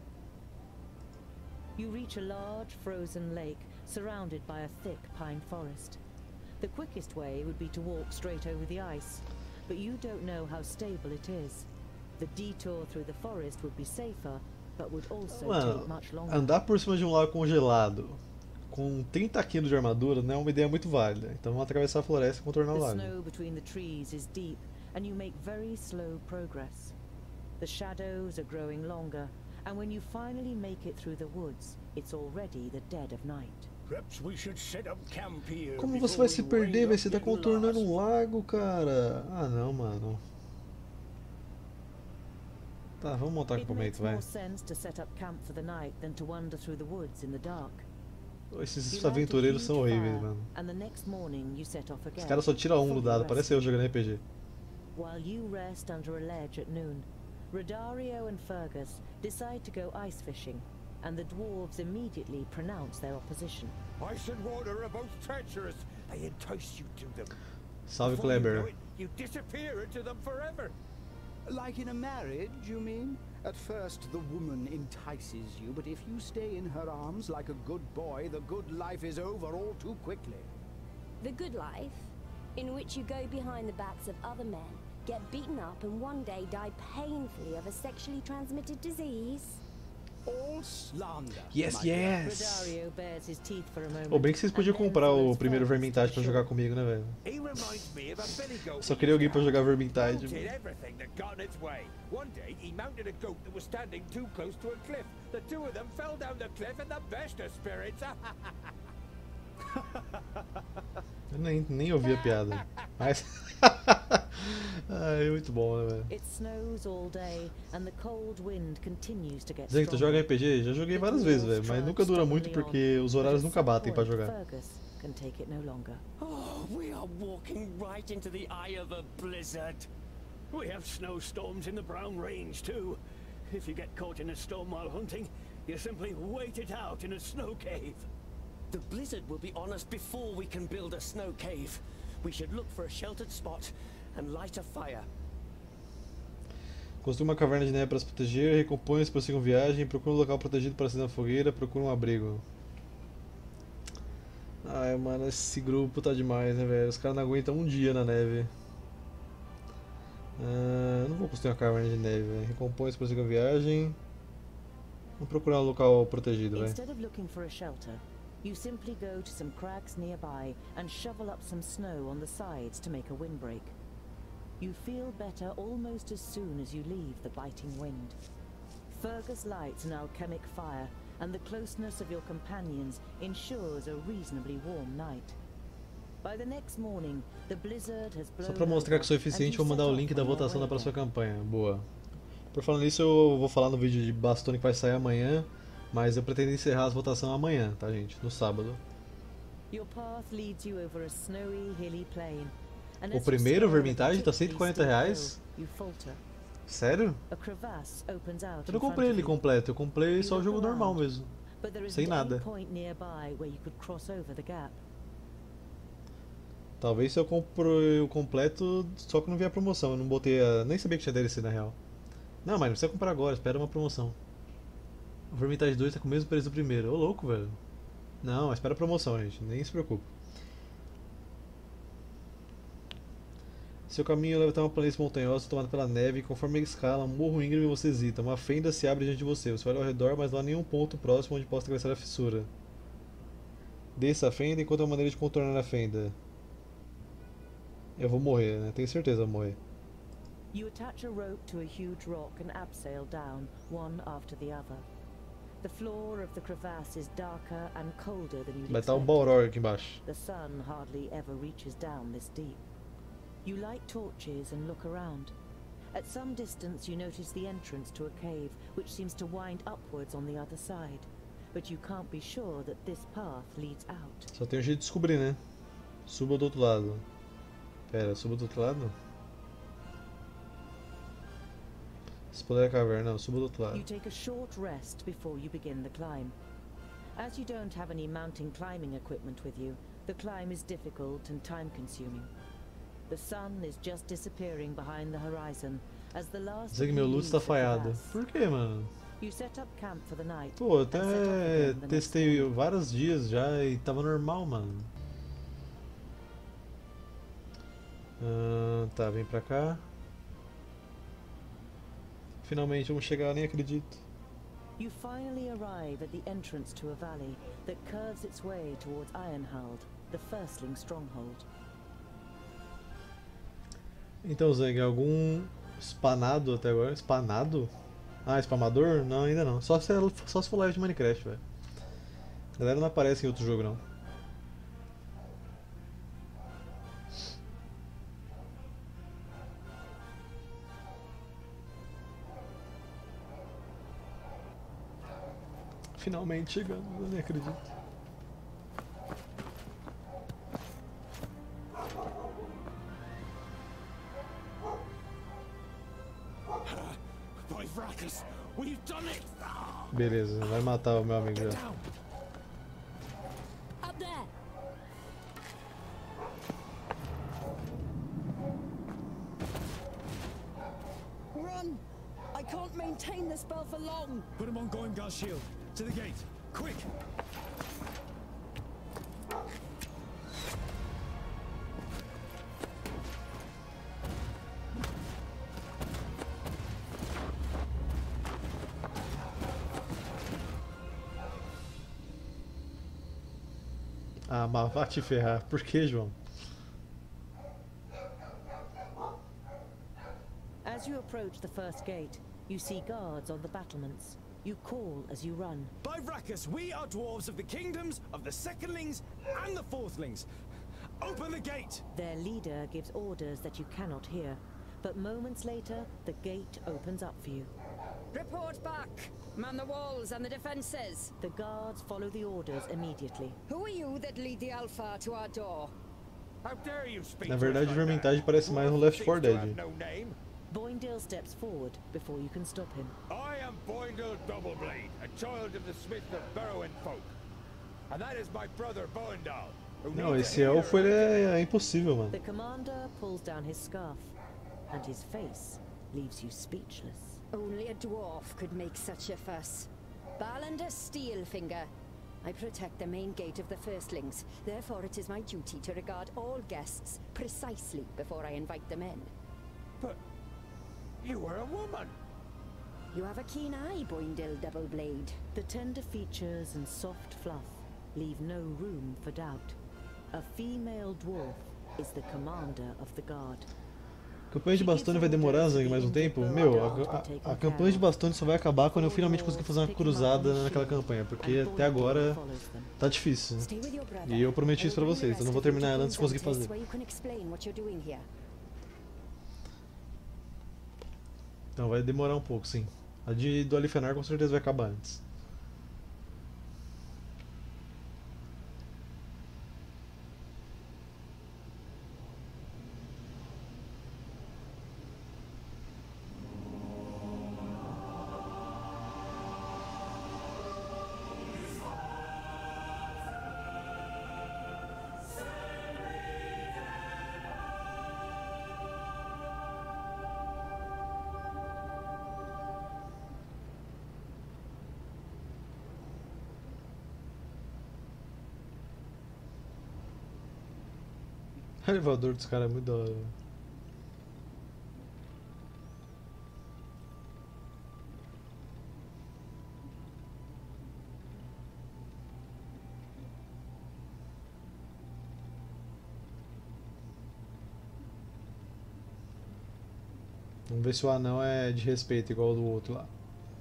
You reach a large frozen lake surrounded by a thick pine forest. The quickest way would be to walk straight over the ice, but you don't know how stable it is. The detour through the forest would be safer, but would also take much longer. Andar por cima de um lago congelado com 30 kg de armadura não é uma ideia muito válida. Então vamos atravessar a floresta e contornar o lago. The snow between the trees is deep, and you make very slow progress. The shadows are growing longer, and when you finally make it through the woods, it's already the dead of night. Como você vai se perder, velho? Você tá contornando um lago, cara. Ah, não, mano. Tá, vamos montar It makes acampamento, vai. more sense to set up camp for the night than to wander through the woods in the dark. Esses You light a aventureiros são huge horríveis, fire, mano. and the next morning you set off Os again, caras só tiram um no fully dado, parece eu rested. jogando RPG. While you rest under a ledge at noon, Rodario and Fergus decide to go ice fishing, and the dwarves immediately pronounce their opposition. Ice and water are both treacherous. They entice you to them. Salve, Before you know Kleber. it, you disappear into them forever. Like in a marriage, you mean? At first, the woman entices you, but if you stay in her arms like a good boy, the good life is over all too quickly. The good life, in which you go behind the backs of other men, get beaten up, and one day die painfully of a sexually transmitted disease. All slander. Yes, my dear. yes! Rodario bares his teeth for a moment. Ou bem que vocês podiam and then comprar o follows primeiro Fergus Vermintide to pra the jogar shore. comigo, né, velho? He reminds me of a billy goat. Só queria alguém pra jogar Vermintide. Did everything that got in its way. One day, he mounted a goat that was standing too close to a cliff. The two of them fell down the cliff in the best of spirits. Eu nem ouvi a piada. Mas. Ai, muito bom, né, velho? It snows all day, and the cold wind continues to get Zé, tu joga RPG? Já joguei várias vezes, velho, mas nunca dura muito porque os horários nunca batem pra jogar. Fergus can take it no longer. Oh, we are walking right into the eye of a blizzard. We have snowstorms in the Brown Range too. If you get caught in a storm while hunting, you simply wait it out in a snow cave. The blizzard will be on us before we can build a snow cave. We should look for a sheltered spot and light a fire. Construa uma caverna de neve para se proteger, recompõe-se, prossigam viagem, procura um local protegido para acender a fogueira, procura um abrigo. Ai, mano, esse grupo tá demais, né, velho? Os caras não aguentam um dia na neve. Não vou construir uma caverna de neve, velho. Recompõe-se, prossigam viagem. Vamos procurar um local protegido, velho. Instead of looking for a shelter, you simply go to some crags nearby and shovel up some snow on the sides to make a windbreak. You feel better almost as soon as you leave the biting wind. Fergus lights an alchemic fire, and the closeness of your companions ensures a reasonably warm night. By the next morning, the blizzard has blown Só pra mostrar que sou eficiente, vou mandar o link da votação da próxima campanha. Boa. Por falar nisso, eu vou falar no vídeo de Bastoni que vai sair amanhã, mas eu pretendo encerrar as votações amanhã, tá, gente? No sábado. Your path leads you over a snowy, hilly plain. And O as you primeiro scale Vermintide tá the steep R$140? hill, you falter. Sério? A crevasse opens out Eu não in front comprei of ele you. completo, eu comprei You só o look jogo normal around, mesmo. but there Sem isn't any nada. point nearby where you could cross over the gap. Talvez se eu compro o completo, só que não vi a promoção, eu não botei a... nem sabia que tinha DLC na real. Não, mas não precisa comprar agora, espera uma promoção. O Vermintide 2 tá com o mesmo preço do primeiro, ô louco, velho. Não, espera a promoção, gente, nem se preocupe. Seu caminho leva até uma planície montanhosa tomada pela neve, e conforme a escala, um morro íngreme você hesita, uma fenda se abre diante de você. Você olha ao redor, mas não há nenhum ponto próximo onde possa atravessar a fissura. Desça a fenda enquanto há uma maneira de contornar a fenda. Eu vou morrer, né? Tenho certeza que vou morrer. You attach a rope to a huge rock and abseil down, one after the other. The floor of the crevasse is darker and colder than you'd Vai estar o expect. Balrog aqui embaixo. The sun hardly ever reaches down this deep. You light torches and look around. At some distance you notice the entrance to a cave, which seems to wind upwards on the other side. But you can't be sure that this path leads out. Só tem um jeito de descobrir, né? Suba do outro lado. Pera, suba do outro lado? Explorar a caverna, não, suba do outro lado. You take a short rest before you begin the climb. As you don't have any mountain climbing equipment with you, the climb is difficult and time-consuming. The sun is just disappearing behind the horizon as the last Dizer que of meu you loot leave está the falhado. crevasse. Por que, mano? You set up camp for the night. Pô, eu and set off até again the next testei morning. vários dias já e tava normal, mano. Tá, vem pra cá. Finalmente vamos chegar, nem acredito. You finally arrive at the entrance to a valley that curves its way towards Ironhald, the firstling stronghold. Então, Zang, algum spanado até agora? Spanado? Ah, spamador? Não, ainda não. Só se for live de Minecraft, velho. A galera não aparece em outro jogo, não. Finalmente chegando, eu nem acredito. By Vracus, we've done it! Beleza, vai matar o meu amigo já. Up there! Run! I can't maintain the spell for long. Put him on Goimgar's shield. To the gate. Quick! Ah, mas vai te ferrar. Por que, João? As you approach the first gate, you see guards on the battlements. You call as you run. By Vracus, we are dwarves of the kingdoms of the secondlings and the fourthlings. Open the gate! Their leader gives orders that you cannot hear, but moments later, the gate opens up for you. Report back! Man the walls and the defenses! The guards follow the orders immediately. Who are you that lead the Alpha to our door? How dare you speak Na to us verdade, like Vermintide that? parece mais um Left 4 Seems to Dead. have no name. Boindale steps forward before you can stop him. I am Boindle Doubleblade, a child of the smith of Burrowen folk. And that is my brother Boindal. Não, esse elfo ele é impossível, mano. The commander pulls down his scarf, and his face leaves you speechless. Only a dwarf could make such a fuss. Balander Steelfinger. I protect the main gate of the firstlings. Therefore it is my duty to regard all guests precisely before I invite them in. But you are a woman. You have a keen eye, Boindle Doubleblade. The tender features and soft fluff leave no room for doubt. A female dwarf is the commander of the guard. A campanha de bastone vai demorar, Zang, mais um tempo? Meu, a campanha de bastone só vai acabar quando eu finalmente conseguir fazer uma cruzada naquela campanha, porque até agora tá difícil. E eu prometi isso pra vocês, eu não vou terminar ela antes de conseguir fazer. Então vai demorar um pouco, sim. A do Alifenar com certeza vai acabar antes. O elevador dos caras é muito da hora. Vamos ver se o anão é de respeito igual ao do outro lá.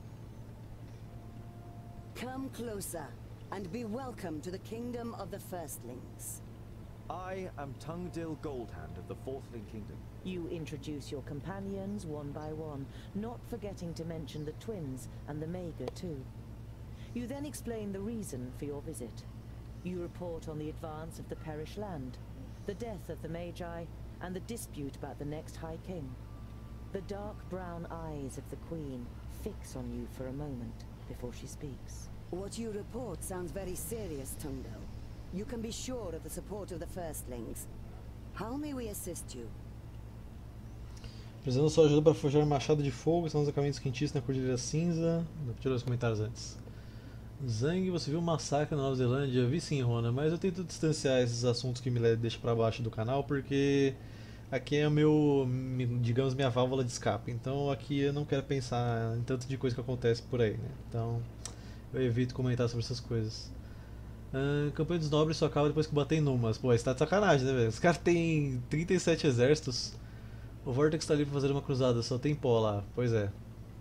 Come closer and be welcome to the kingdom of the firstlings. I am Tungdil Goldhand of the Fourthling Kingdom. You introduce your companions one by one, not forgetting to mention the twins and the Mager too. You then explain the reason for your visit. You report on the advance of the Perish land, the death of the Magi, and the dispute about the next High King. The dark brown eyes of the Queen fix on you for a moment before she speaks. What you report sounds very serious, Tungdil. You can be sure of the support of the firstlings. How may we assist you? Precisamos da sua ajuda para forjar machado de fogo, estamos a caminho dos quentistas na Cordilheira Cinza. Tirou os comentários antes. Zang, você viu um massacre na Nova Zelândia? Vi sim, Rona, mas eu tento distanciar esses assuntos que me deixam para baixo do canal, porque aqui é digamos, minha válvula de escape. Então aqui eu não quero pensar em tanto de coisa que acontece por aí, né? Então eu evito comentar sobre essas coisas. Campanha dos Nobres só acaba depois que bater em Numas. Pô, isso tá de sacanagem, né, velho? Os caras têm 37 exércitos. O Vortex tá ali pra fazer uma cruzada, só tem pó lá. Pois é.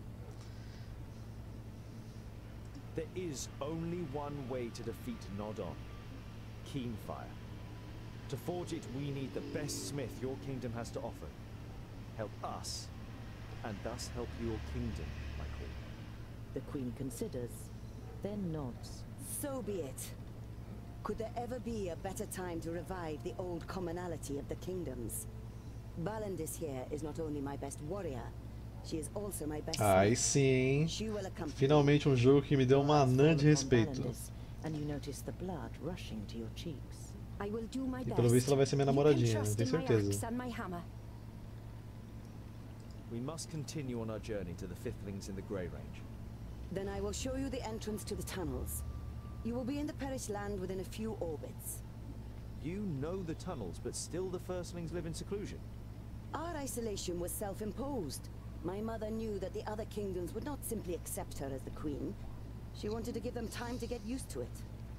There is only one way to defeat Nodon. Keenfire. To forge it, we need the best smith your kingdom has to offer. Help us, and thus help your kingdom, my queen. The Queen considers. then nods. So be it. Could there ever be a better time to revive the old commonality of the kingdoms? Balandis here is not only my best warrior, she is also my best Aí smith. sim, hein? She will accompany Finalmente um jogo que me deu uma anã de respeito. And you notice the blood rushing to your cheeks. I will do my E pelo visto ela vai ser minha namoradinha, you eu can tenho trust in my certeza. axe and my hammer. We must continue on our journey to the Fifthlings in the Grey Range. Then I will show you the entrance to the tunnels. You will be in the Perish land within a few orbits. You know the tunnels, but still the Firstlings live in seclusion. Our isolation was self-imposed. My mother knew that the other kingdoms would not simply accept her as the queen. She wanted to give them time to get used to it.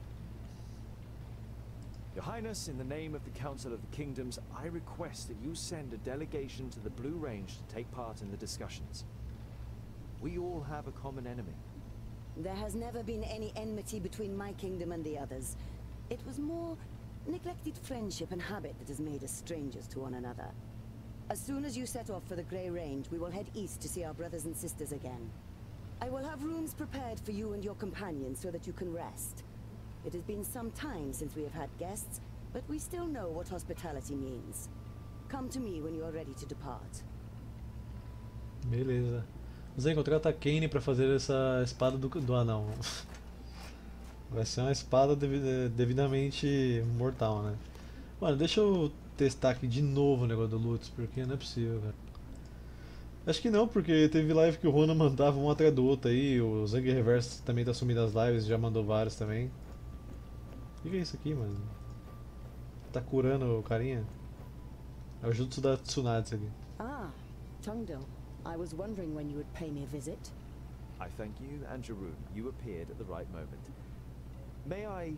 Your Highness, in the name of the Council of the Kingdoms, I request that you send a delegation to the Blue Range to take part in the discussions. We all have a common enemy. There has never been any enmity between my kingdom and the others. It was more neglected friendship and habit that has made us strangers to one another. As soon as you set off for the Grey Range, we will head east to see our brothers and sisters again. I will have rooms prepared for you and your companions so that you can rest. It has been some time since we have had guests, but we still know what hospitality means. Come to me when you are ready to depart. Beleza. Vamos encontrar a Takane pra fazer essa espada do anão. Vai ser uma espada devidamente mortal, né? Mano, deixa eu testar aqui de novo o negócio do Lutz, porque não é possível, velho. Acho que não, porque teve live que o Rona mandava um atrás do outro aí, o Zang Reverse também tá sumindo as lives, já mandou vários também. O que é isso aqui, mano? Tá curando o carinha? É o jutsu da Tsunade aqui. Ah, Tungdil. I was wondering when you would pay me a visit. I thank you, and Jarun, you appeared at the right moment. May I,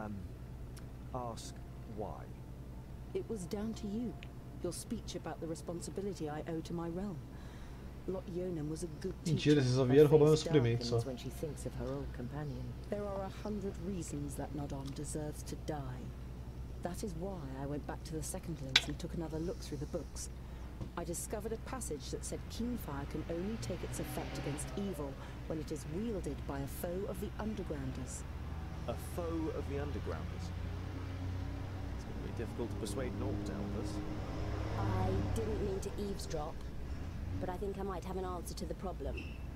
ask why? It was down to you. Your speech about the responsibility I owe to my realm. Lot Yonam was a good teacher. Mentira, vocês só vieram roubar meu suplemento só. When she thinks of her old companion. There are 100 reasons that Nodon deserves to die. That is why I went back to the Secondlings and took another look through the books. I discovered a passage that said Keenfire can only take its effect against evil when it is wielded by a foe of the Undergrounders. A foe of the Undergrounders? It's going to be difficult to persuade an orc to help us. I didn't mean to eavesdrop, but I think I might have an answer to the problem.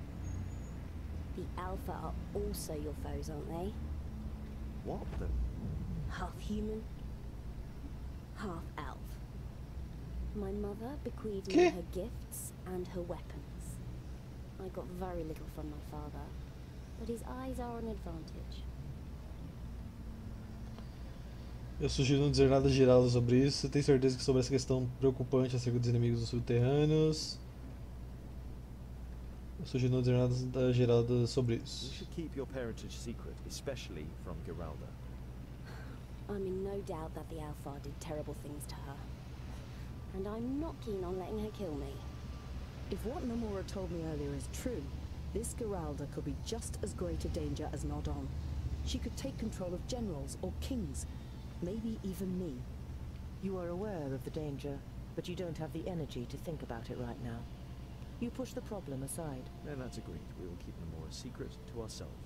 The Alpha are also your foes, aren't they? What the? Half human, half elf. My mother bequeathed me her gifts and her weapons. I got very little from my father, but his eyes are an advantage. Eu sugiro não dizer nada geral sobre isso. Você tem certeza que sobre essa questão preocupante acerca dos inimigos dos subterrâneos? Eu sugiro não dizer nada geral sobre isso. You should keep your parentage secret, especially from Geralda. I'm in no doubt that the Alpha did terrible things to her. And I'm not keen on letting her kill me. If what Nomura told me earlier is true, this Geralda could be just as great a danger as Nodon. She could take control of generals or kings, maybe even me. You are aware of the danger, but you don't have the energy to think about it right now. You push the problem aside. Then that's agreed. We will keep Nomura a secret to ourselves.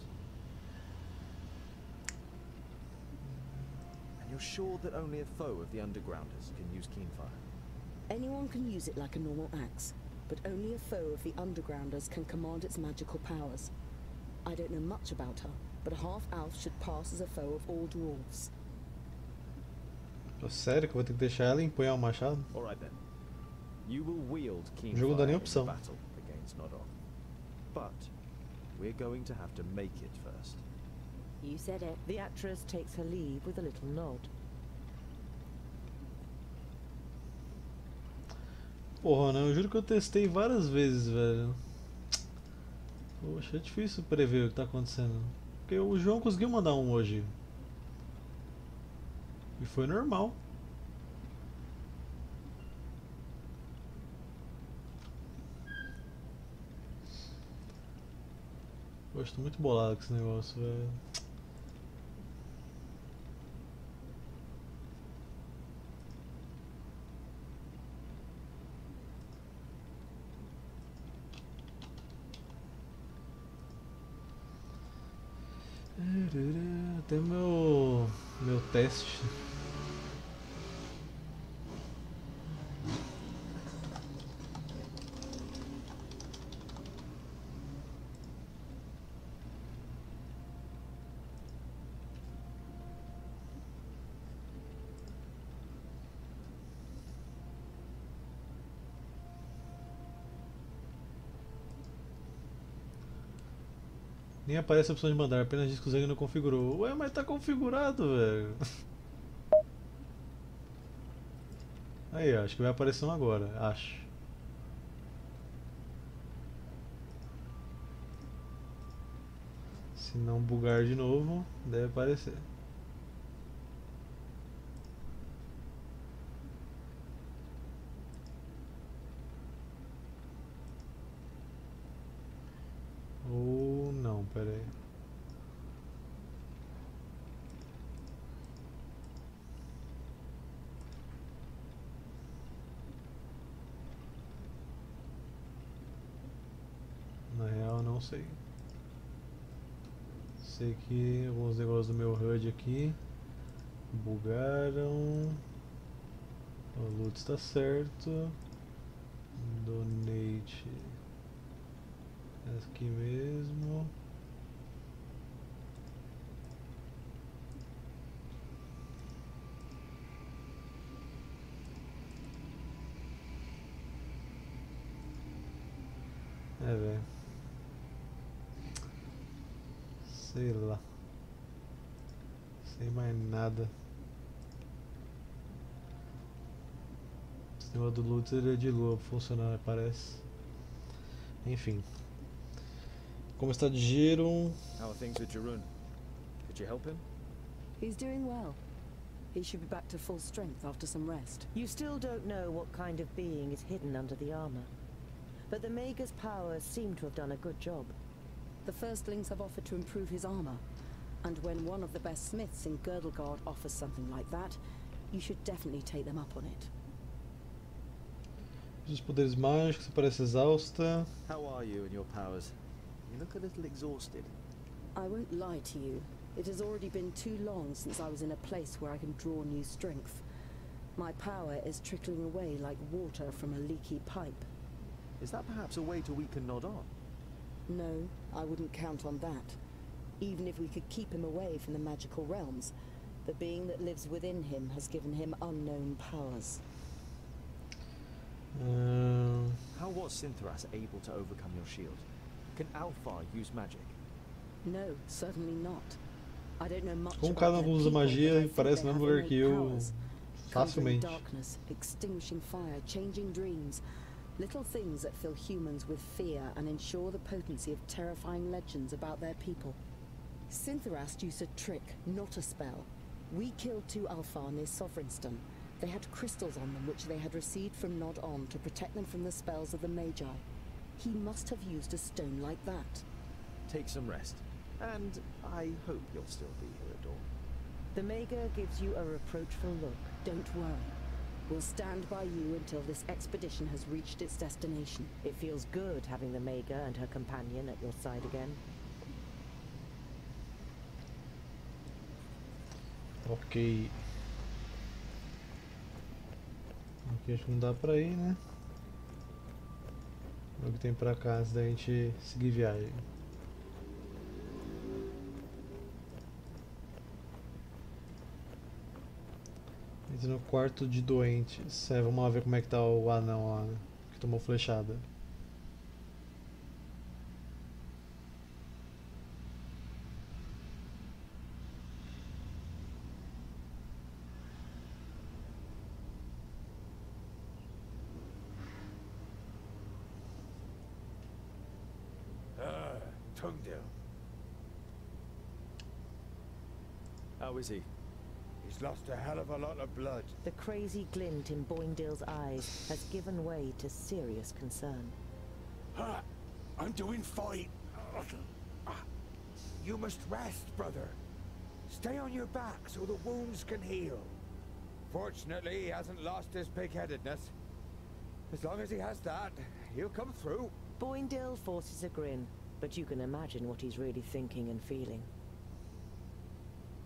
And you're sure that only a foe of the Undergrounders can use Keenfire? Anyone can use it like a normal axe, but only a foe of the Undergrounders can command its magical powers. I don't know much about her, but a half-elf should pass as a foe of all dwarves. Sério que eu vou ter que deixar ela empunhar o machado? Alright then. You will wield O jogo não dá Keenfire nem in the opção. battle against Nodon. But we're going to have to make it first. You said it. The actress takes her leave with a little nod. Porra, né? Eu juro que eu testei várias vezes, velho. Poxa, é difícil prever o que tá acontecendo. Porque o João conseguiu mandar um hoje. E foi normal. Poxa, tô muito bolado com esse negócio, velho. Cadê meu teste? Nem aparece a opção de mandar, apenas diz que o Zeg não configurou. Ué, mas tá configurado, velho. Aí, ó, acho que vai aparecer um agora, acho. Se não bugar de novo, deve aparecer. Ou não, pera aí. Na real, não sei. Sei que alguns negócios do meu HUD aqui bugaram. O loot está certo. Donate. Aqui mesmo. É, velho. Sei lá. Sem mais nada. O sistema do loot é de lua pra funcionar, parece. Enfim. Como está de giro? How are things with Jarun? Did you help him? He's doing well. He should be back to full strength after some rest. You still don't know what kind of being is hidden under the armor. But the Mager's powers seem to have done a good job. The firstlings have offered to improve his armor. And when one of the best smiths in Girdlegard offers something like that, you should definitely take them up on it. Os poderes mágicos, parece exausta. How are you and your powers? You look a little exhausted. I won't lie to you. It has already been too long since I was in a place where I can draw new strength. My power is trickling away like water from a leaky pipe. Is that perhaps a way to weaken Nodon? No, I wouldn't count on that. Even if we could keep him away from the magical realms, the being that lives within him has given him unknown powers. How was Synthras able to overcome your shield? Can Alfar use magic? No, certainly not. I don't know much Como about cada their um usa people, magia, but I think parece they no mesmo have lugar que innate eu powers. facilmente. Conjuring darkness, extinguishing fire, changing dreams. Little things that fill humans with fear and ensure the potency of terrifying legends about their people. Syntherast used a trick, not a spell. We killed 2 Alfar near Sovereignstone. They had crystals on them which they had received from Nod-On to protect them from the spells of the Magi. He must have used a stone like that. Take some rest. And I hope you'll still be here at dawn. The Mager gives you a reproachful look. Don't worry. We'll stand by you until this expedition has reached its destination. It feels good having the Mager and her companion at your side again. Ok. Aqui acho que não dá pra ir, né? O que tem pra cá antes da gente seguir viagem. Entra no quarto de doentes. É, vamos lá ver como é que tá o anão lá, né? Que tomou flechada. Tungdil. How is he? He's lost a hell of a lot of blood. The crazy glint in Boindale's eyes has given way to serious concern. I'm doing fine. You must rest, brother. Stay on your back so the wounds can heal. Fortunately, he hasn't lost his pig-headedness. As long as he has that, he'll come through. Boindale forces a grin, but you can imagine what he's really thinking and feeling.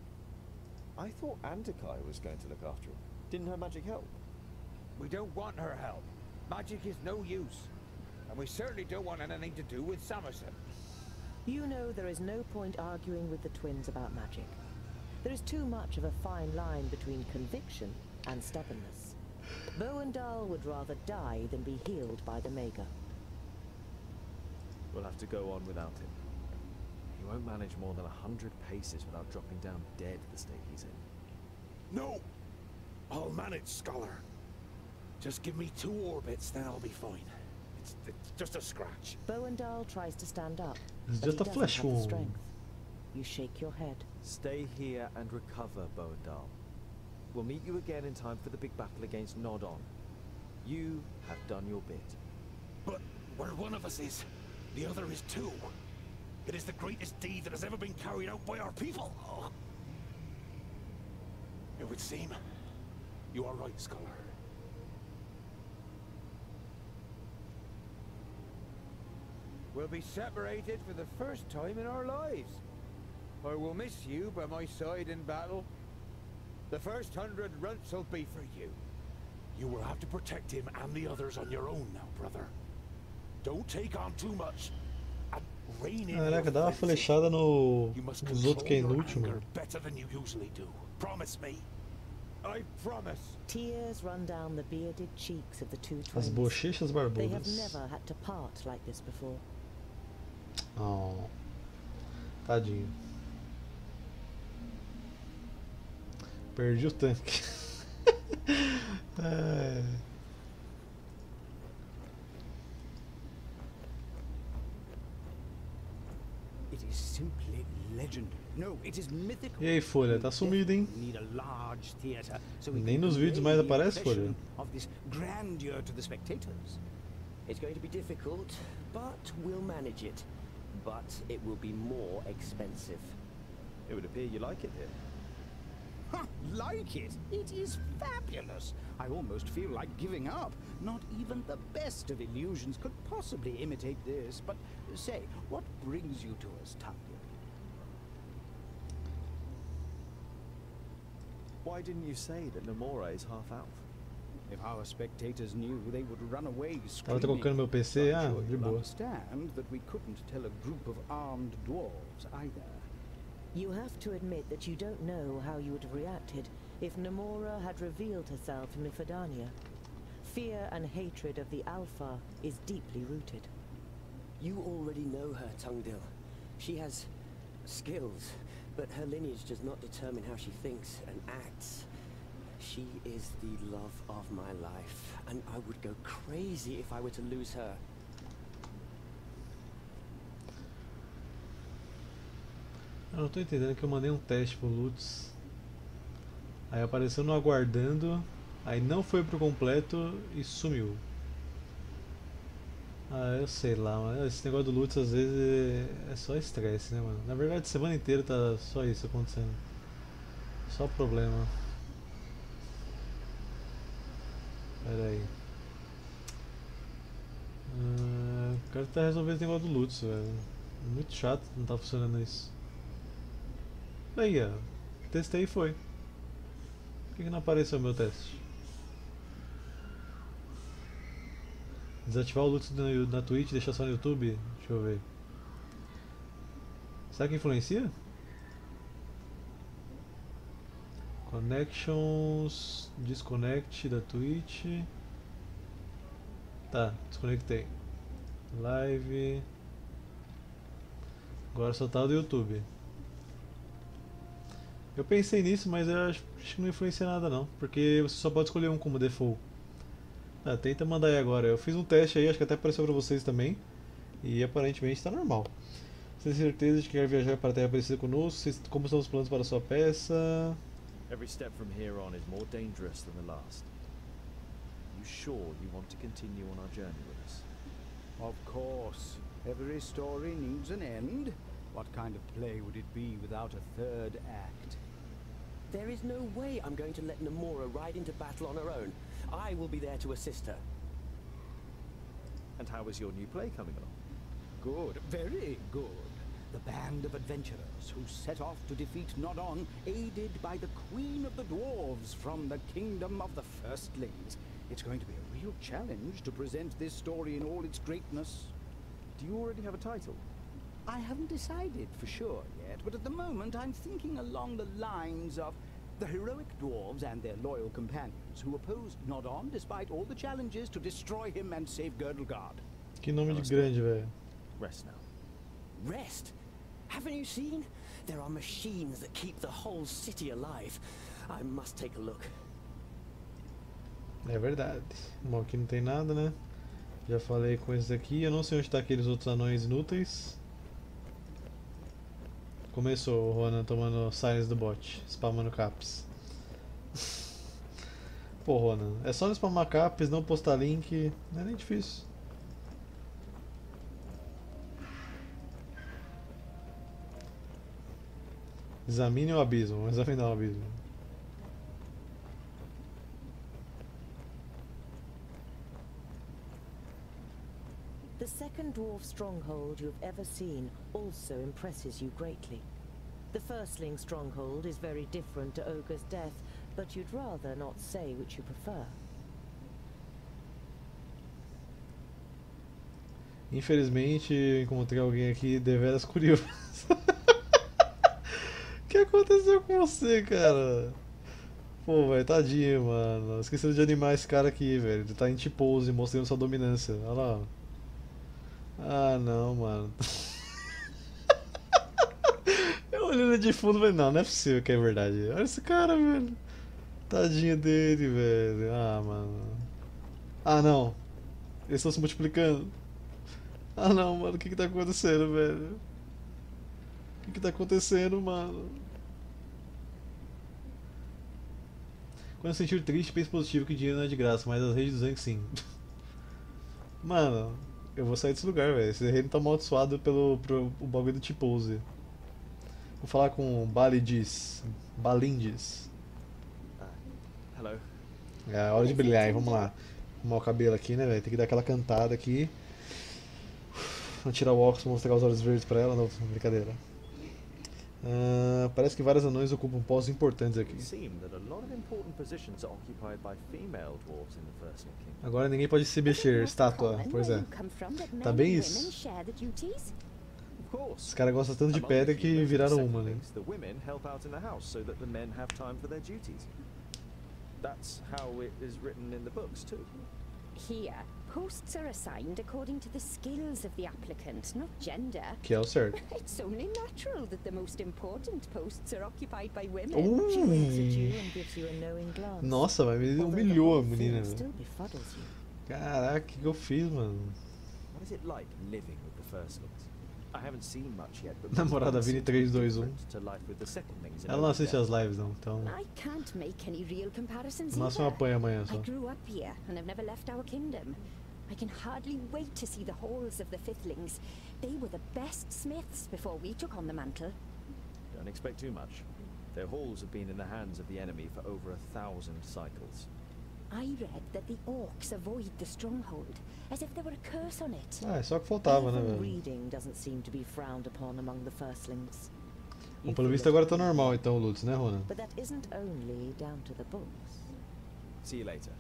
I thought Antakai was going to look after him. Didn't her magic help? We don't want her help. Magic is no use. And we certainly don't want anything to do with Samerson. You know there is no point arguing with the twins about magic. There is too much of a fine line between conviction and stubbornness. Boandal would rather die than be healed by the Mager. We'll have to go on without him. He won't manage more than 100 paces without dropping down dead the state he's in. No! I'll manage, Scholar. Just give me 2 orbits, then I'll be fine. It's just a scratch. Boandal tries to stand up. It's but just he a flesh doesn't have the wound. strength. You shake your head. Stay here and recover, Boandal. We'll meet you again in time for the big battle against Nodon. You have done your bit. But where one of us is, the other is too. It is the greatest deed that has ever been carried out by our people. Oh. It would seem you are right, Scholar. We'll be separated for the first time in our lives. I will miss you by my side in battle. The first 100 runts will be for you. You will have to protect him and the others on your own now, brother. Don't take on too much. And rein in your Caraca, dá uma frenzy. flechada no, You must nos outros que é control your inútil, anger mano. better than you usually do. Promise me. I promise. Tears run down the bearded cheeks of the two As twins. bochechas They have barbudas. never had to part like this before. Oh, tadinho. Perdi o tanque. É. It is simply legendary. No, it is mythical. E aí, Folha, tá sumida, hein? We need a large theater so we Nem can nos vídeos convey mais the aparece, impression Folha. of this grandeur to the spectators. It's going to be difficult, but we'll manage it. But it will be more expensive. It would appear you like it here. Huh, like it? It is fabulous. I almost feel like giving up. Not even the best of illusions could possibly imitate this. But say, what brings you to us, Tungil? Why didn't you say that Nomura is half-elf? If our spectators knew, they would run away Tava screaming. trocando meu PC, I'm ah, sure de you'll boa. understand that we couldn't tell a group of armed dwarves either. You have to admit that you don't know how you would have reacted if Nomura had revealed herself in Mifadania. Fear and hatred of the Alpha is deeply rooted. You already know her, Tungdil. She has skills, but her lineage does not determine how she thinks and acts. She is the love of my life, and I would go crazy if I were to lose her. Eu não tô entendendo que eu mandei um teste pro Lutz. Aí apareceu no aguardando, aí não foi pro completo e sumiu. Ah, eu sei lá, mano. Esse negócio do Lutz às vezes é só estresse, né, mano? Na verdade, a semana inteira tá só isso acontecendo. Só problema. Pera aí. Quero tentar resolver esse negócio do Lutz, velho. Muito chato, não tá funcionando isso. Aí, ó. Testei e foi. Por que não apareceu o meu teste? Desativar o Lutz na Twitch e deixar só no YouTube? Deixa eu ver. Será que influencia? Connections. Disconnect da Twitch. Tá, desconectei. Live. Agora só tá o do YouTube. Eu pensei nisso, mas eu acho que não influencia nada não. Porque você só pode escolher um como default. Ah, tenta mandar aí agora. Eu fiz um teste aí, acho que até apareceu pra vocês também. E aparentemente tá normal. Você tem certeza de que quer viajar para a Terra Parecida conosco? Como são os planos para a sua peça? Every step from here on is more dangerous than the last. You sure you want to continue on our journey with us? Of course. Every story needs an end. What kind of play would it be without a third act? There is no way I'm going to let Nomura ride into battle on her own. I will be there to assist her. And how is your new play coming along? Good, very good. The band of adventurers who set off to defeat Nodon, aided by the Queen of the Dwarves from the Kingdom of the Firstlings. It's going to be a real challenge to present this story in all its greatness. Do you already have a title? I haven't decided for sure yet, but at the moment I'm thinking along the lines of the heroic dwarves and their loyal companions who opposed Nodon despite all the challenges to destroy him and save Girdlegard. Que nome de grande, velho. Rest now. Rest? Haven't you seen? There are machines that keep the whole city alive. I must take a look. É verdade. Bom, aqui não tem nada, né? Já falei com esses aqui. Eu não sei onde tá aqueles outros anões inúteis. Começou o Ronan tomando silence do bot, spamando caps. Pô, Ronan, é só não spamar caps, não postar link, não é nem difícil. Examine o abismo, vamos examinar o abismo. The second dwarf stronghold you've ever seen also impresses you greatly. The firstling stronghold is very different to Ogre's Death, but you'd rather not say which you prefer. Infelizmente, eu encontrei alguém aqui deveras curioso. O que aconteceu com você, cara? Pô, velho, tadinho, mano. Esqueceram de animar esse cara aqui, velho. Ele tá em T-pose, mostrando sua dominância. Olha lá, ó. Ah, não, mano. Eu olhando de fundo, velho, não é possível que é verdade. Olha esse cara, velho. Tadinho dele, velho. Ah, mano. Ah, não. Eles estão se multiplicando. Ah, não, mano. O que tá acontecendo, velho? O que tá acontecendo, mano? Quando se sentir triste, pense positivo que dinheiro não é de graça, mas as redes do Zank sim. Mano... Eu vou sair desse lugar, velho. Esse reino tá amaldiçoado pelo bagulho do T-pose. Vou falar com Balindis. Hello. É hora de brilhar, hein? Vamos lá. Arrumar o cabelo aqui, né, velho? Tem que dar aquela cantada aqui. Vou tirar o óculos e mostrar os olhos verdes pra ela. Não, brincadeira. Parece que vários anões ocupam postos importantes aqui. Agora ninguém pode se mexer, estátua, pois é. Tá bem isso. Os caras gostam tanto de pedra que viraram uma, né? That's how it is written in the books too. Here, posts are assigned according to the skills of the applicant, not gender. Que é o certo. It's only natural that the most important posts are occupied by women. She looks at you and gives you a knowing glance. Nossa, mas me humilhou a menina, velho. Caraca, o que eu fiz, mano? What is it like living with the firstlings? I haven't seen much yet, but Namorada Vini 321. Ela não assiste as lives não, então. I can't make any real comparisons No máximo apanha amanhã I só. grew up here and I've never left our kingdom. I can hardly wait to see the halls of the Fithlings. They were the best smiths before we took on the mantle. Don't expect too much. Their halls have been in the hands of the enemy for over 1,000 cycles. I read that the orcs avoid the stronghold, as if there were a curse on it. Ah, é só que faltava, né, Even velho? reading doesn't seem to be frowned upon among the firstlings. Bom, pelo visto agora tá normal então o Lutz, né, Ronan? But that isn't only down to the books. See you later.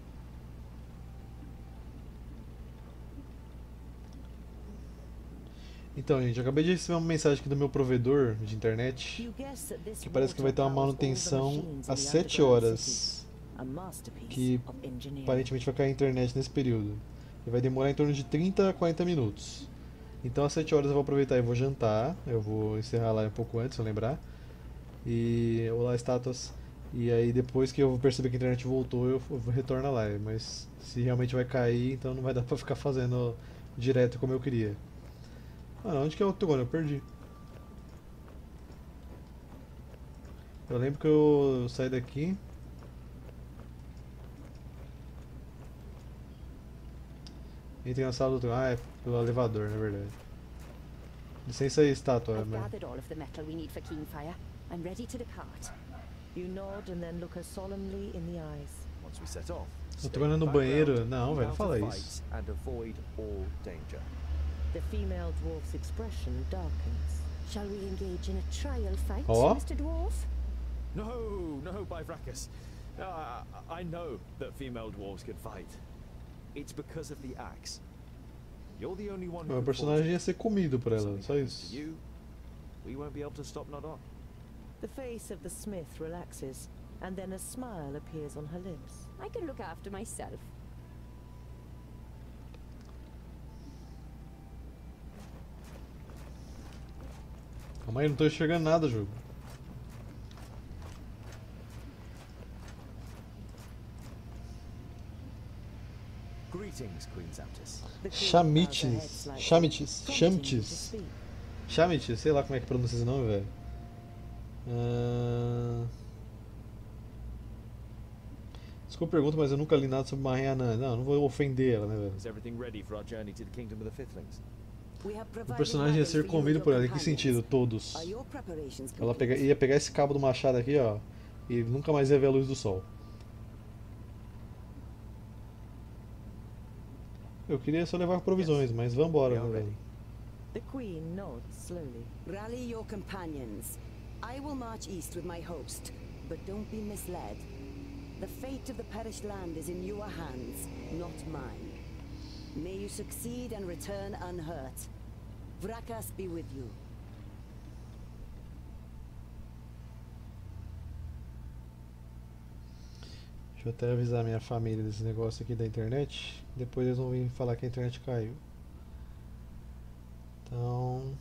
Então, gente, eu acabei de receber uma mensagem aqui do meu provedor de internet que parece que vai ter uma manutenção às 7 horas. Que aparentemente vai cair a internet nesse período. E vai demorar em torno de 30 a 40 minutos. Então às 7 horas eu vou aproveitar e vou jantar. Eu vou encerrar lá um pouco antes, se eu lembrar. E olá, estátuas. E aí depois que eu perceber que a internet voltou, eu retorno a live. Mas se realmente vai cair, então não vai dar pra ficar fazendo direto como eu queria. Ah, onde que é o Octogone? Eu perdi. Eu lembro que eu saí daqui. Entrei na sala do... Ah, é pelo elevador, na verdade. Licença aí, estátua. I've gathered all of the metal we need for Keenfire. I'm ready to depart. You nod and then look her solemnly in the eyes. Once we set off, Eu tô indo no banheiro. Não, velho, não fala isso. and avoid all danger. The female dwarf's expression darkens. Shall we engage in a trial fight, Oh. Mr. Dwarf? No, Bifracus. I know that female dwarves can fight. It's because of the axe. You're the only one who O can personagem forge ia ser comido por ela, Something só happens isso. to you, we won't be able to stop Nodon. The face of the smith relaxes, and then a smile appears on her lips. I can look after myself. Calma aí, não tô enxergando nada, jogo. Greetings, Queen Zamtis. Chamites. Chamites. Chamites. Chamites, sei lá como é que pronuncia esse nome, velho. Desculpa a pergunta, mas eu nunca li nada sobre Maria Anã. Não vou ofender ela, né, velho? Is everything ready for our journey to the kingdom of the Fiflings? O personagem ia ser comido por ela. Em que sentido? Todos. Ela ia pegar esse cabo do machado aqui, ó, e nunca mais ia ver a luz do sol. Eu queria só levar provisões, mas vambora, né, velho? The queen nods slowly. Rally your companions. I will march east with my host, but don't be misled. The fate of the perished land is in your hands, not mine. May you succeed and return unhurt. Vrakas be with you. Deixa eu até avisar minha família desse negócio aqui da internet. Depois eles vão vir falar que a internet caiu. Então...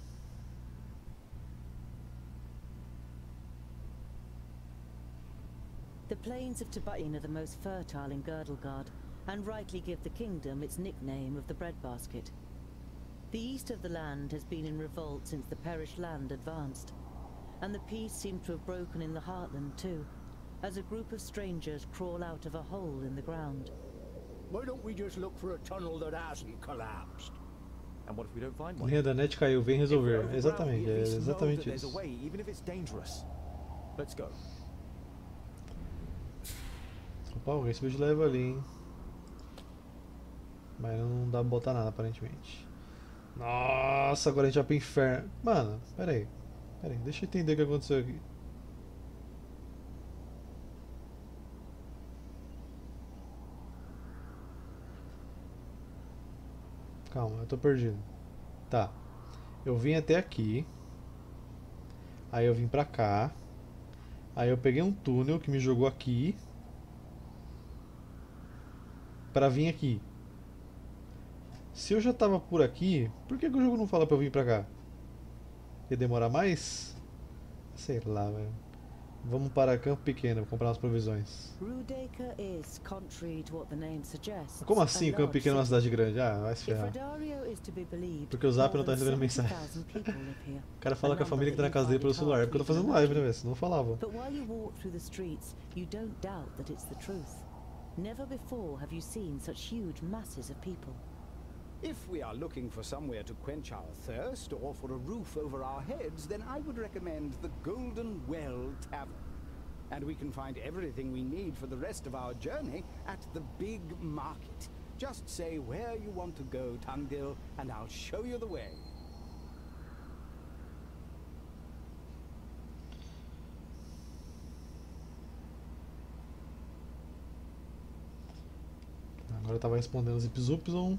The plains of Tabain are the most fertile in Girdlegard, and rightly give the kingdom its nickname of the breadbasket. The east of the land has been in revolt since the perished land advanced, and the peace seems to have broken in the heartland too, as a group of strangers crawl out of a hole in the ground. Why don't we just look for a tunnel that hasn't collapsed? And what if we don't find A one? linha da net caiu, vem resolver. If we're Exatamente, overground, we é at least know exatamente that there's a isso. way, even if it's dangerous. Let's go. Opa, alguém subiu de level ali, hein? Mas não dá pra botar nada, aparentemente. Nossa, agora a gente vai pro inferno. Mano, pera aí, deixa eu entender o que aconteceu aqui. Calma, eu tô perdido. Tá. Eu vim até aqui. Aí eu vim pra cá. Aí eu peguei um túnel que me jogou aqui. Pra vir aqui. Se eu já tava por aqui, por que o jogo não fala pra eu vir pra cá? Ia demorar mais? Sei lá, velho. Vamos para Campo Pequeno, comprar umas provisões. Rudacre is, contrary to what the name suggests, Como assim a Campo large Pequeno é uma city. cidade grande? Ah, vai se If ferrar. Redario is to be believed, Porque o Zap não tá more than recebendo mensagem. 70,000 people live here. O cara fala A com a família que tá na number casa dele pelo that you celular, porque eu tô fazendo live, né, velho? Senão não falava. But while you walk through the streets, you don't doubt that it's the truth. Never before have you seen such huge masses of people. If we are looking for somewhere to quench our thirst or for a roof over our heads, then I would recommend the Golden Well Tavern. And we can find everything we need for the rest of our journey at the big market. Just say where you want to go, Tungdil, and I'll show you the way. Agora eu tava respondendo os Ipsupson.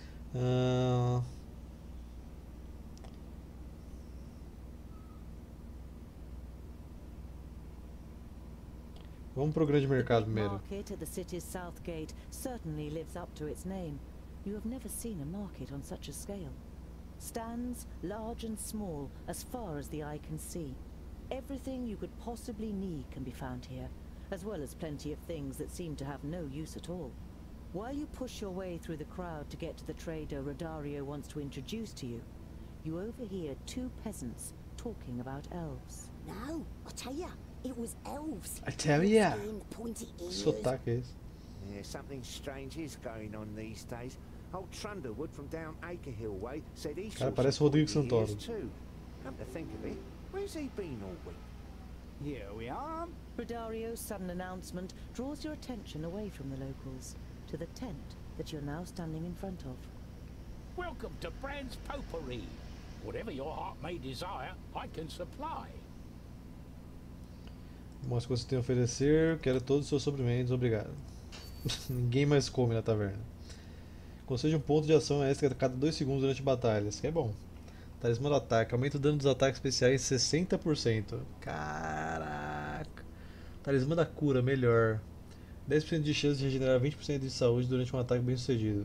Vamos pro grande mercado The primeiro. market at the city's south gate certainly lives up to its name. You have never seen a market on such a scale. Stands, large and small, as far as the eye can see. Everything you could possibly need can be found here, as well as plenty of things that seem to have no use at all. While you push your way through the crowd to get to the trader Rodario wants to introduce to you, you overhear two peasants talking about elves. No, I tell ya, it was elves. I tell ya. Skin, pointy ears. Sotaque é esse? Yeah, something strange is going on these days. Old Trundlewood from down Acrehill way said he saw Cara, parece some Rodrigo pointy ears Santoro. too. Come to think of it, where's he been all week? Here we are. Rodario's sudden announcement draws your attention away from the locals to the tent that you're now standing in front of. Welcome to Brand's Potpourri. Whatever your heart may desire, I can supply. Mostre o que você tem a oferecer. Quero todos os seus suprimentos, obrigado. Ninguém mais come na taverna. Concede um ponto de ação extra a cada 2 segundos durante batalhas, que é bom. Talismã do ataque. Aumenta o dano dos ataques especiais em 60%. Caraca. Talismã da cura, melhor. 10% de chance de regenerar 20% de saúde durante um ataque bem sucedido.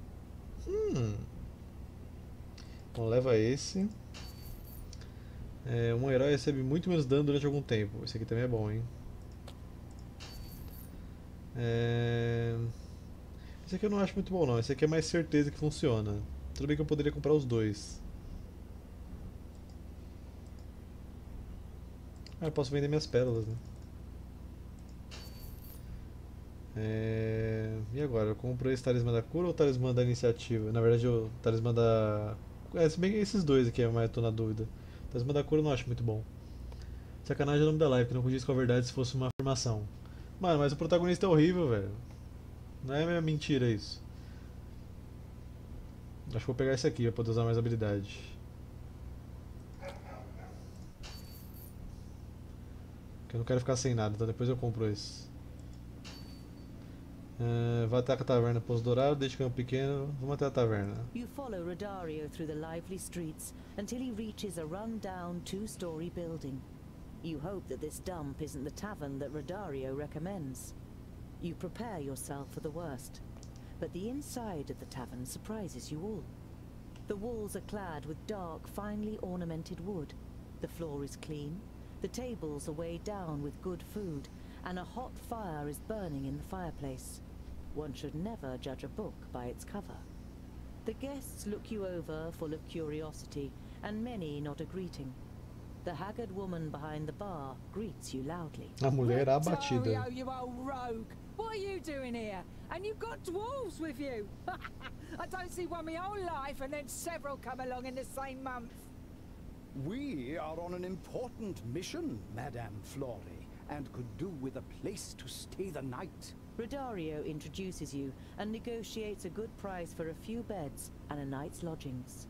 Então leva esse. Um herói recebe muito menos dano durante algum tempo. Esse aqui também é bom, hein? Esse aqui eu não acho muito bom não. Esse aqui é mais certeza que funciona. Tudo bem que eu poderia comprar os dois. Eu posso vender minhas pérolas, né? E agora? Eu compro esse talismã da cura ou o talismã da iniciativa? Na verdade, o talismã da... se bem que esses dois aqui, mas eu tô na dúvida. O talismã da cura eu não acho muito bom. Sacanagem é o nome da live, que não condiz com a verdade se fosse uma afirmação. Mano, mas o protagonista é horrível, velho. Não é mentira isso. Acho que vou pegar esse aqui pra poder usar mais habilidade. Porque eu não quero ficar sem nada, então depois eu compro esse. Vai até a taverna Pouso Dourado, deixa campo pequeno, vamos até a taverna. You follow Rodario through the lively streets until he reaches a run-down 2-story building. You hope that this dump isn't the tavern that Rodario recommends. You prepare yourself for the worst, but the inside of the tavern surprises you all. The walls are clad with dark, finely ornamented wood. The floor is clean, the tables are weighed down with good food, and a hot fire is burning in the fireplace. One should never judge a book by its cover. The guests look you over full of curiosity, and many nod a greeting. The haggard woman behind the bar greets you loudly. A mulher abatida. Dario, you old rogue! What are you doing here? And you've got dwarves with you! I don't see one my whole life and then several come along in the same month. We are on an important mission, Madame Flori, and could do with a place to stay the night. Rodario introduces you and negotiates a good price for a few beds and a night's lodgings.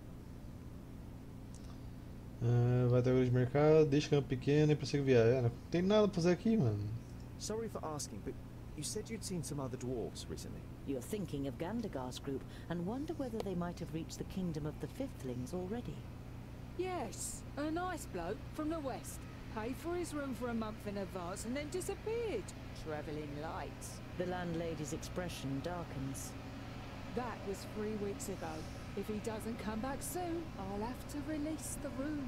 Vai até o grande mercado, deixa campo pequeno e prossegue viagem. Não tem nada pra fazer aqui, mano. Sorry for asking, but you said you'd seen some other dwarves recently. You're thinking of Gandagar's group and wonder whether they might have reached the kingdom of the Fifthlings already. Yes, a nice bloke from the west. Paid for his room for a month in advance and then disappeared. Travelling light. The landlady's expression darkens. That was 3 weeks ago. If he doesn't come back soon, I'll have to release the room.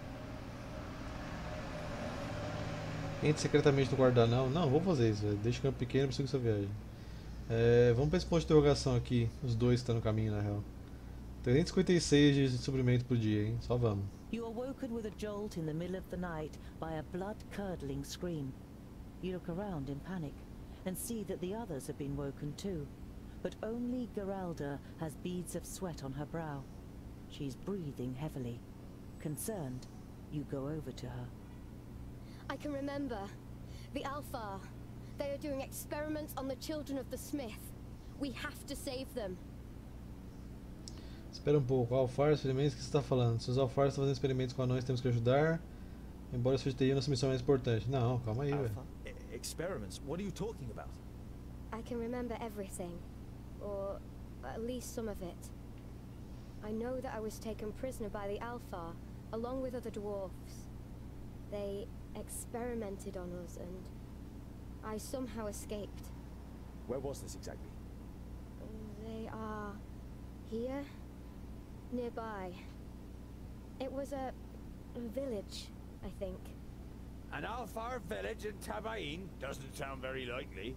Entre secretamente no quarto da Não, vou fazer isso, velho. Deixa o campo pequeno e prossigo essa viagem. Vamos pra esse ponto de interrogação aqui. Os dois que estão no caminho, na real. 356 de suprimento por dia, hein? Só vamos. You are woken with a jolt in the middle of the night by a blood-curdling scream. You look around in panic and see that the others have been woken too. But only Geralda has beads of sweat on her brow. She's breathing heavily. Concerned, you go over to her. I can remember. The Alfar. They are doing experiments on the children of the Smith. We have to save them. Espera um pouco. Alfar, experimentos que você está falando? Se os Alfar estão fazendo experimentos com anões, temos que ajudar. Embora seja teria nossa missão mais importante. Não, calma aí, velho. Experiments? What are you talking about? I can remember everything. Or at least some of it. I know that I was taken prisoner by the Alfar, along with other dwarfs. They experimented on us and I somehow escaped. Where was this exactly? They are here, nearby. It was a village, I think. An Alfar village in Tabain? Doesn't sound very likely.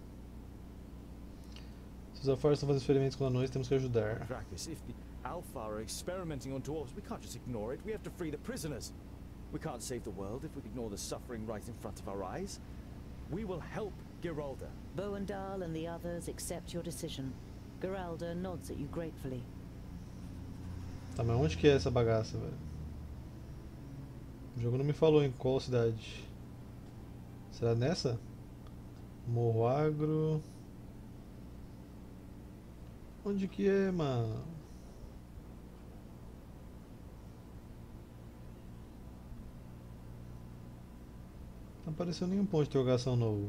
Se os Alfar estão fazendo experimentos com anões, temos que ajudar. Dracus, if the Alfar are experimenting on dwarves, we can't just ignore it. We have to free the prisoners. We can't save the world if we ignore the suffering right in front of our eyes. We will help Geralda. Boandal and the others accept your decision. Geralda nods at you gratefully. Tá, mas onde que é essa bagaça, velho? O jogo não me falou em qual cidade. Será nessa? Morro Agro. Onde que é, mano? apareceu nenhum ponto de interrogação novo.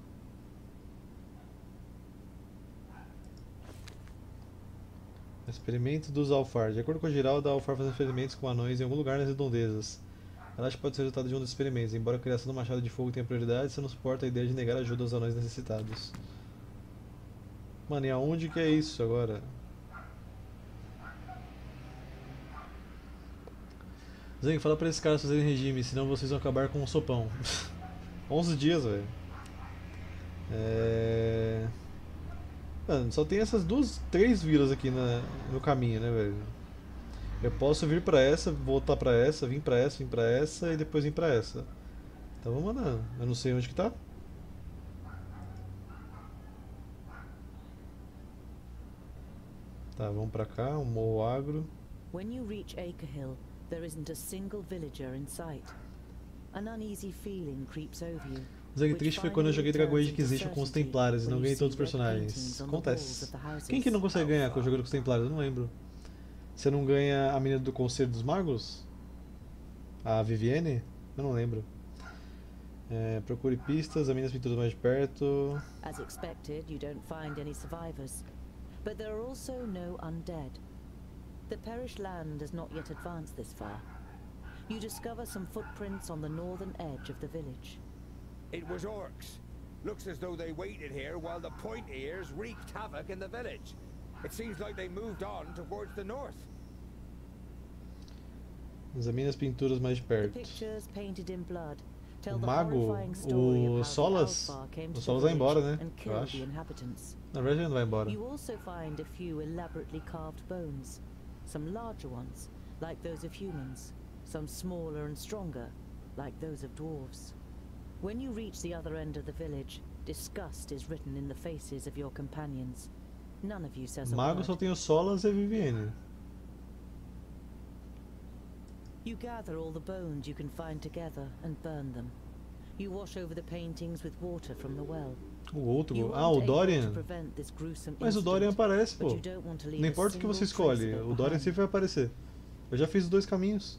Experimento dos Alfar. De acordo com a Giralda, a Alfar faz experimentos com anões em algum lugar nas redondezas. Ela acha que pode ser resultado de um dos experimentos. Embora a criação do machado de fogo tenha prioridade, você não suporta a ideia de negar ajuda aos anões necessitados. Mano, e aonde que é isso agora? Zeng, fala pra esses caras fazerem regime, senão vocês vão acabar com um sopão. 11 dias, velho. Mano, só tem essas três vilas aqui no caminho, né, velho? Eu posso vir pra essa, voltar pra essa, vir pra essa e depois vir pra essa. Então vamos andando. Eu não sei onde que tá. Tá, vamos pra cá, um morro agro. When you reach Acre there isn't a single villager in sight. An uneasy feeling creeps over you. Zeng, triste foi quando eu joguei Dragon Age Inquisition com os Templários e não ganhei todos os personagens. Acontece. Quem que não consegue ganhar jogando com os Templários? Eu não lembro. Você não ganha a menina do Conselho dos Magos? A Vivienne? Eu não lembro. Procure pistas, examine as pinturas mais de perto. As expected, you don't find any survivors. But there are also no undead. The perished land has not yet advanced this far. You discover some footprints on the northern edge of the village. It was orcs. Looks as though they waited here while the point ears wreaked havoc in the village. It seems like they moved on towards the north. Examine as pinturas mais de perto. Pictures painted in blood O mago, o Solas vai embora, né? Eu acho. Na verdade ele não vai embora. You also find a few elaborately carved bones. Some larger ones, like those of humans. Some smaller and stronger, like those of dwarves. When you reach the other end of the village, disgust is written in the faces of your companions. None of you says a Mago word. só tem o Solas e a Vivienne. You gather all the bones you can find together and burn them. You wash over the paintings with water from the well. O outro, o Dorian. Mas o Dorian aparece, pô. Não importa o que você escolhe, o Dorian sempre vai aparecer. Eu já fiz os dois caminhos.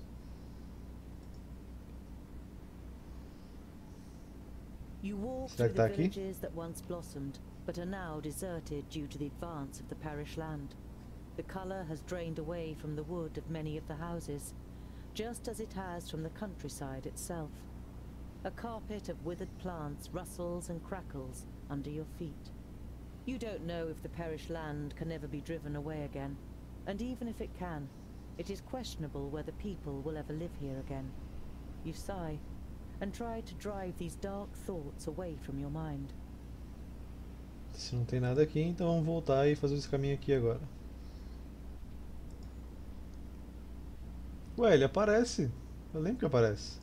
Será que tá aqui? That once blossomed, but are now deserted due to the advance of the parish land. The color has drained away from the wood of many of the houses, just as it has from the countryside itself. A carpet of withered plants rustles and crackles under your feet. You don't know if the parish land can ever be driven away again, and even if it can, it is questionable whether people will ever live here again. You sigh, and try to drive these dark thoughts away from your mind. Se não tem nada aqui, então vamos voltar e fazer esse caminho aqui agora. Ué, ele aparece. Eu lembro que aparece.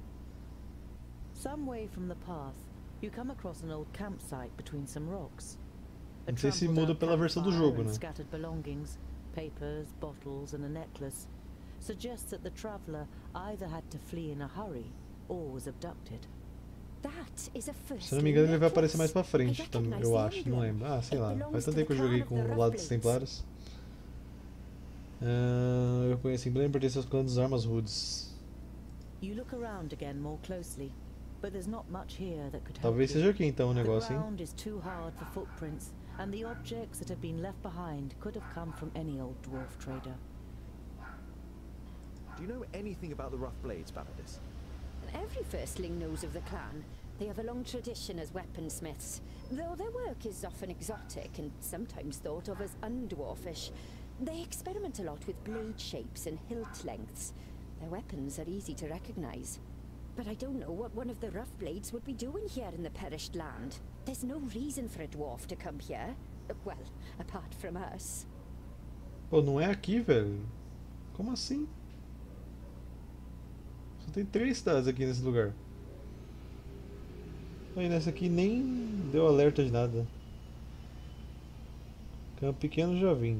Some way from the path, you come across an old campsite between some rocks. Não sei se muda pela versão do jogo, né? Scattered belongings, papers, bottles, and a necklace suggests that the traveler either had to flee in a hurry or was abducted. That is a first. Se não me engano, ele vai aparecer mais pra frente, eu acho, não lembro. Ah, sei lá. Faz tanto tempo que eu joguei com o lado dos Templários. Eu conheço emblema e pertence aos clãs dos Armas Rudes. You look around again more closely, but there's not much here that could help. Talvez seja aqui então o negócio, hein? The ground is too hard for footprints, and the objects that have been left behind could have come from any old dwarf trader. Do you know anything about the rough blades, Baladis? Every firstling knows of the clan. They have a long tradition as weaponsmiths, though their work is often exotic and sometimes thought of as undwarfish. They experiment a lot with blade shapes and hilt lengths. Their weapons are easy to recognize. But I don't know what one of the rough blades would be doing here in the perished land. There's no reason for a dwarf to come here. Well, apart from us. Pô, não é aqui, velho. Como assim? Só tem 3 cidades aqui nesse lugar. Aí nessa aqui nem deu alerta de nada. Campo Pequeno já vim.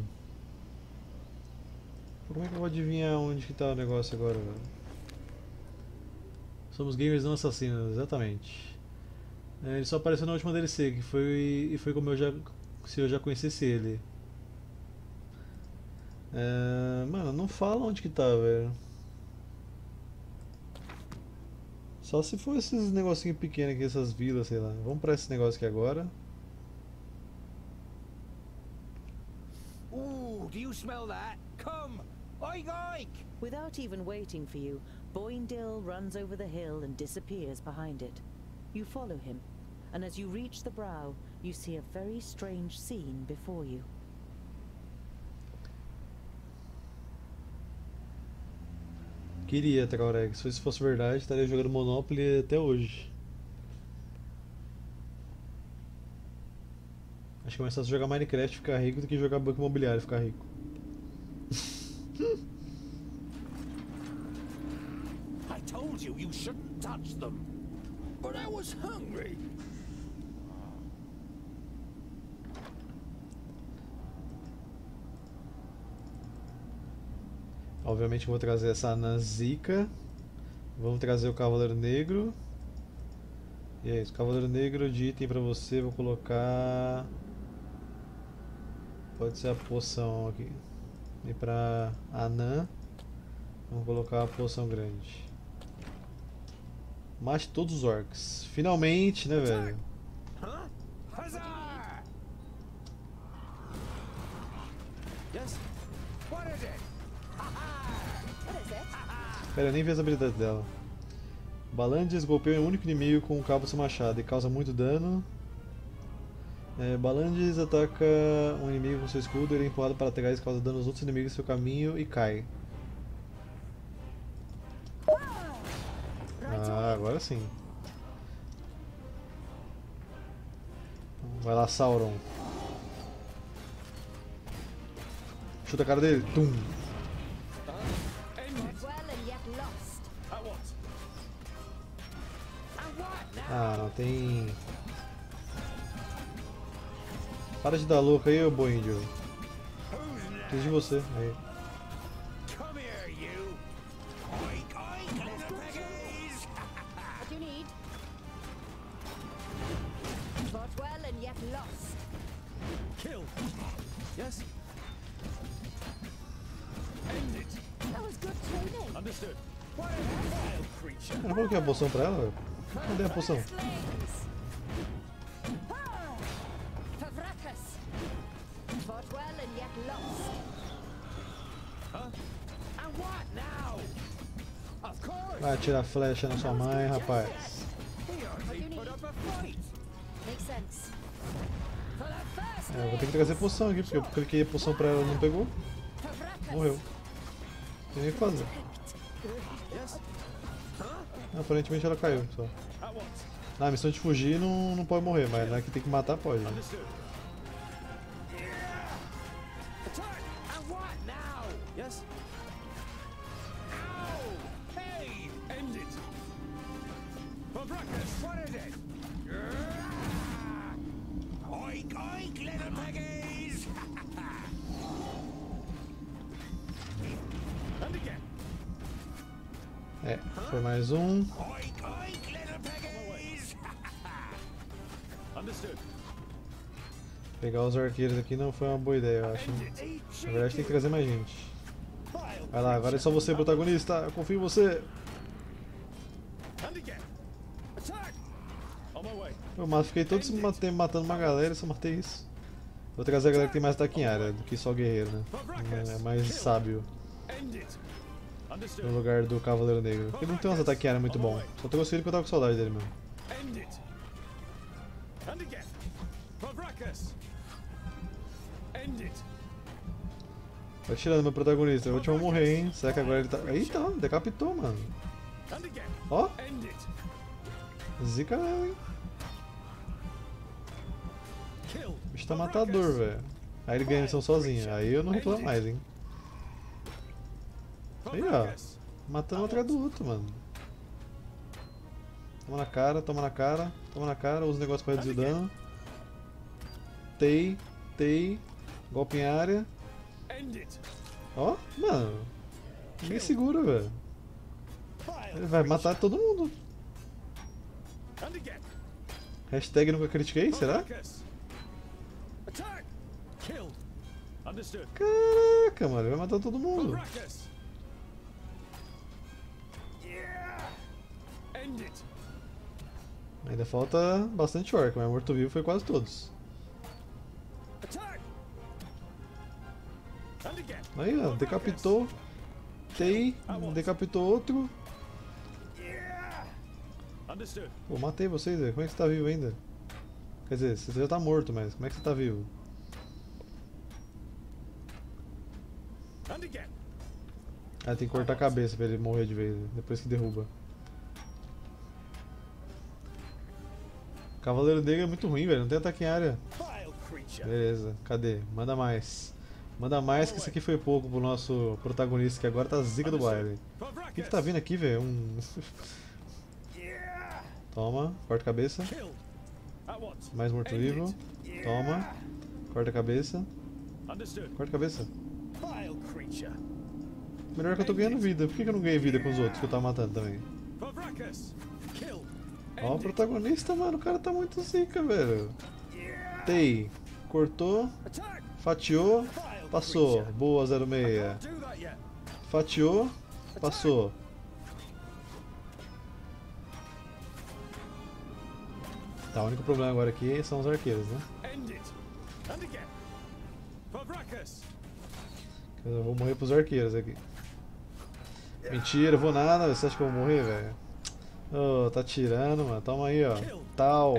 Como é que eu vou adivinhar onde que tá o negócio agora, velho? Somos gamers não assassinos, exatamente. Ele só apareceu na última DLC, que foi como se eu já conhecesse ele. Mano, não fala onde que tá, velho. Só se for esses negocinhos pequenos aqui, essas vilas, sei lá. Vamos pra esse negócio aqui agora. Ooh, do you smell that? Come! Oink oink! Without even waiting for you, Boindil runs over the hill and disappears behind it. You follow him, and as you reach the brow, you see a very strange scene before you. Queria, Traureg. Se isso fosse verdade, estaria jogando Monopoly até hoje. Acho que é mais fácil jogar Minecraft e ficar rico do que jogar banco imobiliário e ficar rico. I told you you shouldn't touch them. But I was hungry. Obviamente vou trazer essa Nazica. Vamos trazer o Cavaleiro Negro. E é isso, Cavaleiro Negro de item pra você, vou colocar... Pode ser a poção aqui. E pra Anã, vamos colocar a poção grande. Mate todos os orcs. Finalmente, né, velho? Pera, eu nem vi as habilidades dela. Balandes golpeia um único inimigo com um cabo do seu machado e causa muito dano. Balandes ataca um inimigo com seu escudo, ele é empurrado para trás e causa dano aos outros inimigos em seu caminho e cai. Ah, agora sim. Vai lá, Sauron. Chuta a cara dele. Tum. Ah, não tem... Para de dar louco aí, ô Boindio. Preciso de você. Aí. Eu não coloquei a poção pra ela, velho. Cadê a poção? Vai atirar flecha na sua mãe, rapaz. Eu vou ter que trazer poção aqui, porque eu cliquei a poção pra ela e não pegou. Morreu. Não tem nem o que fazer. Aparentemente ela caiu só. Na missão de fugir não pode morrer, mas na que tem que matar pode. Né? Foi mais um. Pegar os arqueiros aqui não foi uma boa ideia, eu acho. Na verdade tem que trazer mais gente. Vai lá, agora é só você, protagonista. Eu confio em você. Eu fiquei todo tempo matando uma galera e só matei isso. Vou trazer a galera que tem mais ataque em área do que só guerreiro, né? É mais sábio. No lugar do Cavaleiro Negro. Porque ele não tem uns ataques em área muito bom. Só tô gostando que eu tava com saudade dele mesmo. Vai tirando meu protagonista, eu vou te morrer, hein? Será que agora ele tá... Eita, decapitou, mano. Ó. Zica não, hein? O bicho tá matador, velho. Aí ele ganha a missão sozinho. Aí eu não reclamo mais, hein? Aí, ó. Matando um atrás do outro, mano. Toma na cara, toma na cara, toma na cara. Usa o negócio pra reduzir o dano. Tei. Golpe em área. Ó, mano. Ninguém segura, velho. Ele vai matar todo mundo. Hashtag nunca critiquei, será? Caraca, mano, ele vai matar todo mundo. Ainda falta bastante orc, mas morto-vivo foi quase todos. Aí, ó, decapitou. Tei, decapitou outro. Pô, matei vocês, velho. Como é que você tá vivo ainda? Quer dizer, você já tá morto, mas como é que você tá vivo? Ah, tem que cortar a cabeça pra ele morrer de vez, depois que derruba. Cavaleiro Negro é muito ruim, velho. Não tem ataque em área. Beleza, cadê? Manda mais. Manda mais, que isso aqui foi pouco pro nosso protagonista, que agora tá zica do baile. O que tá vindo aqui, velho? Toma, corta a cabeça. Mais morto-vivo. Toma. Corta a cabeça. Corta a cabeça. Melhor que eu tô ganhando vida. Por que eu não ganhei vida com os outros que eu tava matando também? Ó, o protagonista, mano. O cara tá muito zica, velho. Tei. Cortou. Fatiou. Passou. Boa, 06. Fatiou. Passou. Tá, o único problema agora aqui são os arqueiros, né? Eu vou morrer pros arqueiros aqui. Mentira, eu vou nada. Você acha que eu vou morrer, velho? Oh, tá tirando, mano. Toma aí, ó. Tal.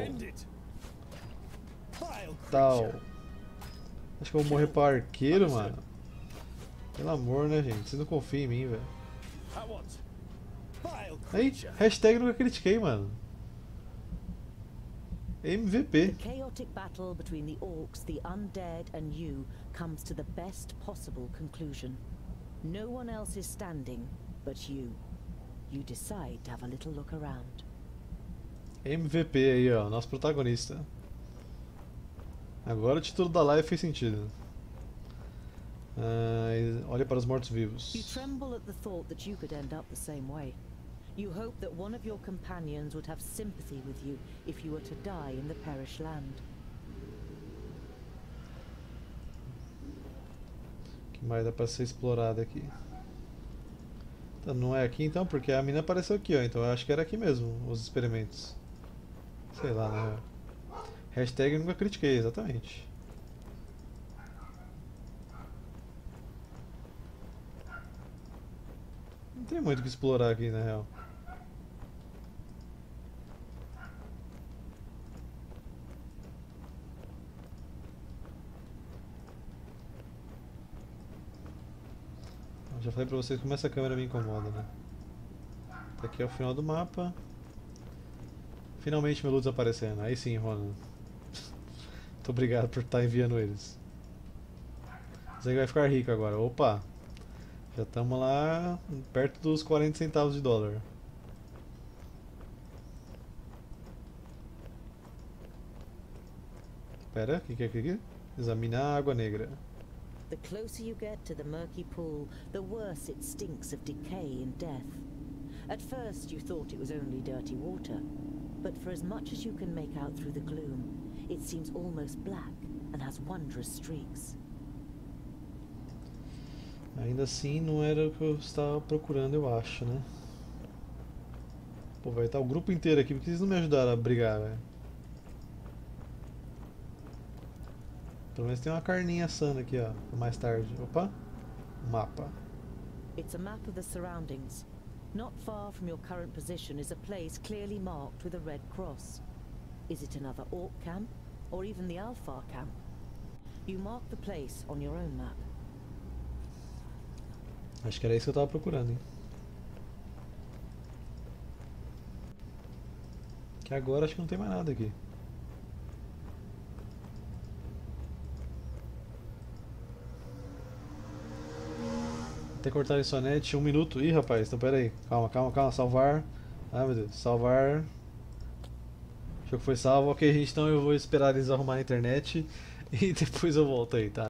Tal. Acho que eu vou morrer pro arqueiro, mano. Pelo amor, né, gente? Vocês não confiam em mim, velho. Aí, hashtag nunca critiquei, mano. MVP. The chaotic battle between the orcs, the undead, and you comes to the best possible conclusion. No one else is standing but you. You decide to have a little look around. MVP aí, ó, nosso protagonista. Agora o título da live fez sentido. Olha para os mortos-vivos. You tremble at the thought that you could end up the same way. You hope that one of your companions would have sympathy with you if you were to die in the perished land. O que mais dá para ser explorado aqui? Então, não é aqui então, porque a mina apareceu aqui, ó. Então eu acho que era aqui mesmo, os experimentos. Sei lá, né? Hashtag nunca critiquei, exatamente. Não tem muito o que explorar aqui, na real. Já falei pra vocês como essa câmera me incomoda, né? Tá aqui é o final do mapa. Finalmente meu Lutz aparecendo. Aí sim, Ronan. Muito obrigado por estar enviando eles. Você vai ficar rico agora. Opa! Já estamos lá perto dos 40 centavos de dólar. Pera, o que é aqui? Examinar a água negra. The closer you get to the murky pool, the worse it stinks of decay and death. At first you thought it was only dirty water, but for as much as you can make out through the gloom, it seems almost black and has wondrous streaks. Ainda assim não era o que eu estava procurando, eu acho, né? Pô, vai estar o grupo inteiro aqui, porque vocês não me ajudaram a brigar, velho. Pelo menos tem uma carninha assando aqui, ó, mais tarde. Opa, mapa. It's a map of the surroundings. Not far from your current position is a place clearly marked with a red cross. Is it another orc camp, or even the Alfar camp? You mark the place on your own map. Acho que era isso que eu tava procurando, hein? Que agora acho que não tem mais nada aqui. Até cortar isso net, 1 minuto. Ih, rapaz, então pera aí. Calma, salvar. Ai, meu Deus, salvar. O jogo foi salvo. Ok, gente, então eu vou esperar eles arrumarem a internet e depois eu volto aí, tá?